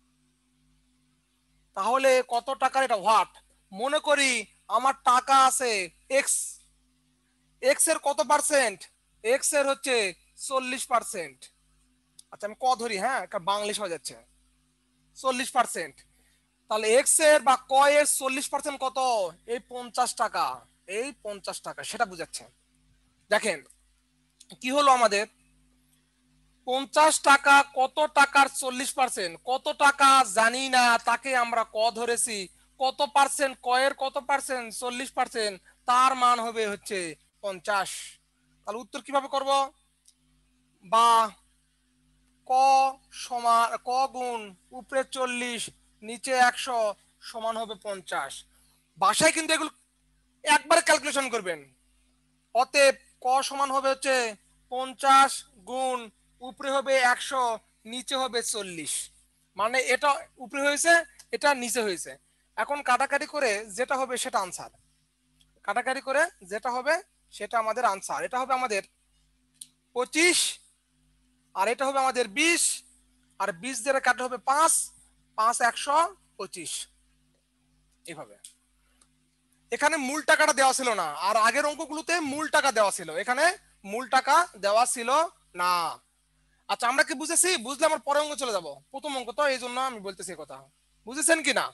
তাহলে কত টাকার এটা হোয়াট। মনে করি আমার টাকা আছে এক্স, এক্স এর কত পার্সেন্ট? এক্স এর হচ্ছে 40%। আচ্ছা আমি ক ধরি, হ্যাঁ বাংলিশ হয়ে যাচ্ছে। 40%, তাহলে এক্স এর বা ক এর 40% কত? এই 50 টাকা। এই 50 টাকা, সেটা বুঝাচ্ছে। দেখেন কি হলো আমাদের, 50 টাকা কত টাকার 40%? কত টাকা জানি না, তাকে আমরা ক ধরেছি। কত পার্সেন্ট? ক এর কত পার্সেন্ট? 40%, তার মান হবে হচ্ছে 50। তাহলে উত্তর কিভাবে করব? বা ক সমান ক গুণ উপরে 40 নিচে 100 সমান হবে 50। বাসায় কিন্তু এগুলো একবারে ক্যালকুলেশন করবেন। অতএব ক সমান হবে হচ্ছে 50 গুণ উপরে হবে 100 নিচে হবে 40। মানে এটা উপরে হয়েছে, এটা নিচে হয়েছে। এখন কাটাকাটি করে যেটা হবে সেটা আনসার। কাটাকাটি করে যেটা হবে সেটা আমাদের আনসার। এটা হবে আমাদের 25, আর এটা হবে আমাদের 20, আর 20 দিয়ে কাটা হবে 5, 5 125। এভাবে। এখানে মূল টাকাটা দেওয়া ছিল না, আর আগের অঙ্কগুলোতে মূল টাকা দেওয়া ছিল, এখানে মূল টাকা দেওয়া ছিল না। আচ্ছা আমরা কি বুঝেছি? বুঝলে আমার পরের অঙ্ক চলে যাব। প্রথম অঙ্ক তো, এই জন্য আমি বলতেছি কথা। বুঝেছেন কি না?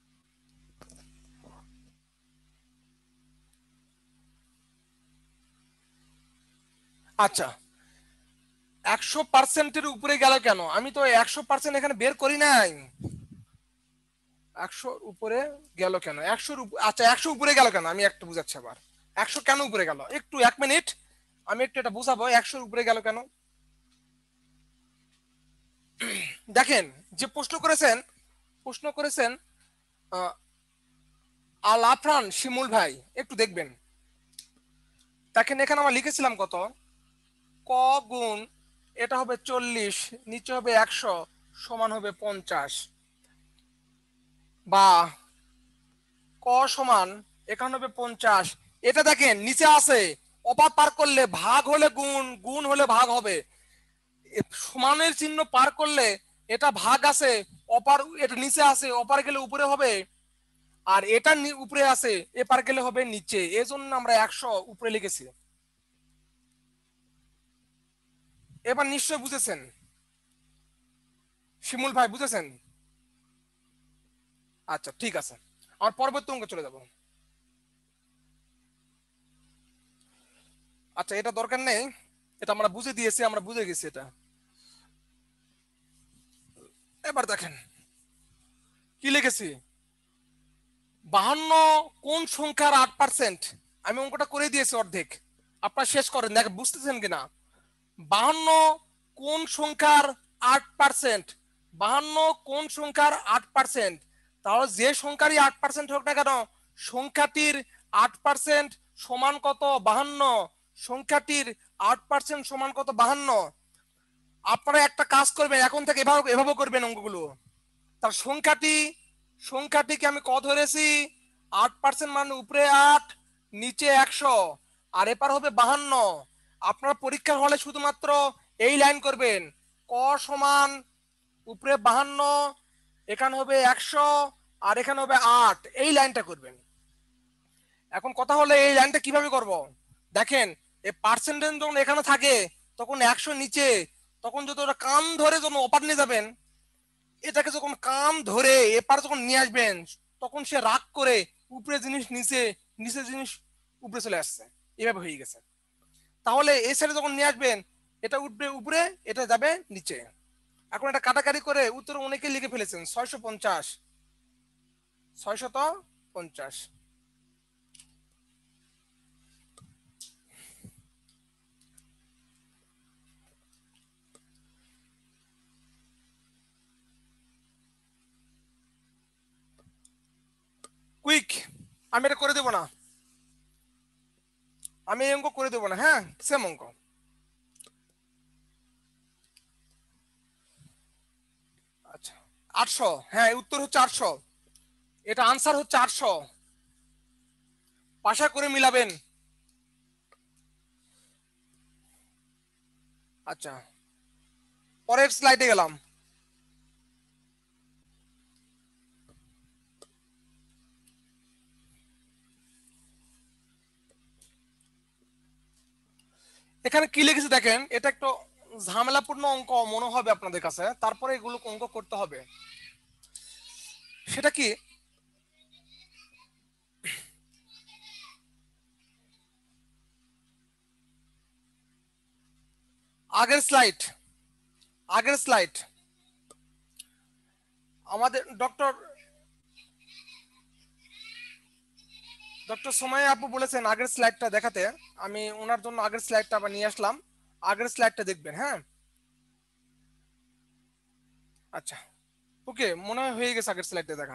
আচ্ছা 100%-এর উপরে গেল কেন? আমি তো 100% এখানে বের করি নাই। 100 উপরে গেল কেন? 100 আচ্ছা 100 উপরে গেল কেন আমি একটু বুঝাচ্ছি আবার। 100 কেন উপরে গেল, একটু 1 মিনিট আমি একটু এটা বুঝাবো। 100 উপরে গেল কেন? দেখেন যে প্রশ্ন করেছেন, প্রশ্ন করেছেন আহ, আল আফরান শিমুল ভাই, একটু দেখবেন। দেখেন এখানে আমরা লিখেছিলাম কত, ক গুণ এটা হবে 40 নিচে হবে 100 সমান হবে 50, বা ক সমান এখানে হবে 50। এটা দেখেন নিচে আছে, অপার পার করলে ভাগ হলে গুণ, গুণ হলে ভাগ হবে। সমানের চিহ্ন পার করলে এটা ভাগ আছে, অপার এটা নিচে আছে, অপার গেলে উপরে হবে। আর এটা উপরে আছে, এপার গেলে হবে নিচে। এজন্য আমরা 100 উপরে লিখেছি। এবার নিশ্চয় বুঝেছেন শিমুল ভাই, বুঝেছেন? আচ্ছা ঠিক আছে, আর পরবর্তী অঙ্কে চলে যাব। আচ্ছা এটা দরকার নেই, এটা আমরা বুঝে দিয়েছি, আমরা বুঝে গেছি এটা। এবার দেখেন কি লিখেছি, 52 কোন সংখ্যার 8%? আমি অঙ্কটা করে দিয়েছি অর্ধেক, আপনারা শেষ করেন, দেখ বুঝতেছেন কিনা। 52 কোন সংখ্যার 8%? 52 কোন সংখ্যার 8%? তাহলে যে সংখ্যারই 8% হোক না কেন, সংখ্যাটির 8% সমান কত? 52। সংখ্যাটির 8% সমান কত? 52। আপনারা একটা কাজ করবেন, এখন থেকে এভাবে এভাবে করবেন অঙ্কগুলো। তার সংখ্যাটি, সংখ্যাটিকে আমি ক ধরেছি, 8% মানে উপরে 8 নিচে 100, আর এপার হবে 52। আপনার পরীক্ষার হলে শুধুমাত্র এই লাইন করবেন, ক সমান উপরে 52, এখানে হবে 100, আর এখানে হবে 8, এই লাইনটা করবেন। এখন কথা হলো এই লাইনটা কিভাবে করব। দেখেন এই পার্সেন্টেজ যখন এখানে থাকে তখন 100 নিচে, তখন যদি ওটা কান ধরে যখন ওপার নিয়ে যাবেন, এটাকে যখন কান ধরে এপার যখন নিয়ে আসবেন, তখন সে রাগ করে উপরে জিনিস নিচে, নিচে জিনিস উপরে চলে আসছে, এভাবে হয়ে গেছে। তাহলে এই সাইডে যখন নিয়ে আসবেন, এটা উঠবে উপরে, এটা যাবে নিচে। এখন এটা কাটাকাটি করে উত্তর অনেকে লিখে ফেলেছেন 650, 650। কুইক, আমি এটা করে দেবো না, আমি এই অঙ্ক করে দেবো না, হ্যাঁ সেম অঙ্ক। আচ্ছা 800, হ্যাঁ উত্তর হচ্ছে 800, এটা আনসার হচ্ছে 800, পাশা করে মিলাবেন। আচ্ছা, পরের স্লাইডে গেলাম। এখানে কি লিখেছে দেখেন, এটা একটু ঝামেলাপূর্ণ অঙ্ক মনে হবে আপনাদের কাছে, তারপরে এগুলো অঙ্ক করতে হবে। সেটা কি, আগের স্লাইড, আগের স্লাইড আমাদের ডক্টর সময় আপু বলেছেন আগের স্লাইডটা দেখাতে, আমি ওনার জন্য আগের স্লাইডটা আবার নিয়ে আসলাম। আগের স্লাইডটা দেখবেন, হ্যাঁ। আচ্ছা, ওকে, মনে হয় হয়ে গেছে আগের স্লাইডটা দেখা।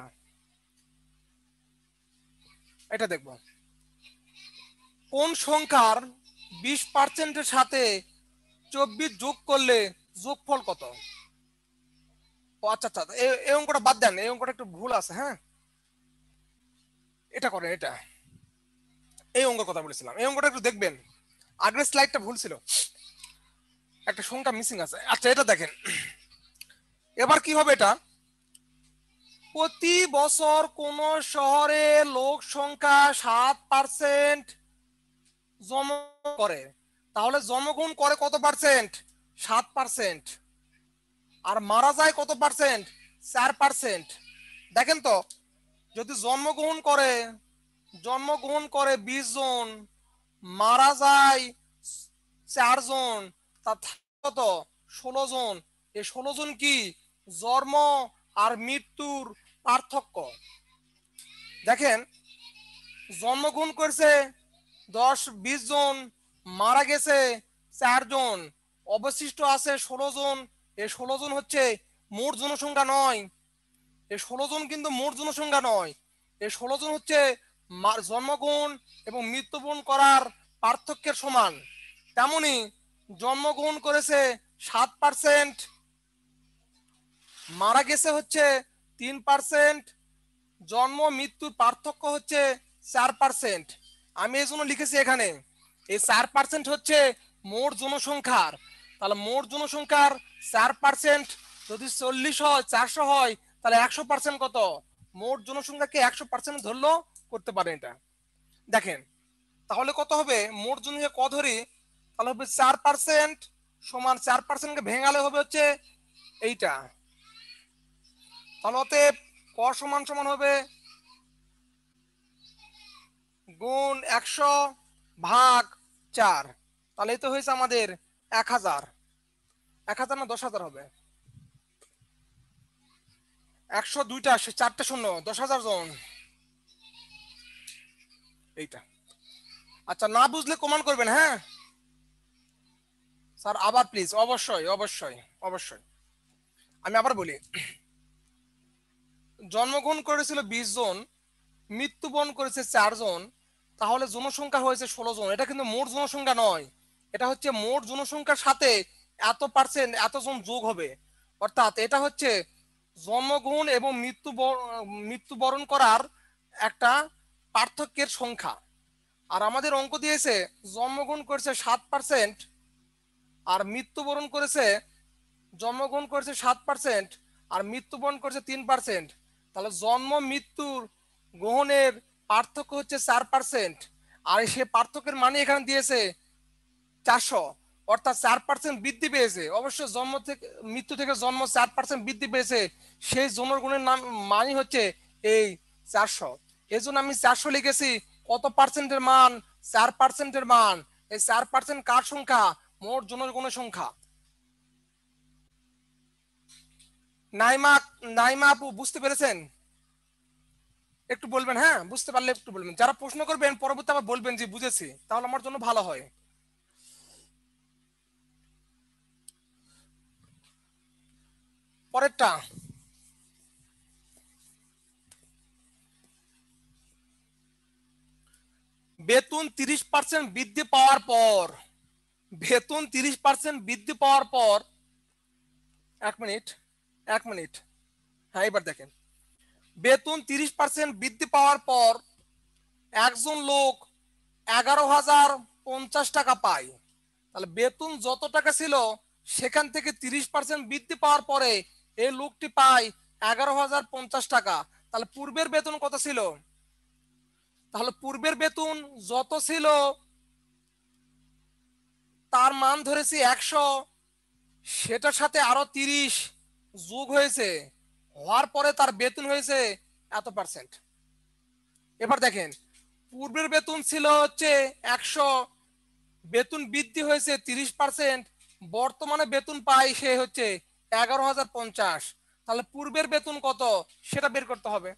এটা দেখবো, কোন সংখ্যার 20% সাথে 24 যোগ করলে যোগফল কত? ও আচ্ছা আচ্ছা, এই অঙ্কটা বাদ দেন, এই অঙ্কটা একটু ভুল আছে, হ্যাঁ। এটা করেন, এটা এই অঙ্কের কথা বলেছিলাম, এই অঙ্কটা একটু দেখবেন, আগের স্লাইডটা ভুল ছিল, একটা সংখ্যা মিসিং আছে। আচ্ছা, এটা দেখেন, এবার কি হবে, এটা প্রতি বছর কোন শহরে লোক সংখ্যা 7% জন্ম করে, তাহলে জন্মগ্রহণ করে কত পার্সেন্ট? 7%। আর মারা যায় কত পার্সেন্ট? 4%। দেখেন তো, যদি জন্মগ্রহণ করে 20 জন, মারা যায় 4 জন, তার কত? 16 জন। এই 16 জন কি জন্ম আর মৃত্যুর পার্থক্য? দেখেন, জন্মগ্রহণ করেছে 10-20 জন, মারা গেছে 4 জন, অবশিষ্ট আছে 16 জন। এই 16 জন হচ্ছে মোট জনসংখ্যা নয়, এই 16 জন কিন্তু মোট জনসংখ্যা নয়, এই 16 জন হচ্ছে জন্মগ্রহণ এবং মৃত্যুবরণ করার পার্থক্যের সমান। তেমনি জন্মগ্রহণ করেছে 7%, মারা গেছে হচ্ছে 3%, জন্ম মৃত্যুর পার্থক্য হচ্ছে 4%। আমি এই জন্য লিখেছি এখানে, এই 4% হচ্ছে মোট জনসংখ্যার, তাহলে মোট জনসংখ্যার 4% যদি 40 হয়, 400 হয়, তাহলে 100% কত? মোট জনসংখ্যাকে 100% ধরলেও করতে পারে এটা। দেখেন, তাহলে কত হবে, মোট জনসংখ্যা ক ধরি, তাহলে হবে 4% সমান 4%কে ভেঙালে হবে হচ্ছে এইটা, তাহলে অতএব ক সমান সমান হবে গুণ 100 ভাগ 4, তাহলে এই তো হয়েছে আমাদের 1000। 1000 না 10,000 হবে, 102টা 4টে শূন্য, 10,000 জন এইটা। আচ্ছা, না বুঝলে কমেন্ট করবেন, হ্যাঁ স্যার, আবার প্লিজ, অবশ্যই অবশ্যই অবশ্যই। আমি আবার বলি, জন্মগ্রহণ করেছিল 20 জন, মৃত্যুবরণ করেছে 4 জন, তাহলে জনসংখ্যা হয়েছে 16 জন। এটা কিন্তু মোট জনসংখ্যা নয়, এটা হচ্ছে মোট জনসংখ্যার সাথে এত পার্সেন্ট এতজন যোগ হবে, অর্থাৎ এটা হচ্ছে জন্মগ্রহণ এবং মৃত্যুবরণ করার একটা পার্থক্যের সংখ্যা। আর আমাদের অঙ্ক দিয়েছে জন্মগ্রহণ করেছে 7% আর মৃত্যুবরণ করেছে, জন্মগ্রহণ করেছে 7% আর মৃত্যুবরণ করেছে 3%, তাহলে জন্ম মৃত্যুর গ্রহণের পার্থক্য হচ্ছে 4%। আর সে পার্থক্যের মানে এখানে দিয়েছে 400, অর্থাৎ 4% বৃদ্ধি পেয়েছে। অবশ্যই জন্ম থেকে মৃত্যু থেকে জন্ম 4% বৃদ্ধি পেয়েছে, সেই জনগণের নাম মানই হচ্ছে এই 400। এই জন্য আমি 400 লিখেছি। কত পার্সেন্টের মান? 4%-এর মান। এই 4% কার সংখ্যা? মোট জনগণের সংখ্যা। নাইমা, নাইমা আপু বুঝতে পেরেছেন? একটু বলবেন, হ্যাঁ বুঝতে পারলে একটু বলবেন, যারা প্রশ্ন করবেন পরবর্তী আবার বলবেন যে বুঝেছি, তাহলে আমার জন্য ভালো হয়। পরেরটা, বেতন 30% বৃদ্ধি পাওয়ার পর, বেতন 30% বৃদ্ধি পাওয়ার পর, 1 মিনিট, 1 মিনিট, হ্যাঁ, এবার দেখেন, বেতন 30% বৃদ্ধি পাওয়ার পর একজন লোক 11,050 টাকা পায়। তাহলে বেতন যত টাকা ছিল সেখান থেকে 30% বৃদ্ধি পাওয়ার পরে এই লোকটি পায় 11,050 টাকা। তাহলে পূর্বের বেতন কত ছিল? তাহলে পূর্বের বেতন যত ছিল তার মান ধরেছি 100, সেটার সাথে আরো 30 যোগ হয়েছে, হওয়ার পরে তার বেতন হয়েছে এত পার্সেন্ট। এবার দেখেন, পূর্বের বেতন ছিল হচ্ছে 100, বেতন বৃদ্ধি হয়েছে 30%, বর্তমানে বেতন পাই সে হচ্ছে 11,050। তাহলে পূর্বের বেতন কত সেটা বের করতে হবে।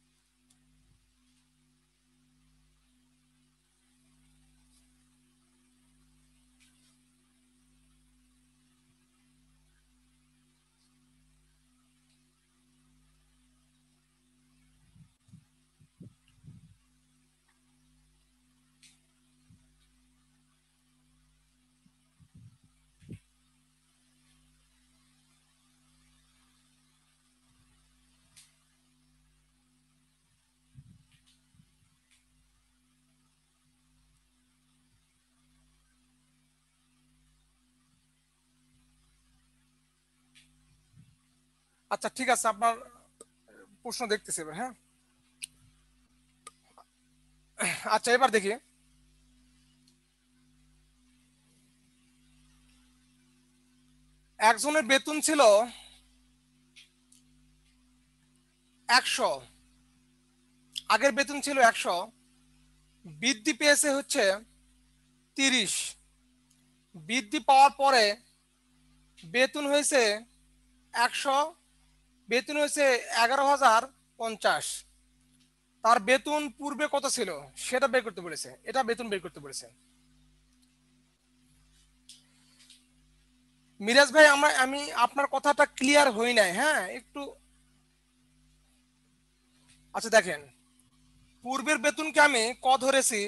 আচ্ছা ঠিক আছে, আপনার প্রশ্ন দেখতেছি এবার। হ্যাঁ, আচ্ছা এবার দেখি, একজনের বেতন ছিল 100, আগের বেতন ছিল 100, বৃদ্ধি পেয়েছে হচ্ছে 30, বৃদ্ধি পাওয়ার পরে বেতন হয়েছে 100, বেতন হয়েছে 11,050। তার বেতন পূর্বে কত ছিল সেটা বের করতে বলেছে, এটা বেতন বের করতে বলেছে। মিরাজ ভাই, আমি আপনার কথাটা ক্লিয়ার হই নাই, হ্যাঁ একটু। আচ্ছা দেখেন, পূর্বের বেতনকে আমি ধরেছি,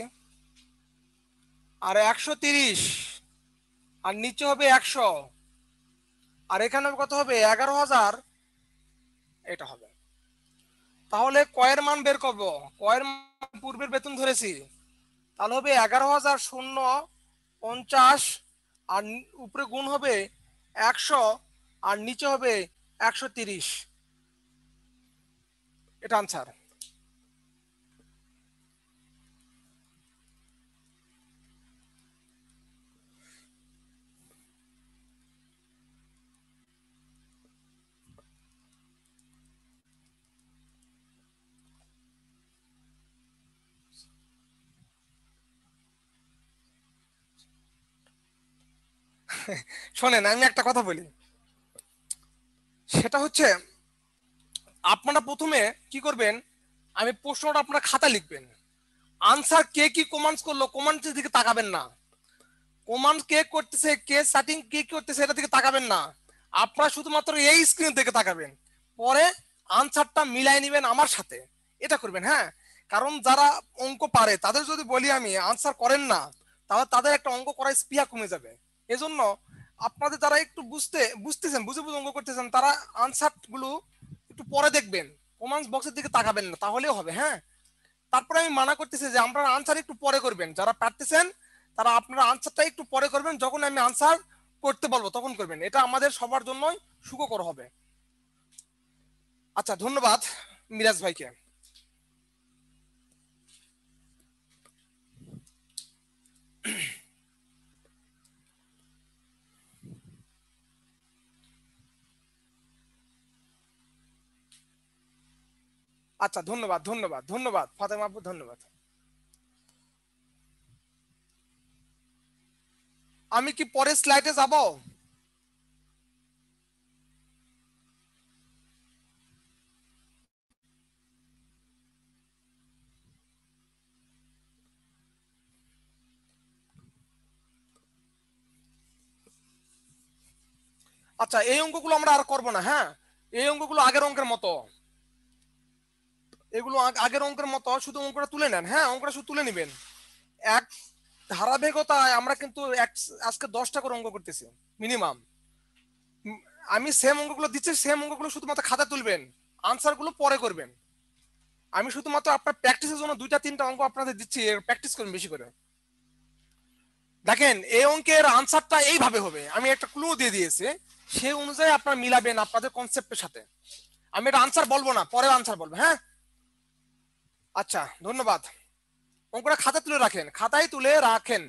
আর 130, আর নিচে হবে 100, আর এখানে কত হবে 11,000, এটা হবে। তাহলে কয়ের মান বের করবো, কয়ের মান পূর্বের বেতন ধরেছি, তাহলে হবে 11,050, আর উপরে গুণ হবে 100, আর নিচে হবে 130, এটা আনসার। শোনেন, আমি একটা কথা বলি, সেটা হচ্ছে আপনারা প্রথমে কি করবেন, আমি প্রশ্নটা আপনার খাতা লিখবেন, আনসার কে কি কমান্ডস করলো কমান্ডের দিকে তাকাবেন না, কমান্ড কে করতেছে, কে সেটিং কে করতেছে এটা দিকে তাকাবেন না, আপনারা শুধুমাত্র এই স্ক্রিন দিকে তাকাবেন, পরে আনসারটা মিলাই নেবেন আমার সাথে, এটা করবেন। হ্যাঁ, কারণ যারা অঙ্ক পারে তাদের যদি বলি আমি আনসার করেন না, তাহলে তাদের একটা অঙ্ক করার স্পৃহা কমে যাবে। এজন্য আপনাদের যারা একটু বুঝতেছেন, বুঝে বুঝে অঙ্ক করতেছেন, তারা আনসার গুলো একটু পরে দেখবেন, কমেন্টস বক্সের দিকে তাকাবেন না, তাহলেও হবে। হ্যাঁ, তারপরে আমি মানা করতেছি যে আপনারা আনসার একটু পরে করবেন, যারা পারতেছেন তারা আপনারা আনসারটা একটু পরে করবেন, যখন আমি আনসার করতে বলবো তখন করবেন, এটা আমাদের সবার জন্যই সুখকর হবে। আচ্ছা, ধন্যবাদ মিরাজ ভাইকে। আচ্ছা, ধন্যবাদ ধন্যবাদ ধন্যবাদ ফাতেমা আপু, ধন্যবাদ। আমি কি পরের স্লাইডে যাব? আচ্ছা, এই অঙ্কগুলো আমরা আর করব না। হ্যাঁ, এই অঙ্কগুলো আগের অঙ্কের মতো, এগুলো আগের অঙ্কের মতো, শুধু অঙ্কটা তুলে নেন। হ্যাঁ, অঙ্কটা শুধু তুলে নেবেন। এক ধারাবাহিকতায় আমরা কিন্তু আজকে 10টা করে অঙ্ক করতেছি মিনিমাম। আমি সেম অঙ্কগুলো দিচ্ছি, সেম অঙ্কগুলো শুধুমাত্র খাতা তুলবেন, আনসারগুলো পরে করবেন। আমি শুধুমাত্র আপনার প্র্যাকটিসের জন্য 2-3টা অঙ্ক আপনাদের দিচ্ছি, প্র্যাকটিস করুন বেশি করে। দেখেন এই অঙ্কের আনসারটা এইভাবে হবে, আমি একটা ক্লু দিয়ে দিয়েছি, সেই অনুযায়ী আপনারা মিলাবেন আপনাদের কনসেপ্টের সাথে। আমি এটা আনসার বলবো না, পরে আনসার বলবো, হ্যাঁ? আচ্ছা, ধন্যবাদ। অঙ্কটা খাতায় তুলে রাখেন, খাতায় তুলে রাখেন।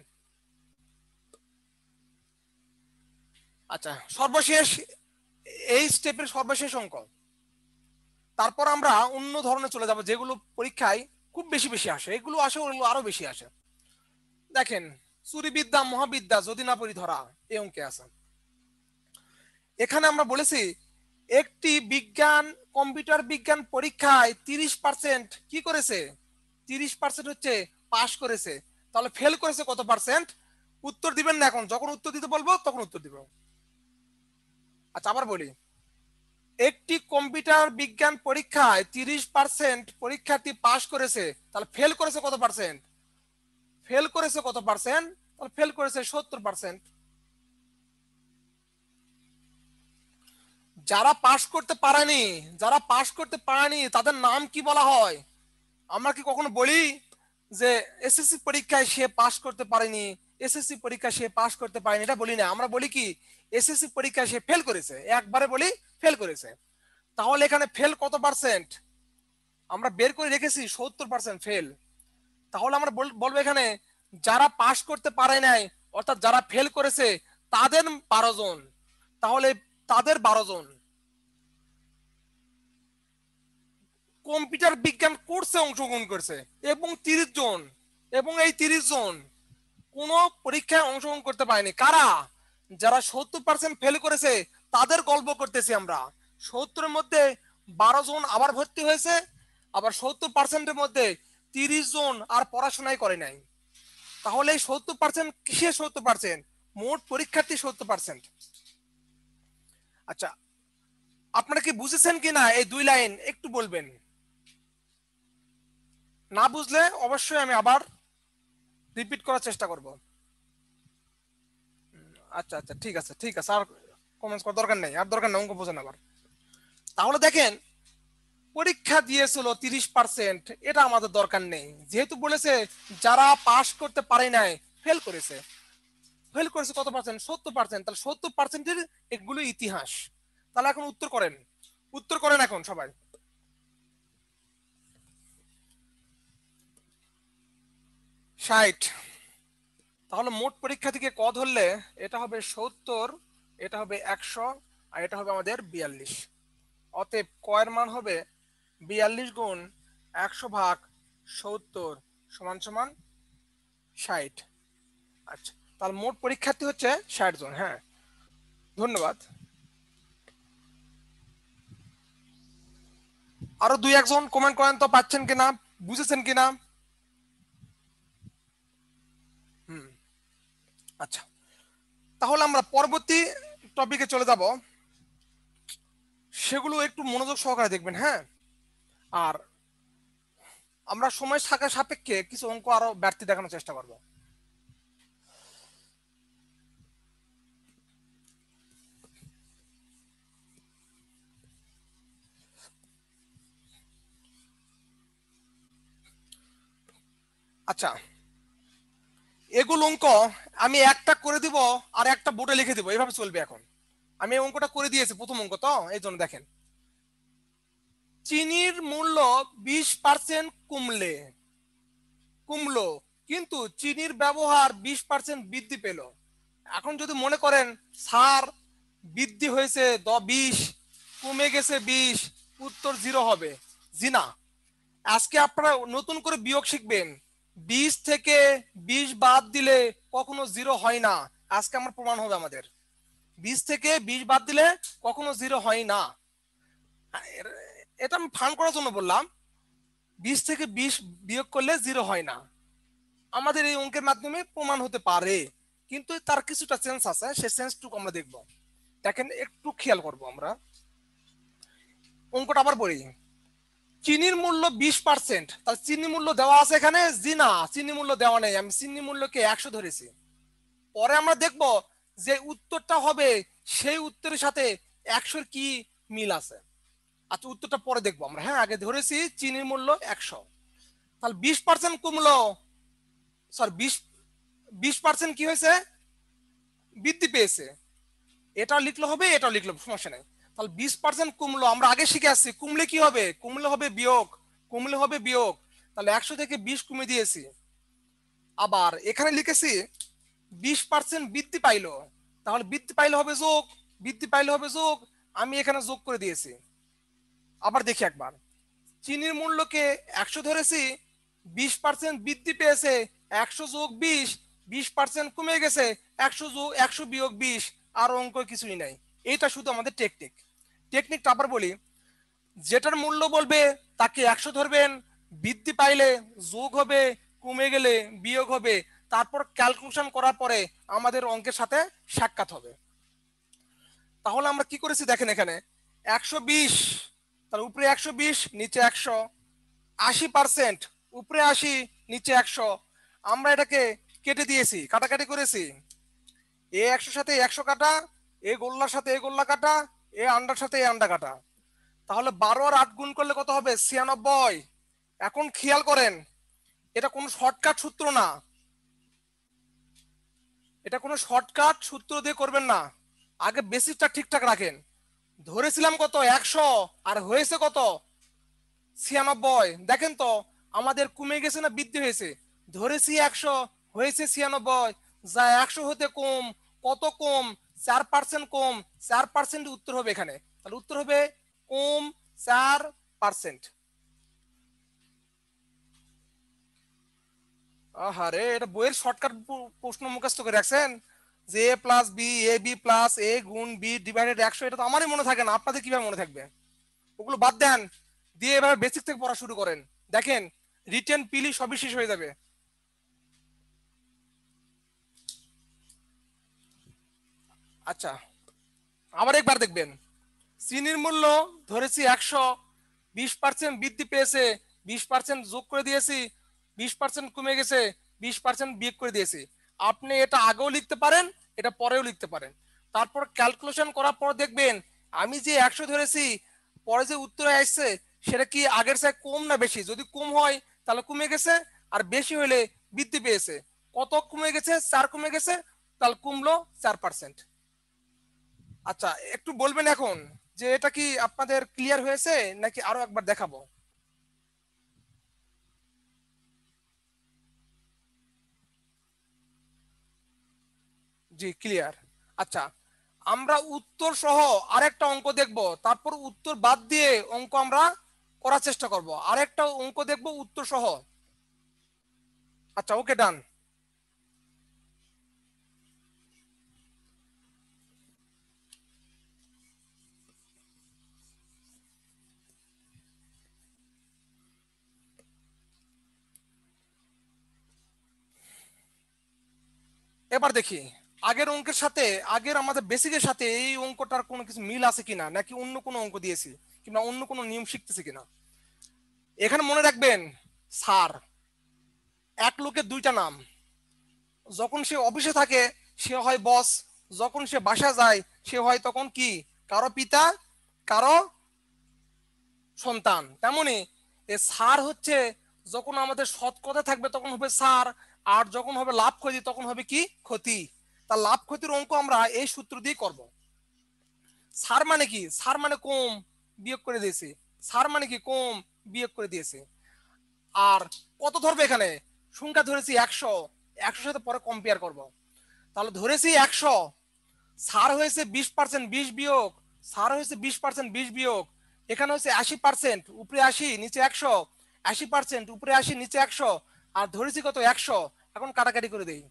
আচ্ছা, সর্বশেষ এই স্টেপের সর্বশেষ অঙ্ক, তারপর আমরা অন্য ধরনের চলে যাব যেগুলো পরীক্ষায় খুব বেশি বেশি আসে। এগুলো আসে, ওগুলো আরো বেশি আসে। দেখেন, চুরিবিদ্যা মহাবিদ্যা যদি না পড়ি ধরা, এই অঙ্কে আছে। এখানে আমরা বলেছি একটি বিজ্ঞান কম্পিউটার বিজ্ঞান পরীক্ষায় 30% কি করেছে, 30% হচ্ছে পাস করেছে। তাহলে ফেল করেছে কত পার্সেন্ট? উত্তর দিবেন না এখন, যখন উত্তর দিতে বলবো তখন উত্তর দিব। আচ্ছা, আবার বলি, একটি কম্পিউটার বিজ্ঞান পরীক্ষায় 30% পরীক্ষার্থী পাস করেছে, তাহলে ফেল করেছে কত পার্সেন্ট? ফেল করেছে কত পার্সেন্ট? তাহলে ফেল করেছে 70%। যারা পাস করতে পারেনি, যারা পাস করতে পারেনি তাদের নাম কি বলা হয়? আমরা কি কখনো বলি যে এসএসসি পরীক্ষায় সে পাস করতে পারেনি, এসএসসি পরীক্ষায় সে পাস করতে পারেনি? এটা বলি না, আমরা বলি কি এসএসসি পরীক্ষায় সে ফেল করেছে, একবারে বলি ফেল করেছে। তাহলে এখানে ফেল কত পার্সেন্ট? আমরা বের করে রেখেছি 70% ফেল। তাহলে আমরা বলবো এখানে যারা পাস করতে পারে নাই, অর্থাৎ যারা ফেল করেছে তাদের 12 জন। তাহলে তাদের 12 জন কম্পিউটার বিজ্ঞান কোর্সে অংশগ্রহণ করেছে, এবং 30 জন, এবং এই 30 জন কোন পরীক্ষায় অংশগ্রহণ করতে পারেনি। কারা? যারা 70% ফেল করেছে তাদের গল্প করতেছি আমরা। 70-এর মধ্যে 12 জন আবার ভর্তি হয়েছে, আবার 70%-এর মধ্যে 30 জন আর পড়াশোনাই করে নাই। তাহলে এই 70% কিসের 70%? মোট পরীক্ষার্থী 70%। আচ্ছা, আপনারা কি বুঝেছেন কিনা এই 2 লাইন একটু বলবেন? না বুঝলে অবশ্যই আমি আবার রিপিট করার চেষ্টা করব। আচ্ছা আচ্ছা, ঠিক আছে ঠিক আছে, আর কমেন্টস করার দরকার নেই, আর দরকার নেই অঙ্ক বোঝেন আবার। তাহলে দেখেন, পরীক্ষা দিয়েছিল 30%, এটা আমাদের দরকার নেই, যেহেতু বলেছে যারা পাস করতে পারে নাই ফেল করেছে। ফেল করেছে কত পার্সেন্ট? 70%। তাহলে 70%-এর এগুলো ইতিহাস। তাহলে এখন উত্তর করেন, উত্তর করেন এখন সবাই। 60। তাহলে মোট পরীক্ষা থেকে ক ধরলে এটা হবে 70, এটা হবে 100, আর এটা হবে আমাদের 42। অতএব ক এর মান হবে 42 গুণ 100 ভাগ 70 সমান সমান 60। আচ্ছা, তাহলে মোট পরীক্ষার্থী হচ্ছে 60 জন। হ্যাঁ, ধন্যবাদ। আরো 2-1 জন কমেন্ট করেন তো, পাচ্ছেন কিনা, বুঝেছেন কিনা। আচ্ছা, তাহলে আমরা পরবর্তী টপিকে চলে যাব, সেগুলো একটু মনোযোগ সহকারে দেখবেন, হ্যাঁ? আর আমরা সময় থাকার সাপেক্ষে কিছু অঙ্ক আরো ব্যর্থ দেখানোর চেষ্টা করব। আচ্ছা, এগুলো অঙ্ক আমি একটা করে দিব আর একটা বোর্ডে লিখে দিব, এইভাবে চলবে। এখন আমি এই অঙ্কটা করে দিয়েছি, প্রথম অঙ্ক তো, এই জন্য দেখেন, চিনির মূল্য 20% কমলো, কিন্তু চিনির ব্যবহার 20% বৃদ্ধি পেল। এখন যদি মনে করেন স্যার বৃদ্ধি হয়েছে 20, কমে গেছে 20, উত্তর 0 হবে। জি না, আজকে আপনারা নতুন করে বিয়োগ শিখবেন। 20 থেকে 20 বাদ দিলে কখনো 0 হয় না। আজকে আমার প্রমাণ হবে আমাদের 20 থেকে 20 বাদ দিলে কখনো 0 হয় না। এটা আমি ফান করার জন্য বললাম, 20 থেকে 20 বিয়োগ করলে 0 হয় না। আমাদের এই অঙ্কের মাধ্যমে প্রমাণ হতে পারে, কিন্তু তার কিছুটা সেন্স আছে, সেই সেন্সটুকু আমরা দেখব। দেখেন, একটু খেয়াল করব আমরা। অঙ্কটা আবার পড়ি, চিনির মূল্য 20%, তাহলে চিনি মূল্য দেওয়া আছে এখানে? জি না, চিনি মূল্য দেওয়া নেই, আমি চিনি মূল্যকে 100 ধরেছি। পরে আমরা দেখব যে উত্তরটা হবে সেই উত্তরের সাথে 100-র কি মিল আছে। আচ্ছা উত্তরটা পরে দেখবো আমরা। হ্যাঁ, আগে ধরেছি চিনির মূল্য 100, তাহলে 20% কমলো, সরি 20% কি হয়েছে, বৃদ্ধি পেয়েছে। এটাও লিখলে হবে, এটাও লিখলে সমস্যা নেই। তাহলে 20% কমলো, আমরা আগে শিখে আসছি কমলে কি হবে, কমলে হবে বিয়োগ, কমলে হবে বিয়োগ। তাহলে 100 থেকে 20 কমে দিয়েছি। আবার এখানে লিখেছি 20% বৃদ্ধি পাইলো, তাহলে বৃদ্ধি পাইলে হবে যোগ, বৃদ্ধি পাইলে হবে যোগ, আমি এখানে যোগ করে দিয়েছি। আবার দেখি একবার, চিনির মূল্যকে 100 ধরেছি, 20% বৃদ্ধি পেয়েছে, 100 যোগ 20, 20% কমে গেছে, 100 যোগ 100 বিয়োগ 20, আর অঙ্ক কিছুই নাই। এটা শুধু আমাদের টেকনিকটা আবার বলি, যেটার মূল্য বলবে তাকে 100 ধরবেন, বৃদ্ধি পাইলে যোগ হবে, কমে গেলে বিয়োগ হবে, তারপর ক্যালকুলেশন করার পরে আমাদের অঙ্কের সাথে সাক্ষাৎ হবে। তাহলে আমরা কি করেছি দেখেন, এখানে 120, তার উপরে 120 নিচে 100, 80%, উপরে 80 নিচে 100, আমরা এটাকে কেটে দিয়েছি, কাটাকাটি করেছি। এ 100 সাথে 100 কাটা, এ গোল্লার সাথে এ গোল্লা কাটা, এ আন্ডার সাথে এ আন্ডা কাটা। তাহলে 12 আর 8 গুণ করলে কত হবে, 96। এখন খেয়াল করেন, এটা কোনো শর্টকাট সূত্র না, এটা কোনো শর্টকাট সূত্র দিয়ে করবেন না, আগে বেসিকটা ঠিকঠাক রাখেন। ধরেছিলাম কত 100, আর হয়েছে কত 96। দেখেন তো আমাদের কমে গেছে না বৃদ্ধি হয়েছে, ধরেছি 100, হয়েছে 96, যা 100 হতে কম, কত কম, 4% কম, 4% উত্তর হবে এখানে। তাহলে উত্তর হবে কম 4%। আহারে, এটা বইয়ের শর্টকাট প্রশ্ন মুখস্থ করে রাখছেন, যে A plus B, A B plus A গুণ বি ডিভাইডেড 100, এটা তো আমারই মনে থাকে না, আপনাদের কিভাবে মনে থাকবে? ওগুলো বাদ দেন, দিয়ে এভাবে বেসিক থেকে পড়া শুরু করেন, দেখেন রিটেন পিলি সবই শেষ হয়ে যাবে। আচ্ছা, আবার একবার দেখবেন, চিনির মূল্য ধরেছি 100, 20% বৃদ্ধি পেয়েছে, 20% যোগ করে দিয়েছি, 20% কমে গেছে, 20% বিয়োগ করে দিয়েছি। আপনি এটা আগেও লিখতে পারেন, এটা পরেও লিখতে পারেন। তারপর ক্যালকুলেশন করার পর দেখবেন আমি যে 100 ধরেছি, পরে যে উত্তরে আসছে সেটা কি আগের চেয়ে কম না বেশি, যদি কম হয় তাহলে কমে গেছে, আর বেশি হলে বৃদ্ধি পেয়েছে। কত কমে গেছে, 4 কমে গেছে, তাহলে কমলো 4%। আচ্ছা, একটু বলবেন এখন যে এটা কি আপনাদের ক্লিয়ার হয়েছে নাকি আরো একবার দেখাবো? জি ক্লিয়ার। আচ্ছা, আমরা উত্তর সহ আরেকটা অঙ্ক দেখব, তারপর উত্তর বাদ দিয়ে অঙ্ক আমরা করার চেষ্টা করব, আরেকটা অঙ্ক দেখব উত্তর সহ। আচ্ছা ওকে, ডান। এবার দেখি আগের অঙ্কের সাথে, আগের আমাদের বেসিকের সাথে এই অঙ্কটার কোনো কিছু মিল আছে কিনা, নাকি অন্য কোনো অঙ্ক দিয়েছি কিংবা অন্য কোনো নিয়ম শিখতেছি কিনা। এখানে মনে রাখবেন, স্যার এক লোকের দুইটা নাম, যখন সে অফিসে থাকে সে হয় বস, যখন সে বাসা যায় সে হয় তখন কি, কারো পিতা, কারো সন্তান। তেমনি এ স্যার হচ্ছে যখন আমাদের সৎ কথা থাকবে তখন হবে স্যার, আর যখন হবে লাভ ক্ষতি তখন হবে কি, ক্ষতি। তা লাভ ক্ষতির অঙ্ক আমরা এই সূত্র দিয়ে করব। স্যার মানে কি, স্যার মানে কম, বিয়োগ করে দিয়েছে, স্যার মানে কি কম, বিয়োগ করে দিয়েছে। আর কত ধরবে এখানে, সংখ্যা ধরেছি 100, 100 সাথে পরে কম্পেয়ার করব। তাহলে ধরেছি 100, সার হয়েছে 20%, 20 বিয়োগ, সার হয়েছে 20%, 20 বিয়োগ, এখানে হচ্ছে 80%, উপরে 80 নিচে 100, 80% উপরে 80 নিচে 100, আর ধরেছি কত 100। এখন কাটাকাটি করে দেই,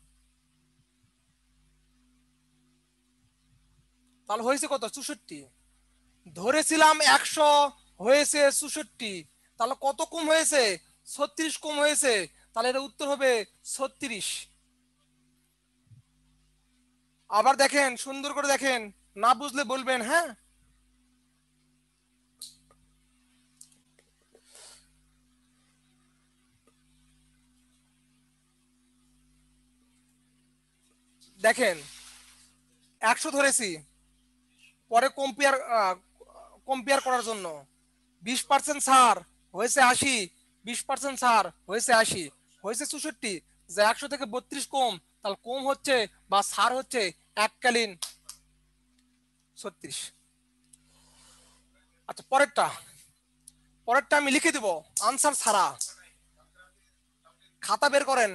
তাহলে হয়েছে কত 64। ধরেছিলাম 100, হয়েছে 64, তাহলে কত কম হয়েছে, 36 কম হয়েছে, তাহলে এটা উত্তর হবে 36। আবার দেখেন, সুন্দর করে দেখেন, না বুঝলে বলবেন হ্যাঁ। দেখেন 100 ধরেছি, পরে কম্পেয়ার করার জন্য 20% ছাড় হয়েছে 80, 20% ছাড় হয়েছে 80, হয়েছে 64, যে 100 থেকে 32 কম, তাহলে কম হচ্ছে বা ছাড় হচ্ছে এককালীন 36। আচ্ছা, পরেরটা পরেরটা আমি লিখে দিব আনসার ছাড়া। খাতা বের করেন।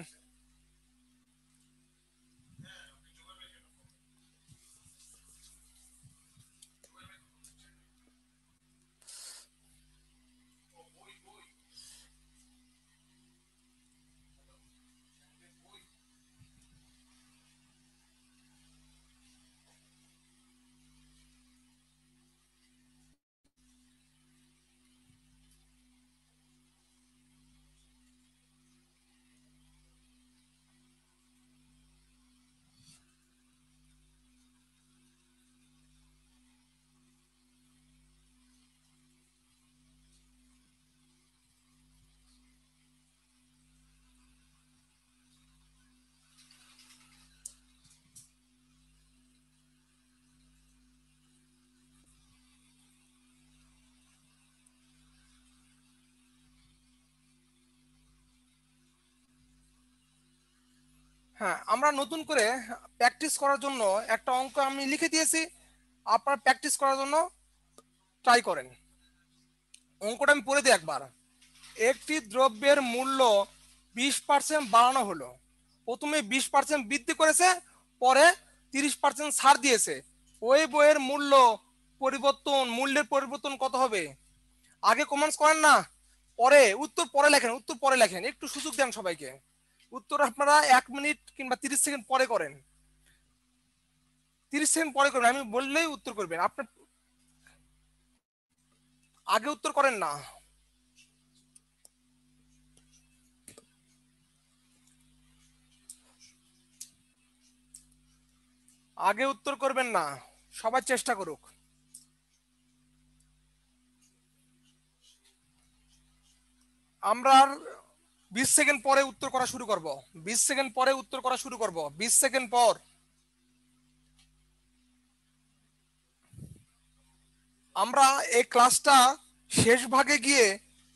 হ্যাঁ, আমরা নতুন করে প্র্যাকটিস করার জন্য একটা অঙ্ক আমি লিখে দিয়েছি, আপনারা প্র্যাকটিস করার জন্য ট্রাই করেন। অঙ্কটা আমি পড়ে দিই একবার। একটি দ্রব্যের মূল্য 20% বাড়ানো হলো। প্রথমে 20% বৃদ্ধি করেছে, পরে 30% ছাড় দিয়েছে। ওই বইয়ের মূল্যের পরিবর্তন কত হবে? আগে কমেন্টস করেন না, পরে উত্তর পরে লেখেন, উত্তর পরে লেখেন, একটু সুযোগ দেন সবাইকে। উত্তর আপনারা 1 মিনিট কিংবা 30 সেকেন্ড পরে করেন, 30 সেকেন্ড পরে করবেন, আমি বললেই উত্তর করবেন। আপনার আগে উত্তর করেন না। আগে উত্তর করবেন না, সবাই চেষ্টা করুক। আমরা আর 20 সেকেন্ড পরে উত্তর করা শুরু করব, 20 সেকেন্ড পরে উত্তর করা শুরু করব, 20 সেকেন্ড পর। আমরা এই ক্লাসটা শেষ ভাগে গিয়ে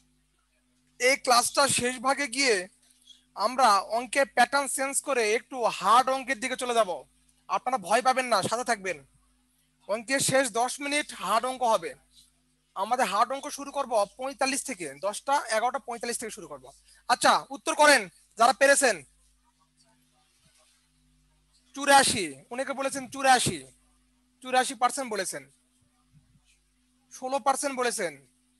আমরা অঙ্কের প্যাটার্ন চেঞ্জ করে একটু হার্ড অঙ্কের দিকে চলে যাব। আপনারা ভয় পাবেন না, সাথে থাকবেন। অঙ্কের শেষ 10 মিনিট হার্ড অঙ্ক হবে। আমাদের হার্ড অঙ্ক শুরু করব 45 থেকে, 10টা 11টা 45 থেকে শুরু করব। আচ্ছা, উত্তর করেন যারা পেরেছেন। 84, অনেকে বলেছেন 84, 84% বলেছেন, 16% বলেছেন।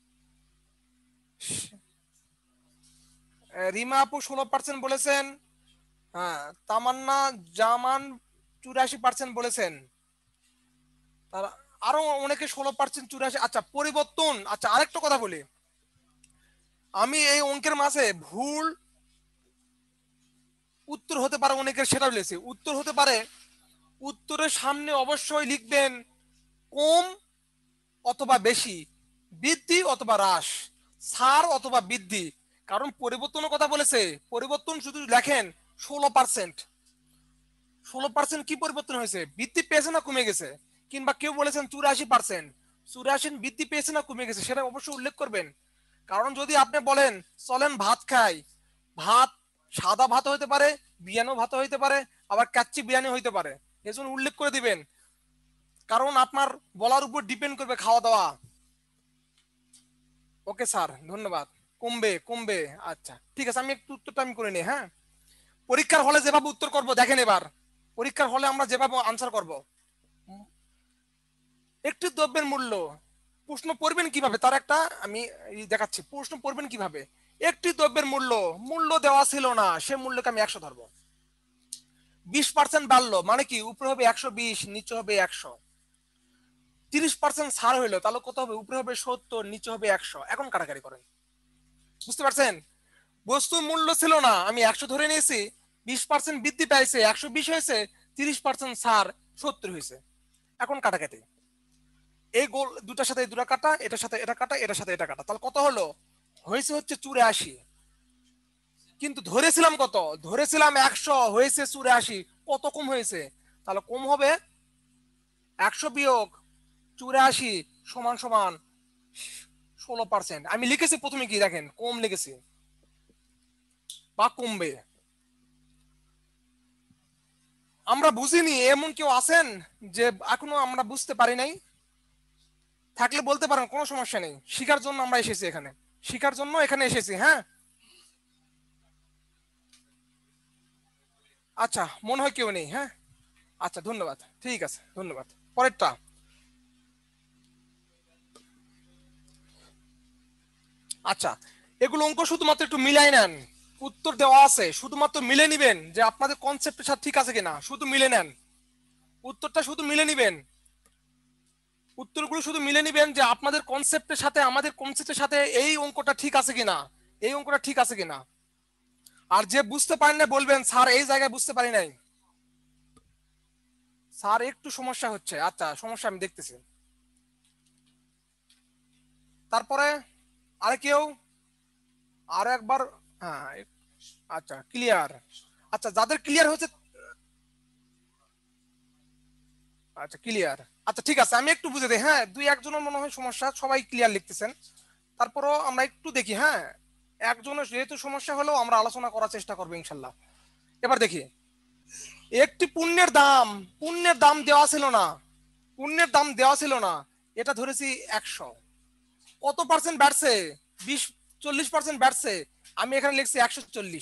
রিমা আপু 16% বলেছেন। হ্যাঁ, তামান্না জামান 84% বলেছেন। তারা আরো অনেকে 16%, 84। আচ্ছা, পরিবর্তন। আচ্ছা, আরেকটা কথা বলি, আমি এই অঙ্কের মাঝে ভুল উত্তর হতে পারে অনেকের, সেটা বলেছি। উত্তর হতে পারে, উত্তরের সামনে অবশ্যই লিখবেন কম অথবা বেশি, বৃদ্ধি অথবা হ্রাস, ছাড় অথবা বৃদ্ধি। কারণ পরিবর্তনের কথা বলেছে, পরিবর্তন শুধু লেখেন 16%। 16% কি পরিবর্তন হয়েছে? বৃদ্ধি পেয়েছে না কমে গেছে? কিংবা কেউ বলেছেন 84%, 84 বৃদ্ধি পেয়েছে না কমে গেছে, সেটা অবশ্যই উল্লেখ করবেন। কারণ যদি আপনি বলেন চলেন ভাত খাই, ভাত সাদা ভাত হইতে পারে, বিরিয়ানি ভাত হইতে পারে, আবার কাচ্চি বিরিয়ানি হইতে পারে, এজন্য উল্লেখ করে দিবেন। কারণ আপনার বলার উপর ডিপেন্ড করবে খাওয়া দাওয়া। ওকে স্যার, ধন্যবাদ। কমবে কমবে, আচ্ছা ঠিক আছে, আমি একটু উত্তরটা আমি করে নিই। হ্যাঁ, পরীক্ষার হলে যেভাবে উত্তর করব দেখেন এবার, পরীক্ষার হলে আমরা যেভাবে আনসার করব। একটি দ্রব্যের মূল্য, প্রশ্ন পড়বেন কিভাবে তার একটা আমি দেখাচ্ছি। প্রশ্ন পড়বেন কিভাবে, একটি দ্রব্যের মূল্য, মূল্য দেওয়া ছিল না, সে মূল্যকে আমি 100 ধরবো। 20% বাড়লো মানে কি, উপরে হবে 120, নিচে হবে 100। 30% ছাড় হইলো, তাহলে কত হবে? উপরে হবে 70, নিচে হবে 100। এখন কাটাকাটি করেন, বুঝতে পারছেন? বস্তুর মূল্য ছিল না, আমি 100 ধরে নিয়েছি, 20% বৃদ্ধি পাইছে, 120 হয়েছে, 30% ছাড় 70 হয়েছে। এখন কাটাকাটি, এই গোল দুটার সাথে দুটা কাটা, এটার সাথে এটা কাটা, এটার সাথে এটা কাটা, তাহলে কত হলো? হয়েছে হচ্ছে 84। কিন্তু ধরেছিলাম কত? ধরেছিলাম 100, হয়েছে 84। কত কম হয়েছে? তাহলে কম হবে 100 বিয়োগ 84 সমান সমান 16%। আমি লিখেছি প্রথমে কি দেখেন, কম লিখেছি বা কমবে। আমরা বুঝিনি এমন কেউ আছেন যে এখনো আমরা বুঝতে পারি নাই? থাকলে বলতে পারেন, কোনো সমস্যা নেই, শিখার জন্য আমরা এসেছি এখানে, শিখার জন্য এখানে এসেছি। হ্যাঁ, আচ্ছা, মনে হয় কেউ নেই। হ্যাঁ, আচ্ছা, ধন্যবাদ, ঠিক আছে, ধন্যবাদ। পরেরটা। আচ্ছা, এগুলো অঙ্ক শুধুমাত্র একটু মিলাই নেন, উত্তর দেওয়া আছে, শুধুমাত্র মিলে নিবেন যে আপনাদের কনসেপ্টের সাথে ঠিক আছে কিনা, শুধু মিলে নেন, উত্তরটা শুধু মিলে নিবেন, উত্তরগুলো শুধু মিলে নিবেন যে আপনাদের কনসেপ্টের সাথে আমাদের কনসেপ্টের সাথে এই অঙ্কটা ঠিক আছে কিনা, এই অঙ্কটা ঠিক আছে কিনা। আর যে বুঝতে পারেন না বলবেন স্যার এই জায়গায় বুঝতে পারি নাই, স্যার একটু সমস্যা হচ্ছে, আচ্ছা সমস্যা আমি দেখতেছি। তারপরে আরে কেউ আরো একবার। হ্যাঁ, আচ্ছা ক্লিয়ার। আচ্ছা, যাদের ক্লিয়ার হচ্ছে, আচ্ছা ক্লিয়ার, আচ্ছা ঠিক আছে, আমি একটু বুঝে দিই। হ্যাঁ, দুই একজনের মনে হয় সমস্যা, সবাই ক্লিয়ার লিখতেছেন, তারপরও আমরা একটু দেখি। হ্যাঁ, একজনের যেহেতু সমস্যা হলেও আমরা আলোচনা করার চেষ্টা করবো ইনশাল্লাহ। এবার দেখি, একটি পুণ্যের দাম দেওয়া ছিল না, পুণ্যের দাম দেওয়া ছিল না, এটা ধরেছি 100। কত পার্সেন্ট বাড়ছে? 20-40% বাড়ছে, আমি এখানে লিখছি 140।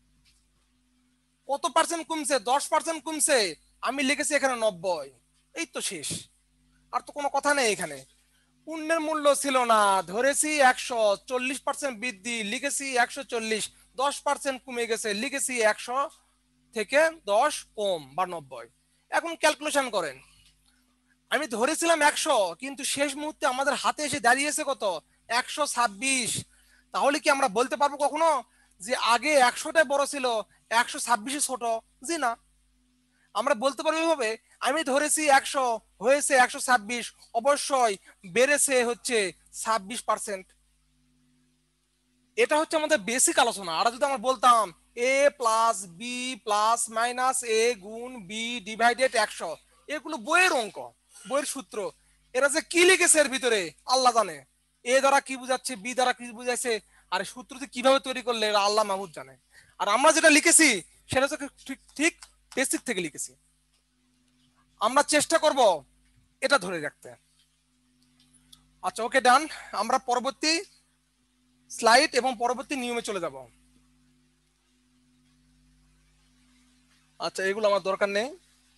কত পার্সেন্ট কমছে? 10% কমছে, আমি লিখেছি এখানে 90। এই তো শেষ, আর তো কোনো কথা নেই এখানে। পুণ্যের মূল্য ছিল না, ধরেছি 100, 40% বৃদ্ধি, লিখেছি 140, 10% কমে গেছে, লিখেছি 100 থেকে 10 কম বা 90। এখন ক্যালকুলেশন করেন, আমি ধরেছিলাম 100, কিন্তু শেষ মুহূর্তে আমাদের হাতে এসে দাঁড়িয়েছে কত? 126। তাহলে কি আমরা বলতে পারবো কখনো যে আগে 100টাই বড় ছিল, 126 ছোট? জি না। আমরা বলতে পারবো এভাবে, আমি ধরেছি 100, হয়েছে 126, অবশ্যই বেড়েছে হচ্ছে 26%। এটা হচ্ছে আমাদের বেসিক আলোচনা। আর যদি আমরা বলতাম A plus B plus minus A গুণ বি ডিভাইডেড 100, এগুলো বইয়ের অঙ্ক, বইয়ের সূত্র, এরা যে কি লিখেছে এর ভিতরে আল্লাহ জানে, এ দ্বারা কি বুঝাচ্ছে, বি দ্বারা কি বুঝাইছে, আর সূত্রটি কিভাবে তৈরি করলে এরা আল্লাহ মাহবুব জানে। আর আমরা যেটা লিখেছি সেটা হচ্ছে ঠিক ঠিক বেসিক থেকে লিখেছি। আমরা চেষ্টা করব এটা ধরে রাখতে। আচ্ছা, ওকে, ডান। আমরা পরবর্তী স্লাইড এবং পরবর্তী নিয়মে চলে যাব। আচ্ছা, এগুলো আমার দরকার নেই।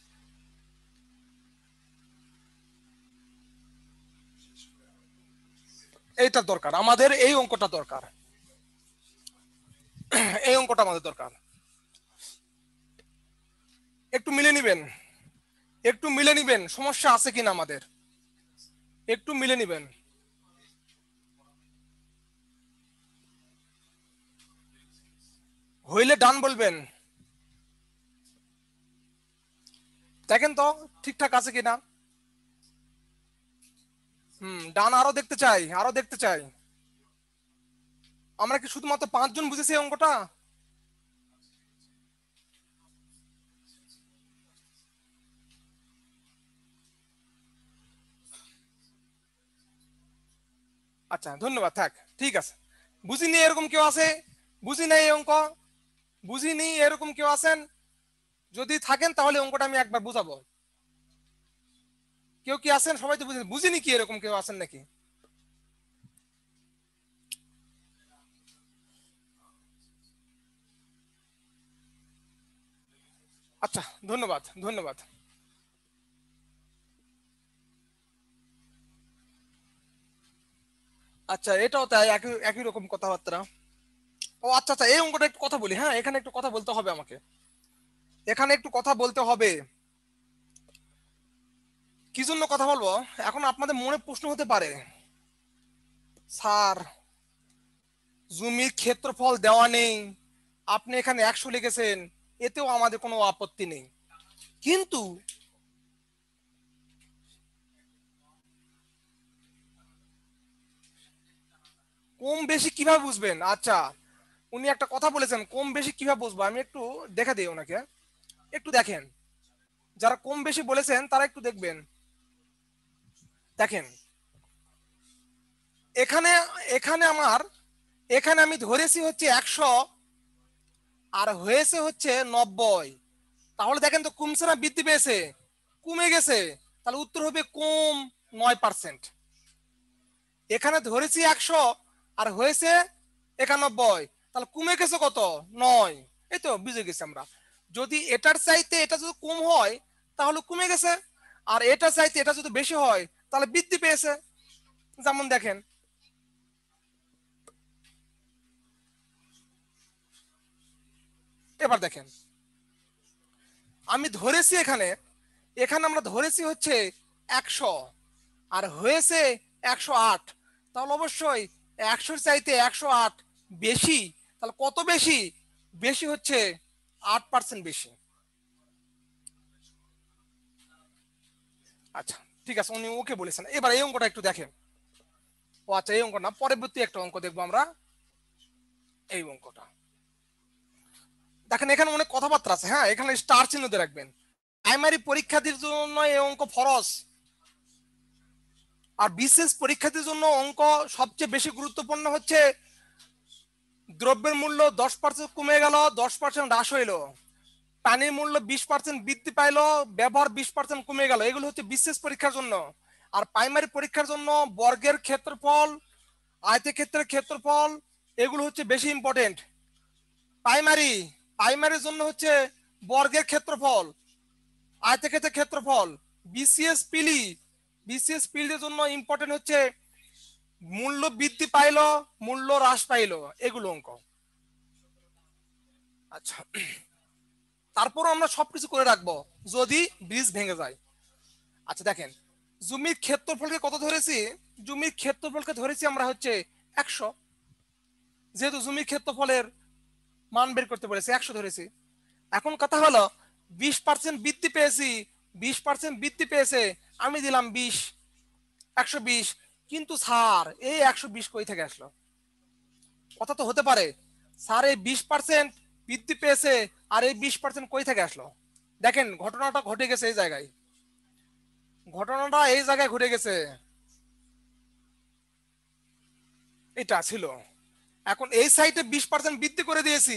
এইটা দরকার আমাদের, এই অঙ্কটা দরকার, এই অঙ্কটা আমাদের দরকার। একটু মিলে নিবেন, একটু মিলে নিবেন, সমস্যা আছে কিনা আমাদের, একটু মিলে নিবেন। হইলে ডান বলবেন, দেখেন তো ঠিকঠাক আছে কিনা। ডান, আরো দেখতে চাই, আরো দেখতে চাই। আমরা কি শুধুমাত্র 5 জন বুঝেছি এই অঙ্কটা? আচ্ছা, ধন্যবাদ, থাক, ঠিক আছে। বুঝিনি এরকম কেউ আছে? বুঝি নাই এই অঙ্ক, বুঝিনি এরকম কেউ আছেন? যদি থাকেন তাহলে অঙ্কটা আমি একবার বুঝাবো। কেউ কি আছেন? সবাই তো বুঝেন, বুঝিনি কি এরকম কেউ আছেন নাকি? আচ্ছা, ধন্যবাদ, ধন্যবাদ। আচ্ছা, এটাও তাই, একই একই রকম কথাবার্তা। ও আচ্ছা আচ্ছা, এই অঙ্কটা একটু কথা বলি। হ্যাঁ, এখানে একটু কথা বলতে হবে আমাকে, এখানে একটু কথা বলতে হবে। কি জন্য কথা বলবো? এখন আপনাদের মনে প্রশ্ন হতে পারে, স্যার জমির ক্ষেত্রফল দেওয়া নেই, আপনি এখানে 100 লিখেছেন, এতেও আমাদের কোনো আপত্তি নেই, কিন্তু কম বেশি কিভাবে বুঝবেন? আচ্ছা, উনি একটা কথা বলেছেন, কম বেশি কিভাবে বুঝবো, আমি একটু দেখা দিই ওনাকে, একটু দেখেন। যারা কম বেশি বলেছেন তারা একটু দেখবেন। দেখেন, এখানে এখানে আমার এখানে আমি ধরেছি হচ্ছে 100 আর হয়েছে হচ্ছে 90। তাহলে দেখেন তো কমছে না বৃদ্ধি পেয়েছে? কমে গেছে। তাহলে উত্তর হবে কম 9%। এখানে ধরেছি 100 আর হয়েছে 91, তাহলে কমে গেছে কত? 9। এই তো বুঝে গেছি আমরা। যদি এটার চাইতে এটা যদি কম হয় তাহলে কমে গেছে, আর এটার চাইতে এটা যদি বেশি হয় তাহলে বৃদ্ধি পেয়েছে। যেমন দেখেন, এবার দেখেন আমি ধরেছি এখানে এখানে আমরা ধরেছি হচ্ছে 100 আর হয়েছে 108, তাহলে অবশ্যই 100-র চাইতে 108 বেশি। তাহলে কত বেশি? বেশি হচ্ছে 8% বেশি। আচ্ছা ঠিক আছে, উনি ওকে বলেছেন। এবার এই অঙ্কটা একটু দেখেন। ও আচ্ছা, এই অঙ্ক না, পরবর্তী একটা অঙ্ক দেখবো আমরা। এই অঙ্কটা দেখেন, এখানে অনেক কথাবার্তা আছে। হ্যাঁ, এখানে স্টার চিহ্ন দিয়ে রাখবেন। প্রাইমারি পরীক্ষার্থীর জন্য এই অঙ্ক ফরজ, আর বিশেষ পরীক্ষার্থীর জন্য অঙ্ক সবচেয়ে বেশি গুরুত্বপূর্ণ হচ্ছে দ্রব্যের মূল্য 10% কমে গেল, 10% হ্রাস হইলো, পানির মূল্য 20% বৃদ্ধি পাইলো, ব্যবহার 20% কমে গেল। এগুলো হচ্ছে বিশেষ পরীক্ষার জন্য। আর প্রাইমারি পরীক্ষার জন্য বর্গের ক্ষেত্রফল, আয়তক্ষেত্রের ক্ষেত্রফল, এগুলো হচ্ছে বেশি ইম্পর্টেন্ট। প্রাইমারির জন্য হচ্ছে বর্গের ক্ষেত্রফল, আয়তক্ষেত্রের ক্ষেত্রফল। বিসিএস পিলির জন্য ইম্পর্টেন্ট হচ্ছে মূল্য বৃদ্ধি পাইলো, মূল্য হ্রাস পাইলো, এগুলো অঙ্ক। আচ্ছা, তারপর আমরা সবকিছু করে রাখবো যদি ব্রিজ ভেঙে যায়। আচ্ছা দেখেন, জমির ক্ষেত্রফলকে কত ধরেছি? জমির ক্ষেত্রফলকে ধরেছি আমরা হচ্ছে 100, যেহেতু জমির ক্ষেত্রফলের মান বের করতে বলেছে 100 ধরেছি। এখন কথা হলো 20% বৃদ্ধি পেয়েছি, 20% বৃদ্ধি পেয়েছে, আমি দিলাম 20, 120। কিন্তু স্যার এই 120 কই থেকে আসলো? কথা তো হতে পারে স্যার এই 20% বৃদ্ধি পেয়েছে আর এই 20% কই থেকে আসলো? দেখেন ঘটনাটা ঘটে গেছে এই জায়গায়, ঘটনাটা এই জায়গায় ঘটে গেছে। এটা ছিল, এখন এই সাইডে 20% বৃদ্ধি করে দিয়েছি।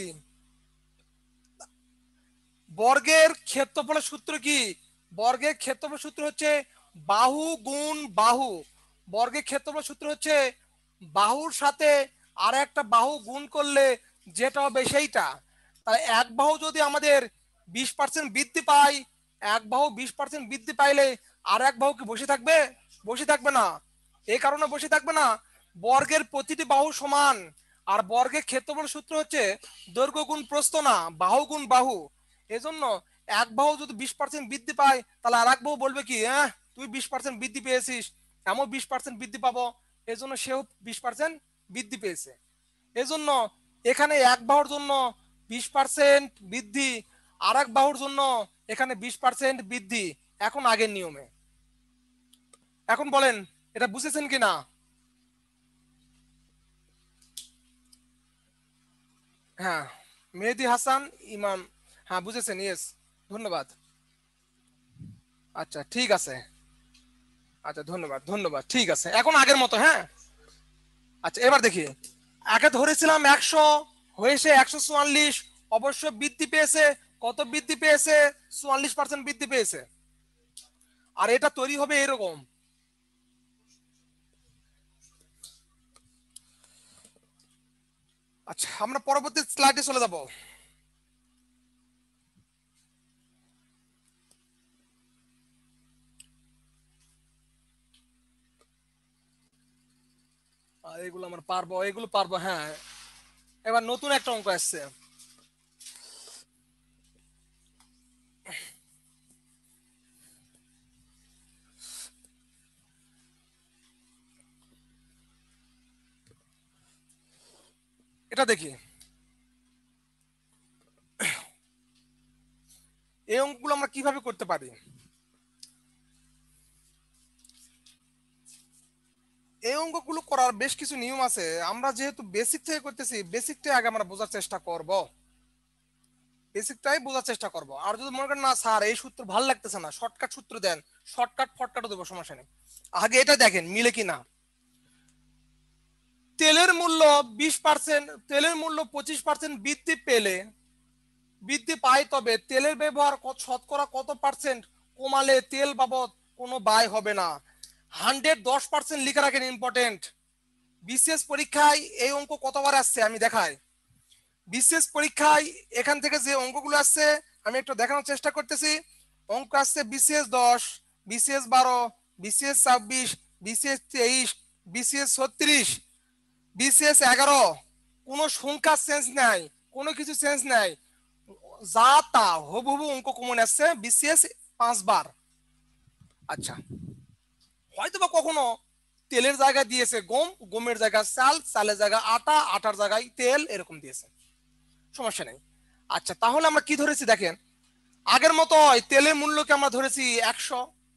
বর্গের ক্ষেত্রফলের সূত্র কি? বর্গের ক্ষেত্রফল সূত্র হচ্ছে বাহু গুণ বাহু। বর্গের ক্ষেত্রফল সূত্র হচ্ছে বাহুর সাথে আর একটা বাহু গুণ করলে যেটা হবে সেইটা। তাহলে এক বাহু যদি আমাদের 20% বৃদ্ধি পায়, এক বাহু 20% বৃদ্ধি পাইলে আর এক বাহু কি বসে থাকবে? বসে থাকবে না। এই কারণে বসে থাকবে না, বর্গের প্রতিটি বাহু সমান। আর বর্গের ক্ষেত্রফল সূত্র হচ্ছে দৈর্ঘ্য গুণ প্রস্থ, না বাহু গুণ বাহু। এজন্য এক বাহু যদি 20% বৃদ্ধি পায় তাহলে আর এক বাহু বলবে কি, হ্যাঁ তুই 20% বৃদ্ধি পেয়েছিস, এমন 20% বৃদ্ধি পাবো। এজন্য সেও 20% বৃদ্ধি পেয়েছে। এজন্য এখানে এক বাহুর জন্য 20% বৃদ্ধি, আর এক বাহুর জন্য এখানে 20% বৃদ্ধি। এখন আগের নিয়মে। এখন বলেন এটা বুঝেছেন কিনা? হ্যাঁ, মেহেদি হাসান ইমাম, হ্যাঁ বুঝেছেন, ইয়েস, ধন্যবাদ। আচ্ছা ঠিক আছে, আচ্ছা ধন্যবাদ ধন্যবাদ, ঠিক আছে এখন আগের মতো। হ্যাঁ, আচ্ছা এবার দেখি। আগে ধরেছিলাম 100, হয়েছে 144, অবশ্য বৃদ্ধি পেয়েছে। কত বৃদ্ধি পেয়েছে? 44% বৃদ্ধি পেয়েছে। আর এটা তৈরি হবে এরকম। আচ্ছা আমরা পরবর্তী স্লাইডে চলে যাব। এগুলো আমরা পারবো, এগুলো পারবো। হ্যাঁ, এবার নতুন একটা অঙ্ক আসছে। এটা দেখি, এই অঙ্কগুলো আমরা কিভাবে করতে পারি। এই অঙ্কগুলো করার বেশ কিছু নিয়ম আছে। আমরা যেহেতু বেসিক থেকে করতেছি, বেসিকটাই আগে আমরা বোঝার চেষ্টা করব, বেসিকটাই বোঝার চেষ্টা করব। আর যদি মনে করেন না স্যার এই সূত্র ভালো লাগতেছে না, শর্টকাট সূত্র দেন, শর্টকাটও দেবো, সমস্যা নেই। আগে এটা দেখেন মিলে কিনা। তেলের মূল্য 20%, তেলের মূল্য 25% বৃদ্ধি পায়, তবে তেলের ব্যবহার শতকরা কত পার্সেন্ট কমালে তেল বাবদ কোনো ব্যয় হবে না? 110% লিখে রাখেন, ইম্পর্টেন্ট। বিশেষ পরীক্ষায় এই অঙ্ক কতবার আসছে আমি দেখাই। বিশেষ পরীক্ষায় এখান থেকে যে অঙ্কগুলো আসছে আমি একটু দেখানোর চেষ্টা করতেছি। অঙ্ক আসছে বিশেষ 10, বিশেষ 12, বিশেষ 26, বিশেষ 23, বিশেষ 36, বিশেষ 11। কোনো সংখ্যা চেঞ্জ নাই, কোনো কিছু চেঞ্জ নাই, যা তা হুবহু অঙ্ক কমন আসছে বিশেষ 5 বার। আচ্ছা, হয়তো বা কখনো তেলের জায়গায় দিয়েছে গম, গমের জায়গায় চাল, চালের জায়গায় আটা, আটার জায়গায় তেল, এরকম দিয়েছে, সমস্যা নেই। আচ্ছা, তাহলে আমরা কি ধরেছি দেখেন, আগের মতো তেলের মূল্যকে আমরা ধরেছি 100,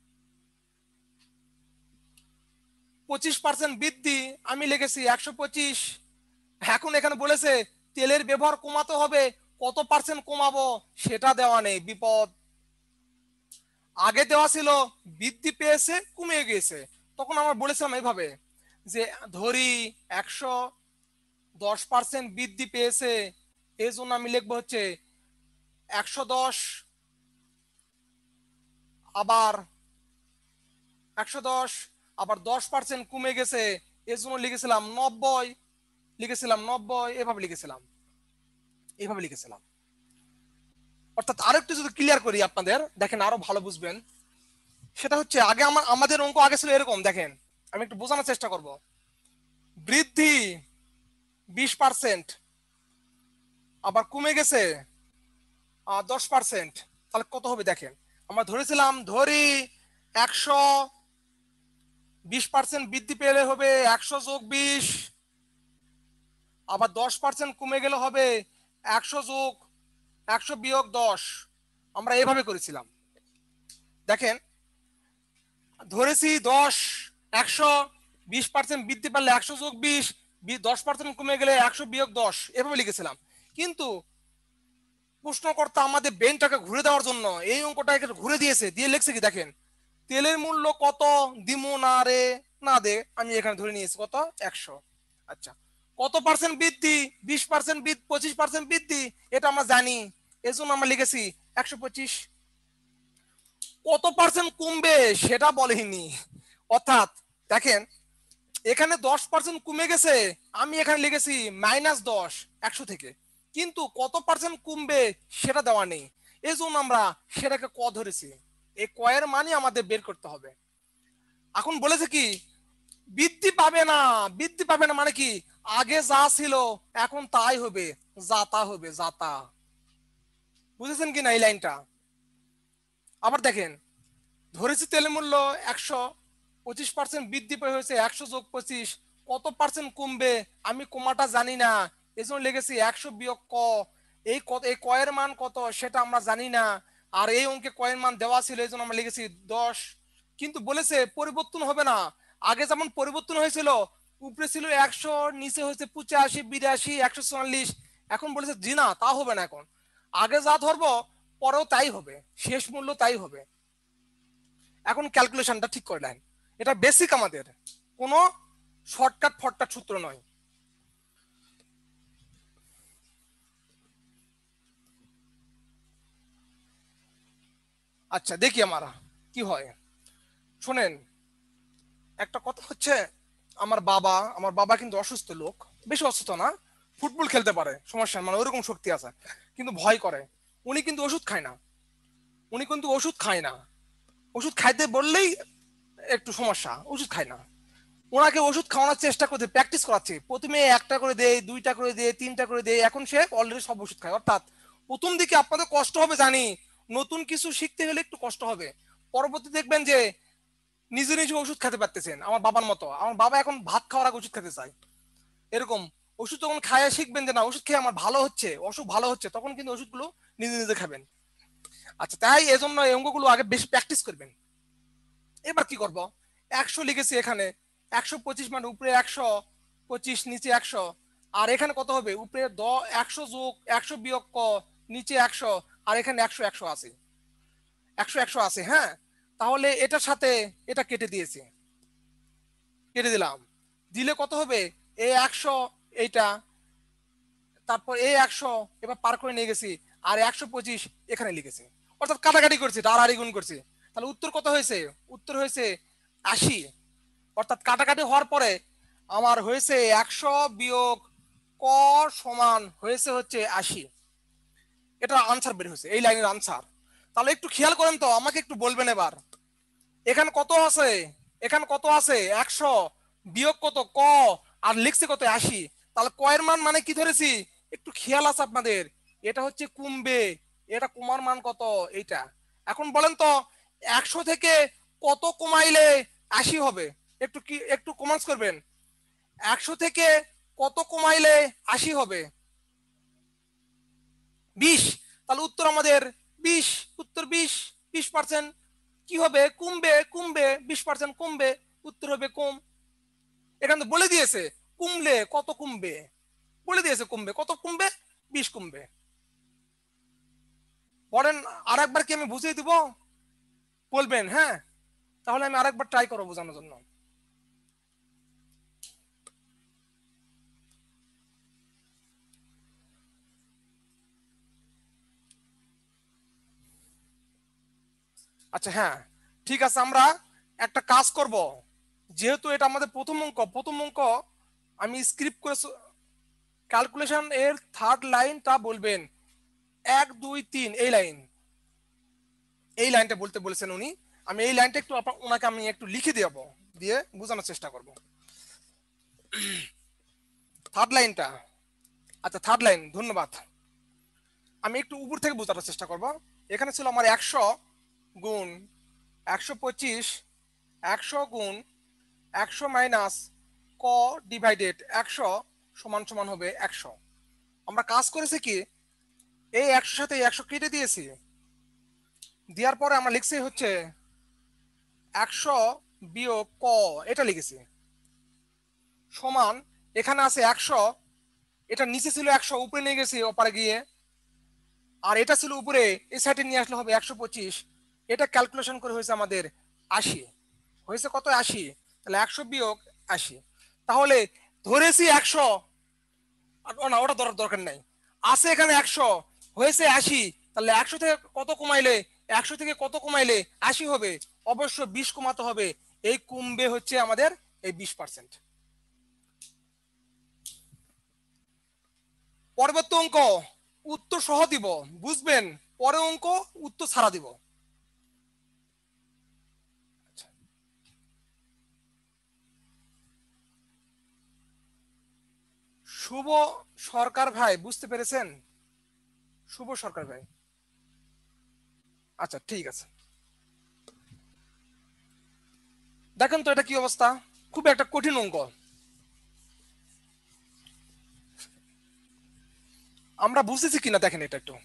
25% বৃদ্ধি, আমি লিখেছি 125। এখন এখানে বলেছে তেলের ব্যবহার কমাতে হবে, কত পার্সেন্ট কমাবো সেটা দেওয়া নেই, বিপদ। আগে দেওয়া ছিল বৃদ্ধি পেয়েছে কমে গিয়েছে, তখন আমরা বলেছিলাম এইভাবে যে ধরি 110% বৃদ্ধি পেয়েছে, এই জন্য আমি লিখবো হচ্ছে 110, আবার 110, আবার 10% কমে গেছে, এর জন্য লিখেছিলাম 90, এভাবে লিখেছিলাম। অর্থাৎ আরেকটু যদি ক্লিয়ার করি আপনাদের, দেখেন আরো ভালো বুঝবেন। সেটা হচ্ছে আগে আমাদের অঙ্ক আগে ছিল এরকম, দেখেন আমি একটু বোঝানোর চেষ্টা করব। বৃদ্ধি 20%, আবার কমে গেছে 10%, তাহলে কত হবে দেখেন। আমরা ধরেছিলাম ধরি 120% বৃদ্ধি পেলে হবে 100 যোগ 20, আবার 10% কমে গেলে হবে 100 যোগ 100 বিয়োগ 10। আমরা এভাবে করেছিলাম। দেখেন ধরেছি 10, 120% বৃদ্ধি পারলে 100 যোগ 20, 10% কমে গেলে 100 বিয়োগ 10, এভাবে লিখেছিলাম। কিন্তু প্রশ্নকর্তা আমাদের ব্রেনটাকে ঘুরে দেওয়ার জন্য এই অঙ্কটাকে ঘুরে দিয়েছে, দিয়ে লিখছে কি দেখেন, তেলের মূল্য কত দিমু না রে না দে, আমি এখানে ধরে নিয়েছি কত 100। আচ্ছা, কত পার্সেন্ট বৃদ্ধি? 20% বৃদ্ধি, 25% বৃদ্ধি, এটা আমরা জানি, এজন্য আমরা লিখেছি 125। কত পার্সেন্ট কমবে সেটা বলেনি, অর্থাৎ দেখেন এখানে 10% কমে গেছে, আমি এখানে লিখেছি -10 100 থেকে, কিন্তু কত পার্সেন্ট কমবে সেটা দেওয়া নেই, এই জন্য আমরা সেটাকে ক ধরেছি। এই ক এর মানে আমাদের বের করতে হবে। এখন বলেছে কি বৃদ্ধি পাবে না, মানে কি আগে যা ছিল এখন তাই হবে, যাতা হবে, যাতা। বুঝেছেন কি না এই লাইনটা? আবার দেখেন ধরেছি তেলের মূল্য 100, 25% বৃদ্ধি পেয়ে হয়েছে 100 যোগ 25, কত পার্সেন্ট কমবে আমি কমাটা জানি না, এজন্য লিখেছি 100 বিয়োগ ক। এই ক এর মান কত সেটা আমরা জানি না, আর এই অঙ্কে ক এর মান দেওয়া ছিল, এই জন্য আমরা লিখেছি 10। কিন্তু বলেছে পরিবর্তন হবে না, আগে যেমন পরিবর্তন হয়েছিল, উপরে ছিল 100, নিচে হয়েছে 85, 82, 144, এখন বলেছে জি না তা হবে না, এখন আগে যা ধরবো পরেও তাই হবে, শেষ মূল্য তাই হবে। এখন ক্যালকুলেশনটা ঠিক করে নেন, এটা বেসিক, আমাদের কোনো শর্টকাট সূত্র নয়। আচ্ছা দেখি আমরা কি হয়, শোনেন। একটা কথা হচ্ছে, আমার বাবা কিন্তু অসুস্থ লোক, বেশি অসুস্থ না, ফুটবল খেলতে পারে, সমস্যা মানে ওরকম শক্তি আছে, কিন্তু ভয় করে। উনি কিন্তু ওষুধ খায় না, ওষুধ খাইতে বললেই একটু সমস্যা, ওষুধ খায় না। ওনাকে ওষুধ খাওয়ানোর চেষ্টা করতে প্র্যাকটিস করাচ্ছে, প্রথমে একটা করে দেয়, দুইটা করে দেয়, তিনটা করে দেয়, এখন সে অলরেডি সব ওষুধ খায়। অর্থাৎ প্রথম দিকে আপনাদের কষ্ট হবে জানি, নতুন কিছু শিখতে হলে একটু কষ্ট হবে, পরবর্তী দেখবেন যে নিজে ওষুধ খেতে পারতেছেন। আমার বাবার মতো, আমার বাবা এখন ভাত খাওয়ার আগে ওষুধ খেতে চায়, এরকম। ওষুধ যখন খায় শিখবেন যে না ওষুধ খেয়ে আমার ভালো হচ্ছে, অসুখ ভালো হচ্ছে, তখন কিন্তু ওষুধগুলো নিজে খাবেন। আচ্ছা, তাই এজন্য এই অঙ্কগুলো আগে বেশি প্র্যাকটিস করবেন। এবার কি করব, 100 লিখেছি এখানে, 125 মানে উপরে 125, নিচে 100, আর এখানে কত হবে উপরে 100 যোগ 100 বিয়োগ ক, নিচে 100, আর এখানে 100 100 আছে, 100 100 আছে। হ্যাঁ, তাহলে এটার সাথে এটা কেটে দিয়েছি, কেটে দিলাম, দিলে কত হবে এই 100 এইটা, তারপর এই 100 এবার পার করে নিয়ে গেছি, আর 125 এখানে লিখেছি, অর্থাৎ কাটাকাটি করছি, হাড়াহাড়ি গুণ করছি। তাহলে উত্তর কত হয়েছে? উত্তর হয়েছে 80। অর্থাৎ কাটাকাটি হওয়ার পরে আমার হয়েছে 100 বিয়োগ ক সমান হয়েছে হচ্ছে 80। এটা আনসার বের হয়েছে, এই লাইনের আনসার। তাহলে একটু খেয়াল করেন তো, আমাকে একটু বলবেন এবার এখানে কত আছে, এখানে কত আছে 100 বিয়োগ কত ক, আর লিখছে কত 80। তাহলে ক এর মান মানে কি ধরেছি, একটু খেয়াল আছে আপনাদের, এটা হচ্ছে কমবে, এটা কমার মান কত এইটা। এখন বলেন তো 100 থেকে কত কমাইলে 80 হবে? একটু কি একটু কমেন্টস করবেন, 100 থেকে কত কমাইলে 80 হবে? 20। তাহলে উত্তর আমাদের 20, উত্তর 20%। কি হবে? কমবে, কমবে 20% কমবে, উত্তর হবে কম। এখানে তো বলে দিয়েছে কমলে কত কমবে, বলে দিয়েছে কমবে কত কমবে, 20 কমবে। পড়েন আরেকবার কি আমি বুঝিয়ে দিব? বলবেন হ্যাঁ, তাহলে আমি আরেকবার ট্রাই করবো বোঝানোর জন্য। আচ্ছা হ্যাঁ ঠিক আছে, আমরা একটা কাজ করব, যেহেতু এটা আমাদের প্রথম অঙ্ক, প্রথম অঙ্ক আমি স্ক্রিপ্ট করে ক্যালকুলেশন এর থার্ড লাইনটা বলবেন, 1 2 3 এই লাইন, এই লাইনটা বলতে বলেছেন উনি। আমি এই লাইনটা একটু ওনাকে আমি একটু লিখে দেব, দিয়ে বোঝানোর চেষ্টা করব থার্ড লাইনটা। আচ্ছা থার্ড লাইন, ধন্যবাদ। আমি একটু উপর থেকে বোঝানোর চেষ্টা করব। এখানে ছিল আমার 100 গুণ 125, 100 গুণ 100 মাইনাস ক ডিভাইডেড 100 সমান সমান হবে 100। আমরা কাজ করেছি কি, এই 100 সাথে 100 কেটে দিয়েছি, দেওয়ার পরে আমরা লিখছি হচ্ছে 100 বিয়োগ ক, এটা লিখেছি সমান, এখানে আছে 100, এটা নিচে ছিল 100, উপরে নিয়ে গেছি ওপারে গিয়ে, আর এটা ছিল উপরে, এই সাইডে নিয়ে আসলে হবে 125। এটা ক্যালকুলেশন করে হয়েছে আমাদের 80। হয়েছে কত? 80। তাহলে 100 বিয়োগ 80। তাহলে ধরেছি 100, না ওটা ধরার দরকার নাই, আছে এখানে 100, হয়েছে 80। তাহলে 100 থেকে কত কমাইলে, 100 থেকে কত কমাইলে 80 হবে? অবশ্য 20 কমাতে হবে, এই কমবে হচ্ছে আমাদের এই 20%। পরবর্তী অঙ্ক উত্তর সহ দিব, বুঝবেন, পরে অঙ্ক উত্তর ছাড়া দিব। শুভ সরকার ভাই, বুঝতে পেরেছেন? শুভ সরকার ভাই, আচ্ছা ঠিক আছে। দেখেন তো এটা কি অবস্থা, খুব একটা কঠিন অঙ্ক। আমরা বুঝতেছি কিনা দেখেন এটা একটু।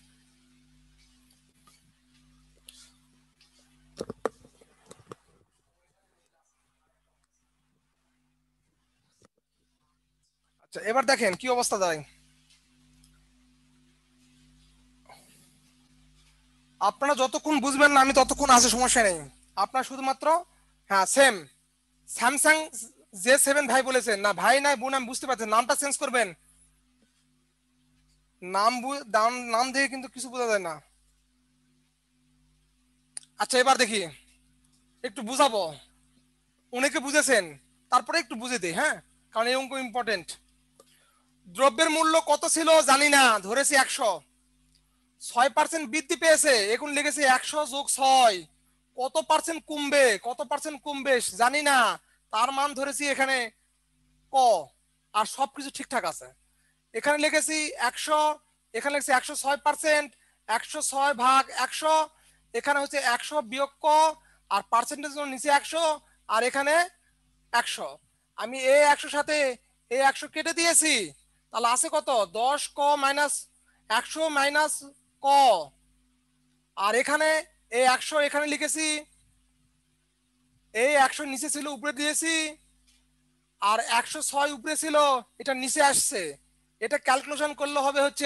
আচ্ছা এবার দেখেন কি অবস্থা দাঁড়ায়। আপনারা যতক্ষণ বুঝবেন না আমি ততক্ষণ আছে, সমস্যা নেই। আপনার শুধুমাত্র হ্যাঁ সেম স্যামসাং J7 ভাই বলেছেন না, ভাই নাই বোন আমি বুঝতে পারছি, নামটা চেঞ্জ করবেন। নাম দাম নাম দিয়ে কিন্তু কিছু বোঝা যায় না। আচ্ছা এবার দেখি, একটু বুঝাবো, অনেকে বুঝেছেন, তারপরে একটু বুঝে দিই হ্যাঁ, কারণ এই অঙ্ক ইম্পর্টেন্ট। দ্রব্যের মূল্য কত ছিল জানি না, ধরেছি 100, 6% বৃদ্ধি পেয়েছে, এখন লিখেছি 100 যোগ 6, কত পার্সেন্ট কমবে, কত পার্সেন্ট কমবে জানি না, তার মান ধরেছি এখানে ক, আর সবকিছু ঠিকঠাক আছে। এখানে লিখেছি 100, এখানে লিখেছি 106%, 106 ভাগ 100, এখানে হচ্ছে 100 বিয়োগ ক, আর পার্সেন্টেজ নিচে 100, আর এখানে 100। আমি এই 100 সাথে এই 100 কেটে দিয়েছি, তাহলে আছে কত 10 ক মাইনাস 100 মাইনাস ক, আর এখানে এই 100 এখানে লিখেছি, এই 100 নিচে ছিল উপরে দিয়েছি, আর 106 উপরে ছিল, এটা নিচে আসছে। এটা ক্যালকুলেশন করলে হবে হচ্ছে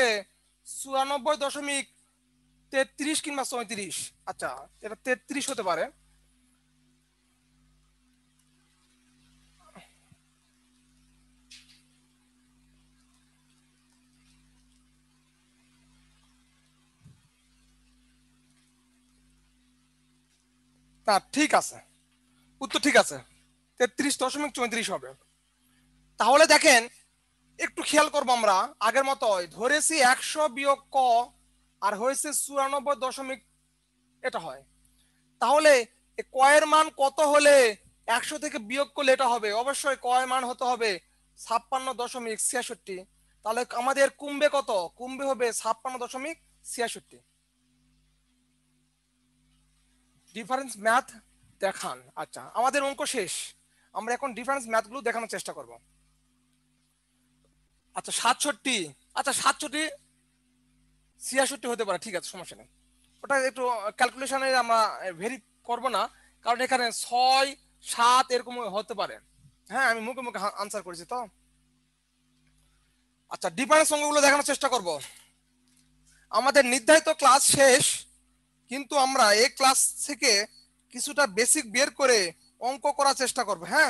94.33 কিংবা 34। আচ্ছা এটা 33 হতে পারে। না ঠিক আছে, উত্তর ঠিক আছে, 33.34 হবে। তাহলে দেখেন একটু খেয়াল করবো আমরা, আগের মতো ধরেছি 100 বিয়োগ ক আর হয়েছে 94 দশমিক, এটা হয়। তাহলে কয়ের মান কত হলে 100 থেকে বিয়োগ করলে এটা হবে? অবশ্যই কয়ের মান হতে হবে 56.66। তাহলে আমাদের কমবে কত? কমবে হবে 56.66। ডিফারেন্স ম্যাথ দেখান। আচ্ছা, আমাদের অঙ্ক শেষ, আমরা এখন ডিফারেন্স ম্যাথগুলো দেখানোর চেষ্টা করব। আচ্ছা 67, আচ্ছা 67 66 হতে পারে, ঠিক আছে, সমস্যা নেই। ওটা একটু ক্যালকুলেশনে আমরা ভেরি করব না, কারণ এখানে 6 7 এরকম হতে পারে। হ্যাঁ, আমি মুখে মুখে আনসার করেছি তো। আচ্ছা, ডিফারেন্স অঙ্কগুলো দেখানোর চেষ্টা করব। আমাদের নির্ধারিত ক্লাস শেষ, কিন্তু আমরা এই ক্লাস থেকে কিছুটা বেসিক বের করে অঙ্ক করার চেষ্টা করব। হ্যাঁ,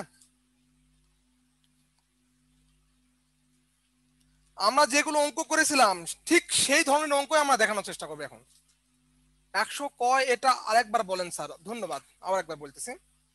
আমরা যেগুলো অঙ্ক করেছিলাম ঠিক সেই ধরনের অঙ্ক আমরা দেখানোর চেষ্টা করবো এখন। 100 কয় এটা আরেকবার বলেন স্যার? ধন্যবাদ, আবার একবার বলতেছি।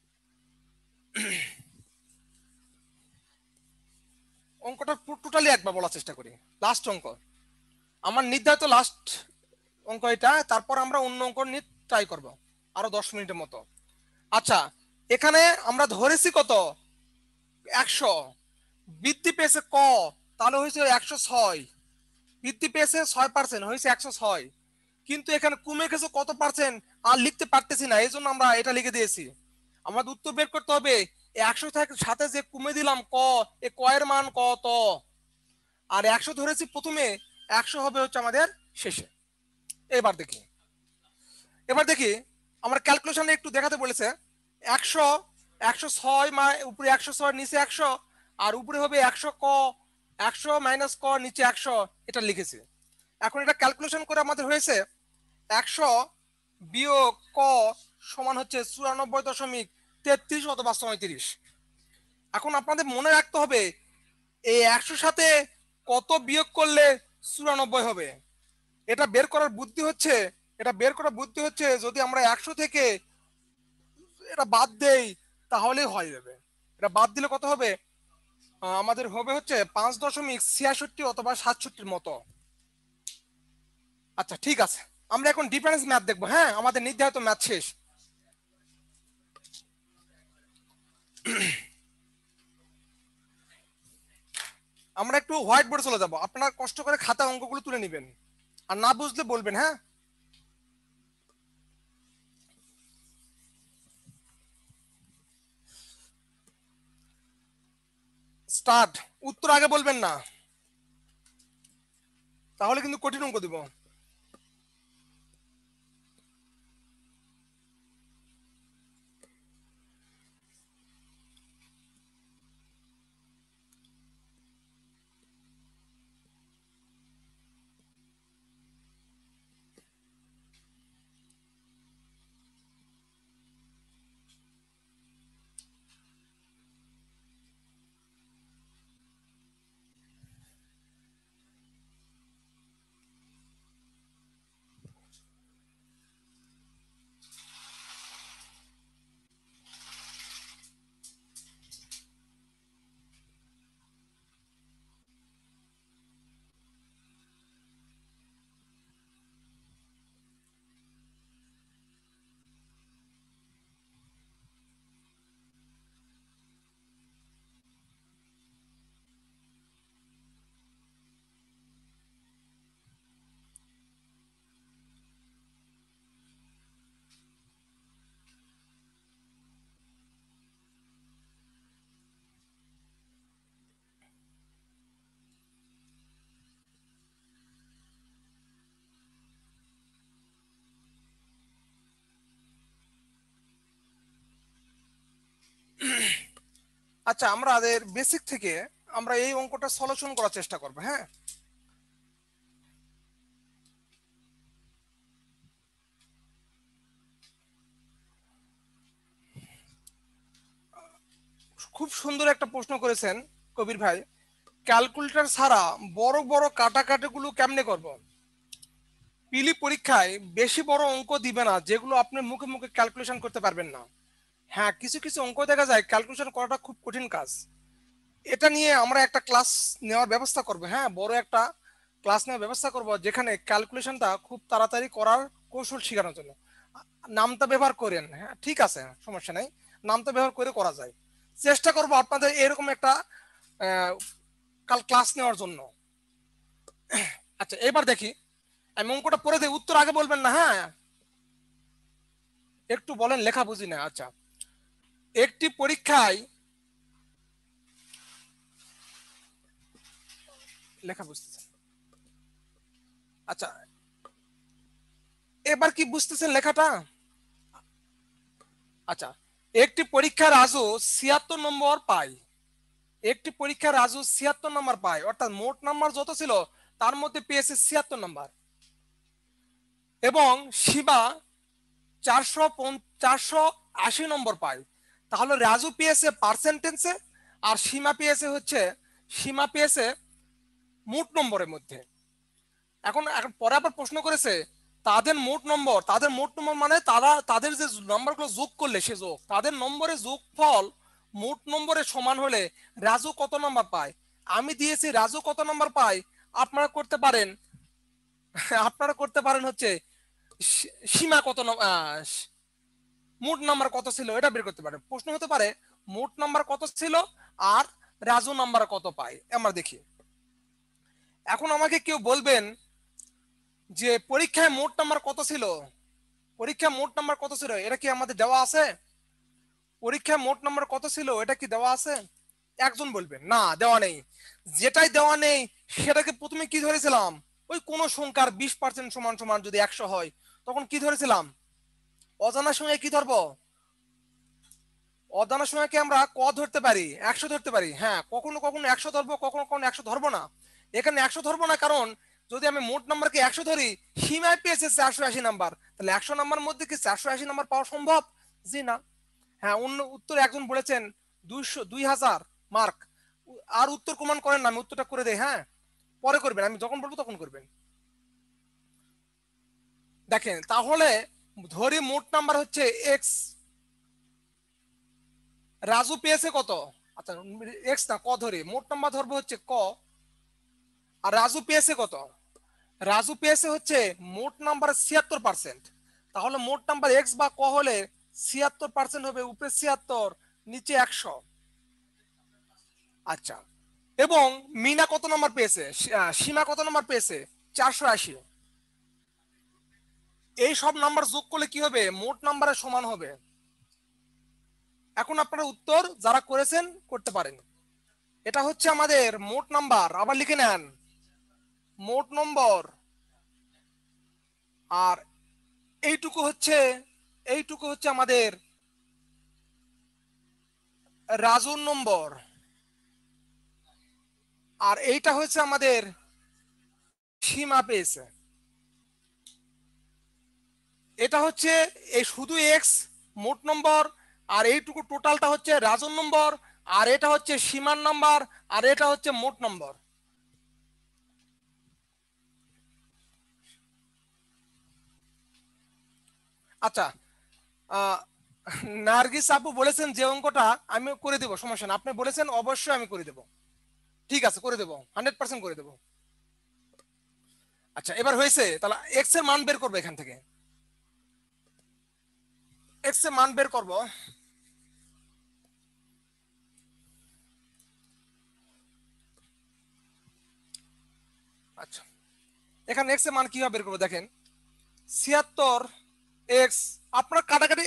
অঙ্কটা টোটালি একবার বলার চেষ্টা করি। লাস্ট অঙ্ক আমার নির্ধারিত, লাস্ট অঙ্ক এটা, তারপর আমরা অন্য অঙ্ক নিয়ে ট্রাই করব আরো 10 মিনিটের মতো। আচ্ছা, এখানে আমরা ধরেছি কত? 100, বৃদ্ধি পেয়েছে ক, তাহলে হয়েছে 106, বৃদ্ধি পেয়েছে 6%, হয়েছে 106। কিন্তু এখানে কমে গেছে কত পার্সেন্ট আর লিখতে পারতেছি না, এই জন্য আমরা এটা লিখে দিয়েছি। আমাদের উত্তর বের করতে হবে 100 থেকে সাথে যে কমে দিলাম ক, এ কয়ের মান কত, আর 100 ধরেছি প্রথমে, 100 হবে হচ্ছে আমাদের শেষে। এবার দেখি, এবার দেখি আমার ক্যালকুলেশনে একটু দেখাতে বলেছে। 100, 106 উপরে 106, নিচে 100, আর উপরে হবে 100 ক, 100 মাইনাস ক, নিচে 100, এটা লিখেছি। এখন এটা ক্যালকুলেশন করে আমাদের হয়েছে 100 বিয়োগ ক সমান হচ্ছে 94.33 অথবা 37। এখন আপনাদের মনে রাখতে হবে এই 100 সাথে কত বিয়োগ করলে 94 হবে। এটা বের করার বুদ্ধি হচ্ছে, যদি আমরা 100 থেকে এটা বাদ দেই তাহলেই হয়ে যাবে। এটা বাদ দিলে কত হবে? আমাদের হবে হচ্ছে 5.66 অথবা 67 মতো। আচ্ছা ঠিক আছে, আমরা এখন ডিফারেন্স ম্যাথ দেখবো। হ্যাঁ, আমাদের নির্ধারিত ম্যাথ শেষ। আমরা একটু হোয়াইট বোর্ডে চলে যাব, আপনারা কষ্ট করে খাতা অঙ্কগুলো তুলে নেবেন, আর না বুঝলে বলবেন। হ্যাঁ, স্টার্ট। উত্তর আগে বলবেন না, তাহলে কিন্তু কঠিন অঙ্ক দিব। আচ্ছা, আমাদের বেসিক থেকে আমরা এই অঙ্কটা সলিউশন করার চেষ্টা করব। হ্যাঁ, খুব সুন্দর একটা প্রশ্ন করেছেন কবির ভাই। ক্যালকুলেটর ছাড়া বড় বড় কাটাকাটিগুলো কেমনে করব? পিলি পরীক্ষায় বেশি বড় অঙ্ক দিবে না যেগুলো আপনি মুখে মুখে ক্যালকুলেশন করতে পারবেন না। হ্যাঁ, কিছু কিছু অঙ্ক দেখা যায় ক্যালকুলেশন করাটা খুব কঠিন কাজ। এটা নিয়ে আমরা একটা ক্লাস নেওয়ার ব্যবস্থা করব। হ্যাঁ, বড় একটা ক্লাস নেওয়ার ব্যবস্থা করব যেখানে ক্যালকুলেশনটা খুব তাড়াতাড়ি করার কৌশল শেখানোর জন্য। নামটা ব্যবহার করেন, হ্যাঁ ঠিক আছে, সমস্যা নাই, নামটা ব্যবহার করে করা যায়। চেষ্টা করব আপনাদের এরকম একটা কাল ক্লাস নেওয়ার জন্য। আচ্ছা, এবার দেখি, আমি অঙ্কটা পড়ে দিই, উত্তর আগে বলবেন না। হ্যাঁ, একটু বলেন, লেখা বুঝি না। আচ্ছা, একটি পরীক্ষায় লেখা বুঝতেছেন? আচ্ছা, এবার কি বুঝতেছেন লেখাটা? আচ্ছা, একটি পরীক্ষায় রাজু ৭৬ নম্বর পায়। একটি পরীক্ষায় রাজু ৭৬ নম্বর পায়, অর্থাৎ মোট নাম্বার যত ছিল তার মধ্যে পেয়েছে ৭৬ নম্বর, এবং শিবা 480 নম্বর পায়। তাহলে রাজু পেয়েছে পার্সেন্টেজে, আর সীমা পেয়েছে মোট নম্বরের মধ্যে। এখন এখন পরে আবার প্রশ্ন করেছে তাদের মোট নম্বর মানে তাদের যে নম্বরগুলো যোগ করলে সে যোগ, তাদের নম্বরের যোগফল মোট নম্বরের সমান হলে রাজু কত নম্বর পায়। আমি দিয়েছি রাজু কত নম্বর পায়, আপনারা করতে পারেন হচ্ছে সীমা কত মোট নাম্বার কত ছিল এটা বের করতে পারেন। প্রশ্ন হতে পারে মোট নাম্বার কত ছিল আর রাজু নাম্বার কত পায়। আমরা দেখি, এখন আমাকে কেউ বলবেন যে পরীক্ষায় মোট নাম্বার কত ছিল, এটা কি আমাদের দেওয়া আছে? পরীক্ষায় মোট নাম্বার কত ছিল এটা কি দেওয়া আছে? একজন বলবেন না, দেওয়া নেই। যেটাই দেওয়া নেই সেটাকে প্রথমে কি ধরেছিলাম, ওই কোন সংখ্যার 20% সমান সমান যদি 100 হয় তখন কি ধরেছিলাম, অজানা সংখ্যা কি ধরবো, অজানা সংখ্যাকে আমরা ক ধরতে পারি, 100 ধরতে পারি। হ্যাঁ, কখনো কখনো 100 ধরবো, কখনো কখনো 100 ধরবো না। এখানে 100 ধরবো না, কারণ যদি আমি মোট নাম্বারকে 100 ধরি, সীমায় পেয়েছে 480 নাম্বার, তাহলে 100 নাম্বার মধ্যে কি 480 নাম্বার পাওয়া সম্ভব? জি না। হ্যাঁ, অন্য উত্তর একজন বলেছেন 2000 মার্ক, আর উত্তর কমান করেন না, আমি উত্তরটা করে দেই। হ্যাঁ, পরে করবেন, আমি যখন বলবো তখন করবেন। দেখেন, তাহলে ধরি মোট নাম্বার হচ্ছে এক্স, রাজু পেয়েছে কত? আচ্ছা, এক্স না, ক ধরি, মোট নাম্বার ধরবো হচ্ছে ক, আর রাজু পেয়েছে কত? রাজু পেয়েছে হচ্ছে মোট নাম্বার 76%। তাহলে মোট নাম্বার এক্স বা ক হলে 76% হবে, উপরে 76 নিচে 100। আচ্ছা, এবং মিনা কত নাম্বার পেয়েছে, সীমা কত নাম্বার পেয়েছে? 480। এই সব নাম্বার যোগ করলে কি হবে, মোট নাম্বারের সমান হবে। এখন আপনারা উত্তর যারা করেছেন করতে পারেন। এটা হচ্ছে আমাদের মোট নাম্বার, আবার লিখে নেন, মোট নম্বর। আর এইটুকু হচ্ছে আমাদের রাজুর নম্বর, আর এইটা হচ্ছে আমাদের সীমা পেয়েছে। এটা হচ্ছে এই শুধু এক্স মোট নম্বর, আর এইটুকু টোটালটা হচ্ছে রাজুর নম্বর, আর এটা হচ্ছে সীমার নাম্বার, আর এটা হচ্ছে মোট নম্বর। আচ্ছা, নার্গিস আপু বলেছেন যে অঙ্কটা আমি করে দেবো, সমস্যা না, আপনি বলেছেন অবশ্যই আমি করে দেবো। ঠিক আছে, করে দেবো, 100% করে দেবো। আচ্ছা, এবার হয়েছে, তাহলে এক্স এর মান বের করবো। এখান থেকে এক্স এর মান বের করব। আচ্ছা, এখানে এক্স এর মান কিভাবে বের করবো দেখেন, 76 এক্স, আপনার কাটাকাটি,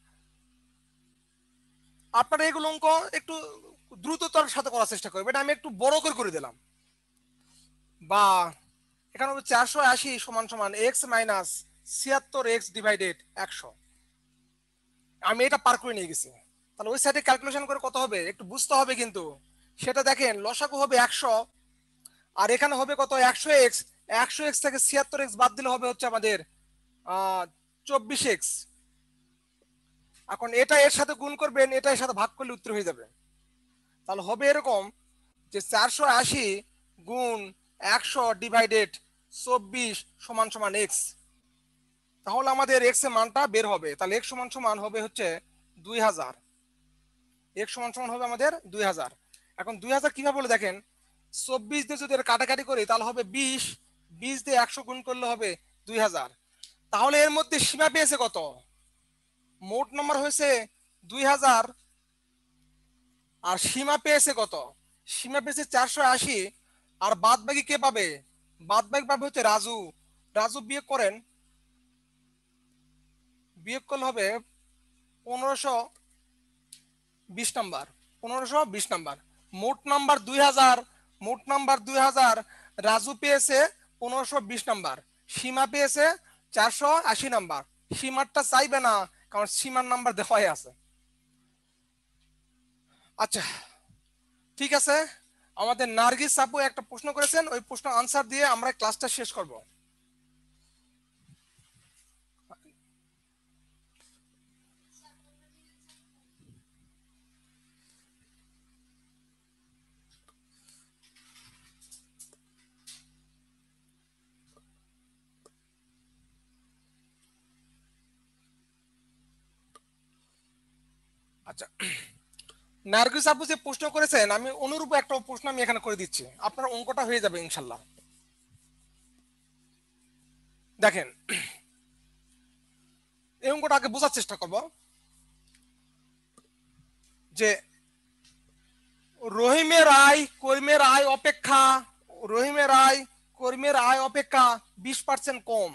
আপনারা এগুলো অঙ্ক একটু দ্রুততার সাথে করার চেষ্টা করবেন, এটা আমি একটু বড় করে করে দিলাম। বা এখানে হবে 480 সমান সমান এক্স মাইনাস 76 এক্স ডিভাইডেড 100। আমি এটা পার করে নিয়ে গেছি। তাহলে ওই সাইডে ক্যালকুলেশন করে কত হবে একটু বুঝতে হবে কিন্তু। সেটা দেখেন, লসাগু হবে 100, আর এখানে হবে কত, 100 এক্স। 100 এক্স থেকে 76 এক্স বাদ দিলে হবে হচ্ছে আমাদের 24 এক্স। এখন এটা এর সাথে গুণ করবেন, এটা এর সাথে ভাগ করলে উত্তর হয়ে যাবে। তাহলে হবে এরকম যে 480 গুণ 100 ডিভাইডেড 24 সমান সমান এক্স। তাহলে আমাদের এক্স এর মানটা বের হবে। তাহলে এক্স সমান সমান হবে হচ্ছে 2000। এক্স সমান সমান হবে আমাদের 2000। এখন 2000 কিভাবে বলে দেখেন, 24 দিয়ে যদি কাটাকাটি করি তাহলে হবে 20, 20 দিয়ে 100 গুণ করলে হবে 2000। তাহলে এর মধ্যে সীমা পেয়েছে কত? মোট নম্বর হয়েছে 2000 আর সীমা পেয়েছে কত? সীমা পেয়েছে 480। আর বাদ বাকি কে পাবে? বাদ বাকি পাবে হচ্ছে রাজু। রাজু বিয়োগ করেন, বিয়োগ করলে হবে 1520 নাম্বার। 1520 নাম্বার। মোট নাম্বার 2000, মোট নাম্বার 2000। রাজু পেয়েছে 1520 নাম্বার, সীমা পেয়েছে 480 নাম্বার। সীমারটা চাইবে না, কারণ সীমার নাম্বার দেওয়াই আছে। আচ্ছা ঠিক আছে, আমাদের নার্গিস আপু একটা প্রশ্ন করেছেন, ওই প্রশ্ন আনসার দিয়ে আমরা ক্লাসটা শেষ করব। আচ্ছা নার্গিস আপু যে প্রশ্ন করেছেন, আমি অনুরূপ একটা প্রশ্ন আমি এখানে করে দিচ্ছি, আপনার অঙ্কটা হয়ে যাবে ইনশাল্লাহ। দেখেন এই অঙ্কটা আগে বোঝার চেষ্টা করব যে রহিমের আয় করিমের আয় অপেক্ষা, রহিমের আয় করিমের আয় অপেক্ষা 20% কম।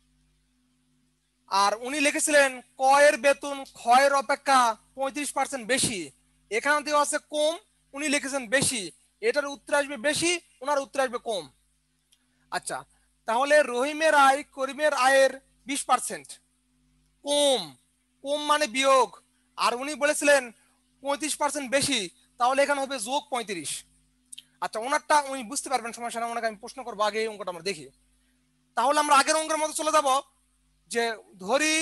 আর উনি লিখেছিলেন ক এর বেতন খ এর অপেক্ষা 35% বেশি। এখানে দেওয়া আছে কম, উনি লিখেছেন বেশি। এটার উত্তর আসবে বেশি, ওনার উত্তর আসবে কম। আচ্ছা তাহলে রহিমের আয় করিমের আয়ের 20% কম, কম মানে বিয়োগ। আর উনি বলেছিলেন 35% বেশি, তাহলে এখানে হবে যোগ 35। আচ্ছা ওনারটা উনি বুঝতে পারবেন, সমস্যা না, ওনাকে আমি প্রশ্ন করবো, আগে এই অঙ্কটা আমরা দেখি। তাহলে আমরা আগের অঙ্কের মতো চলে যাব, যে ধরি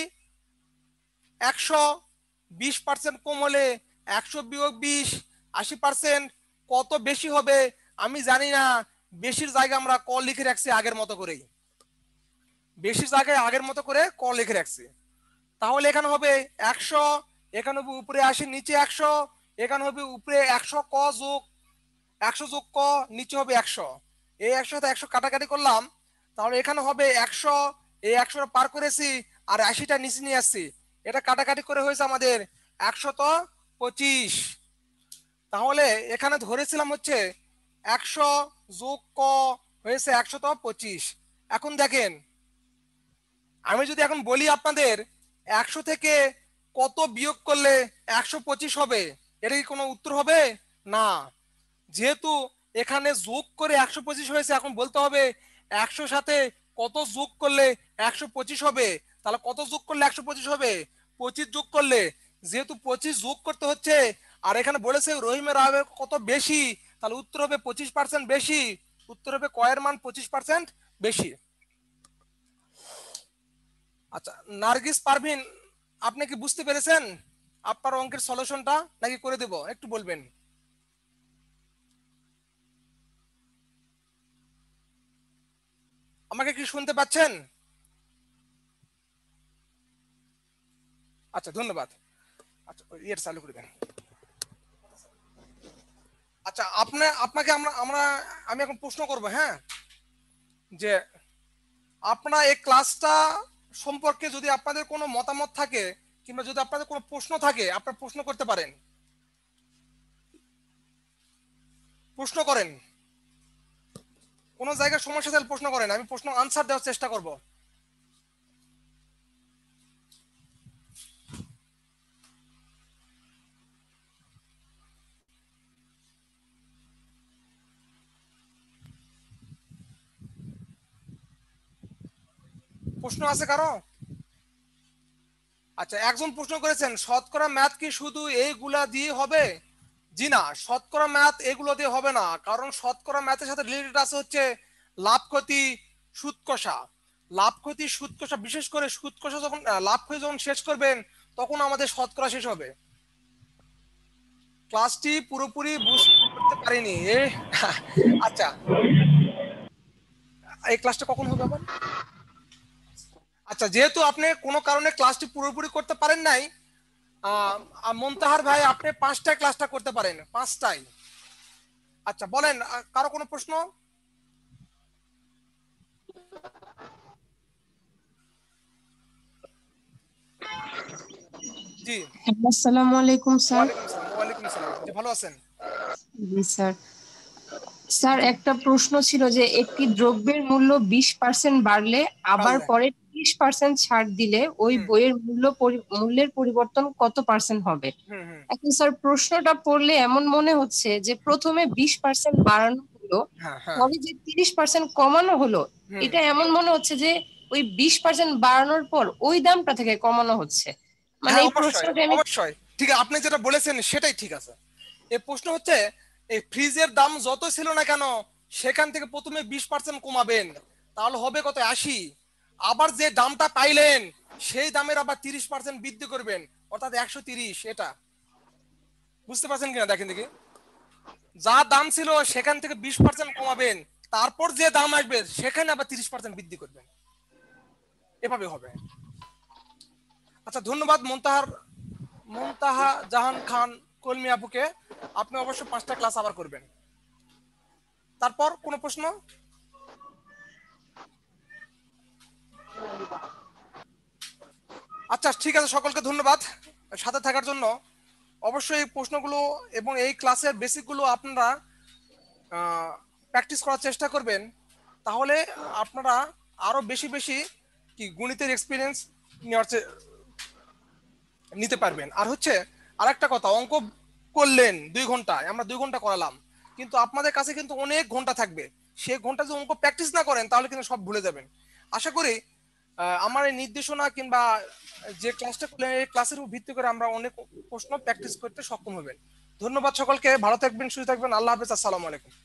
120% কম হলে 100 বিয়োগ 20 80%, কত বেশি হবে আমি জানি না। বেশির জায়গায় আমরা ক লিখে রাখছি আগের মতো করেই, বেশির জায়গায় আগের মতো করে ক লিখে রাখছি। তাহলে এখানে হবে 100, এখানে হবে উপরে 80 নিচে 100, এখানে হবে উপরে 100 ক যোগ 100 যোগ ক, নিচে হবে 100। এই 100 তে 100 কাটাকাটি করলাম, তাহলে এখানে হবে 100, এই 100 পার করেছি আর 80টা নিচে নিয়ে আসছি, এটা কাটাকাটি করে হয়েছে আমাদের 125। তাহলে এখানে ধরেছিলাম হচ্ছে 100 যোগ ক হয়েছে 125। এখন দেখেন আমি যদি এখন বলি আপনাদের 100 থেকে কত বিয়োগ করলে 125 হবে, এটা কি কোনো উত্তর হবে? না। যেহেতু এখানে যোগ করে 125 হয়েছে, এখন বলতে হবে 100 সাথে কত যোগ করলে 125 হবে। তাহলে কত যোগ করলে 125 হবে? 25 যোগ করলে। যেহেতু 25 যোগ করতে হচ্ছে, আর এখানে বলেছে রহিমের আয় কত বেশি, তাহলে উত্তর হবে 25% বেশি। উত্তর হবে কয়ের মান 25% বেশি। আচ্ছা নার্গিস পারভিন, আপনি কি বুঝতে পেরেছেন আপনার অঙ্কের সলিউশনটা, নাকি করে দেব একটু বলবেন? আমাকে কি শুনতে পাচ্ছেন? আচ্ছা ধন্যবাদ। আচ্ছা ইয়ে চালু করে দেন। আচ্ছা আপনাকে আমরা আমরা আমি এখন প্রশ্ন করব, হ্যাঁ, যে আপনারা এই ক্লাসটা সম্পর্কে যদি আপনাদের কোনো মতামত থাকে, কিংবা যদি আপনাদের কোনো প্রশ্ন থাকে, আপনারা প্রশ্ন করতে পারেন, প্রশ্ন করেন। কোনো জায়গায় সমস্যা থাকলে প্রশ্ন করেন, আমি প্রশ্ন আনসার দেওয়ার চেষ্টা করব। প্রশ্ন আছে কারো? আচ্ছা একজন প্রশ্ন করেছেন শতকরা ম্যাথ কি শুধু এইগুলা দিয়ে হবে? জি না, শতকরা ম্যাথ এগুলো দিয়ে হবে না, কারণ শতকরা ম্যাথের সাথে রিলেটেড আছে হচ্ছে লাভ ক্ষতি, সুদ কষা। লাভ ক্ষতি সুদ কষা, বিশেষ করে সুদ কষা যখন লাভ ক্ষতি যখন শেষ করবেন, তখন আমাদের শতকরা শেষ হবে। ক্লাসটি পুরোপুরি বুঝতে পারিনি এ। আচ্ছা এই ক্লাসটা কখন হবে আবার? আচ্ছা, যেহেতু আপনি কোনো কারণে ক্লাসটি পুরোপুরি করতে পারেন নাই, মুনতাহার ভাই আপনি 5টায় ক্লাসটা করতে পারেন, 5টায়। আচ্ছা বলেন, কারো কোনো প্রশ্ন? জি। আসসালামু আলাইকুম স্যার। ওয়ালাইকুম আসসালাম। ওয়ালাইকুম আসসালাম। জি, ভালো আছেন? জি স্যার। স্যার একটা প্রশ্ন ছিল যে একটি দ্রব্যের মূল্য 20% বাড়লে আবার পারলে। পরে 30% ছাড় দিলে ওই হুম বইয়ের মূল্যের পরিবর্তন কত পার্সেন্ট হবে? হুম হুম। এখন স্যার প্রশ্নটা পড়লে এমন মনে হচ্ছে যে প্রথমে 20% বাড়ানো হলো, হ্যাঁ হ্যাঁ। পরে যে 30% কমানো হলো, হুম। এটা এমন মনে হচ্ছে যে ওই 20% বাড়ানোর পর ওই দামটা থেকে কমানো হচ্ছে। মানে হ্যাঁ এই অবশ্যই প্রশ্নটা আমি অবশ্যই ঠিক আছে, আপনি যেটা বলেছেন সেটাই ঠিক আছে। এই প্রশ্ন হচ্ছে, এই ফ্রিজের দাম যত ছিল না কেন সেখান থেকে প্রথমে 20% কমাবেন, তাহলে হবে কত, 80। আবার যে দামটা পাইলেন সেই দামের আবার 30% বৃদ্ধি করবেন, অর্থাৎ 130। এটা বুঝতে পারছেন কিনা দেখেন দেখি। যা দাম ছিল সেখান থেকে 20% কমাবেন, তারপর যে দাম আসবে সেখানে আবার 30% বৃদ্ধি করবেন, এভাবে হবে। আচ্ছা ধন্যবাদ মুনতাহা জাহান খান কলমি আপুকে। আপনি অবশ্য 5টা ক্লাস আবার করবেন। তারপর কোনো প্রশ্ন? আচ্ছা ঠিক আছে, সকলকে ধন্যবাদ সাথে থাকার জন্য। অবশ্যই এই প্রশ্নগুলো এবং এই ক্লাসের বেসিকগুলো আপনারা প্র্যাকটিস করার চেষ্টা করবেন, তাহলে আপনারা আরো বেশি বেশি কি গণিতের এক্সপিরিয়েন্স নিতে পারবেন। আর হচ্ছে আরেকটা কথা, অঙ্ক করলেন 2 ঘন্টায়, আমরা 2 ঘন্টা করালাম, কিন্তু আপনাদের কাছে কিন্তু অনেক ঘন্টা থাকবে। সেই ঘন্টা যদি অঙ্ক প্র্যাকটিস না করেন তাহলে কিন্তু সব ভুলে যাবেন। আশা করি আমার এই নির্দেশনা কিংবা যে ক্লাসটা করলেন এই ক্লাসের উপর ভিত্তি করে আমরা অনেক প্রশ্ন প্র্যাকটিস করতে সক্ষম হবেন। ধন্যবাদ সকলকে, ভালো থাকবেন, সুস্থ থাকবেন, আল্লাহ হাফেজ, আসসালামু আলাইকুম।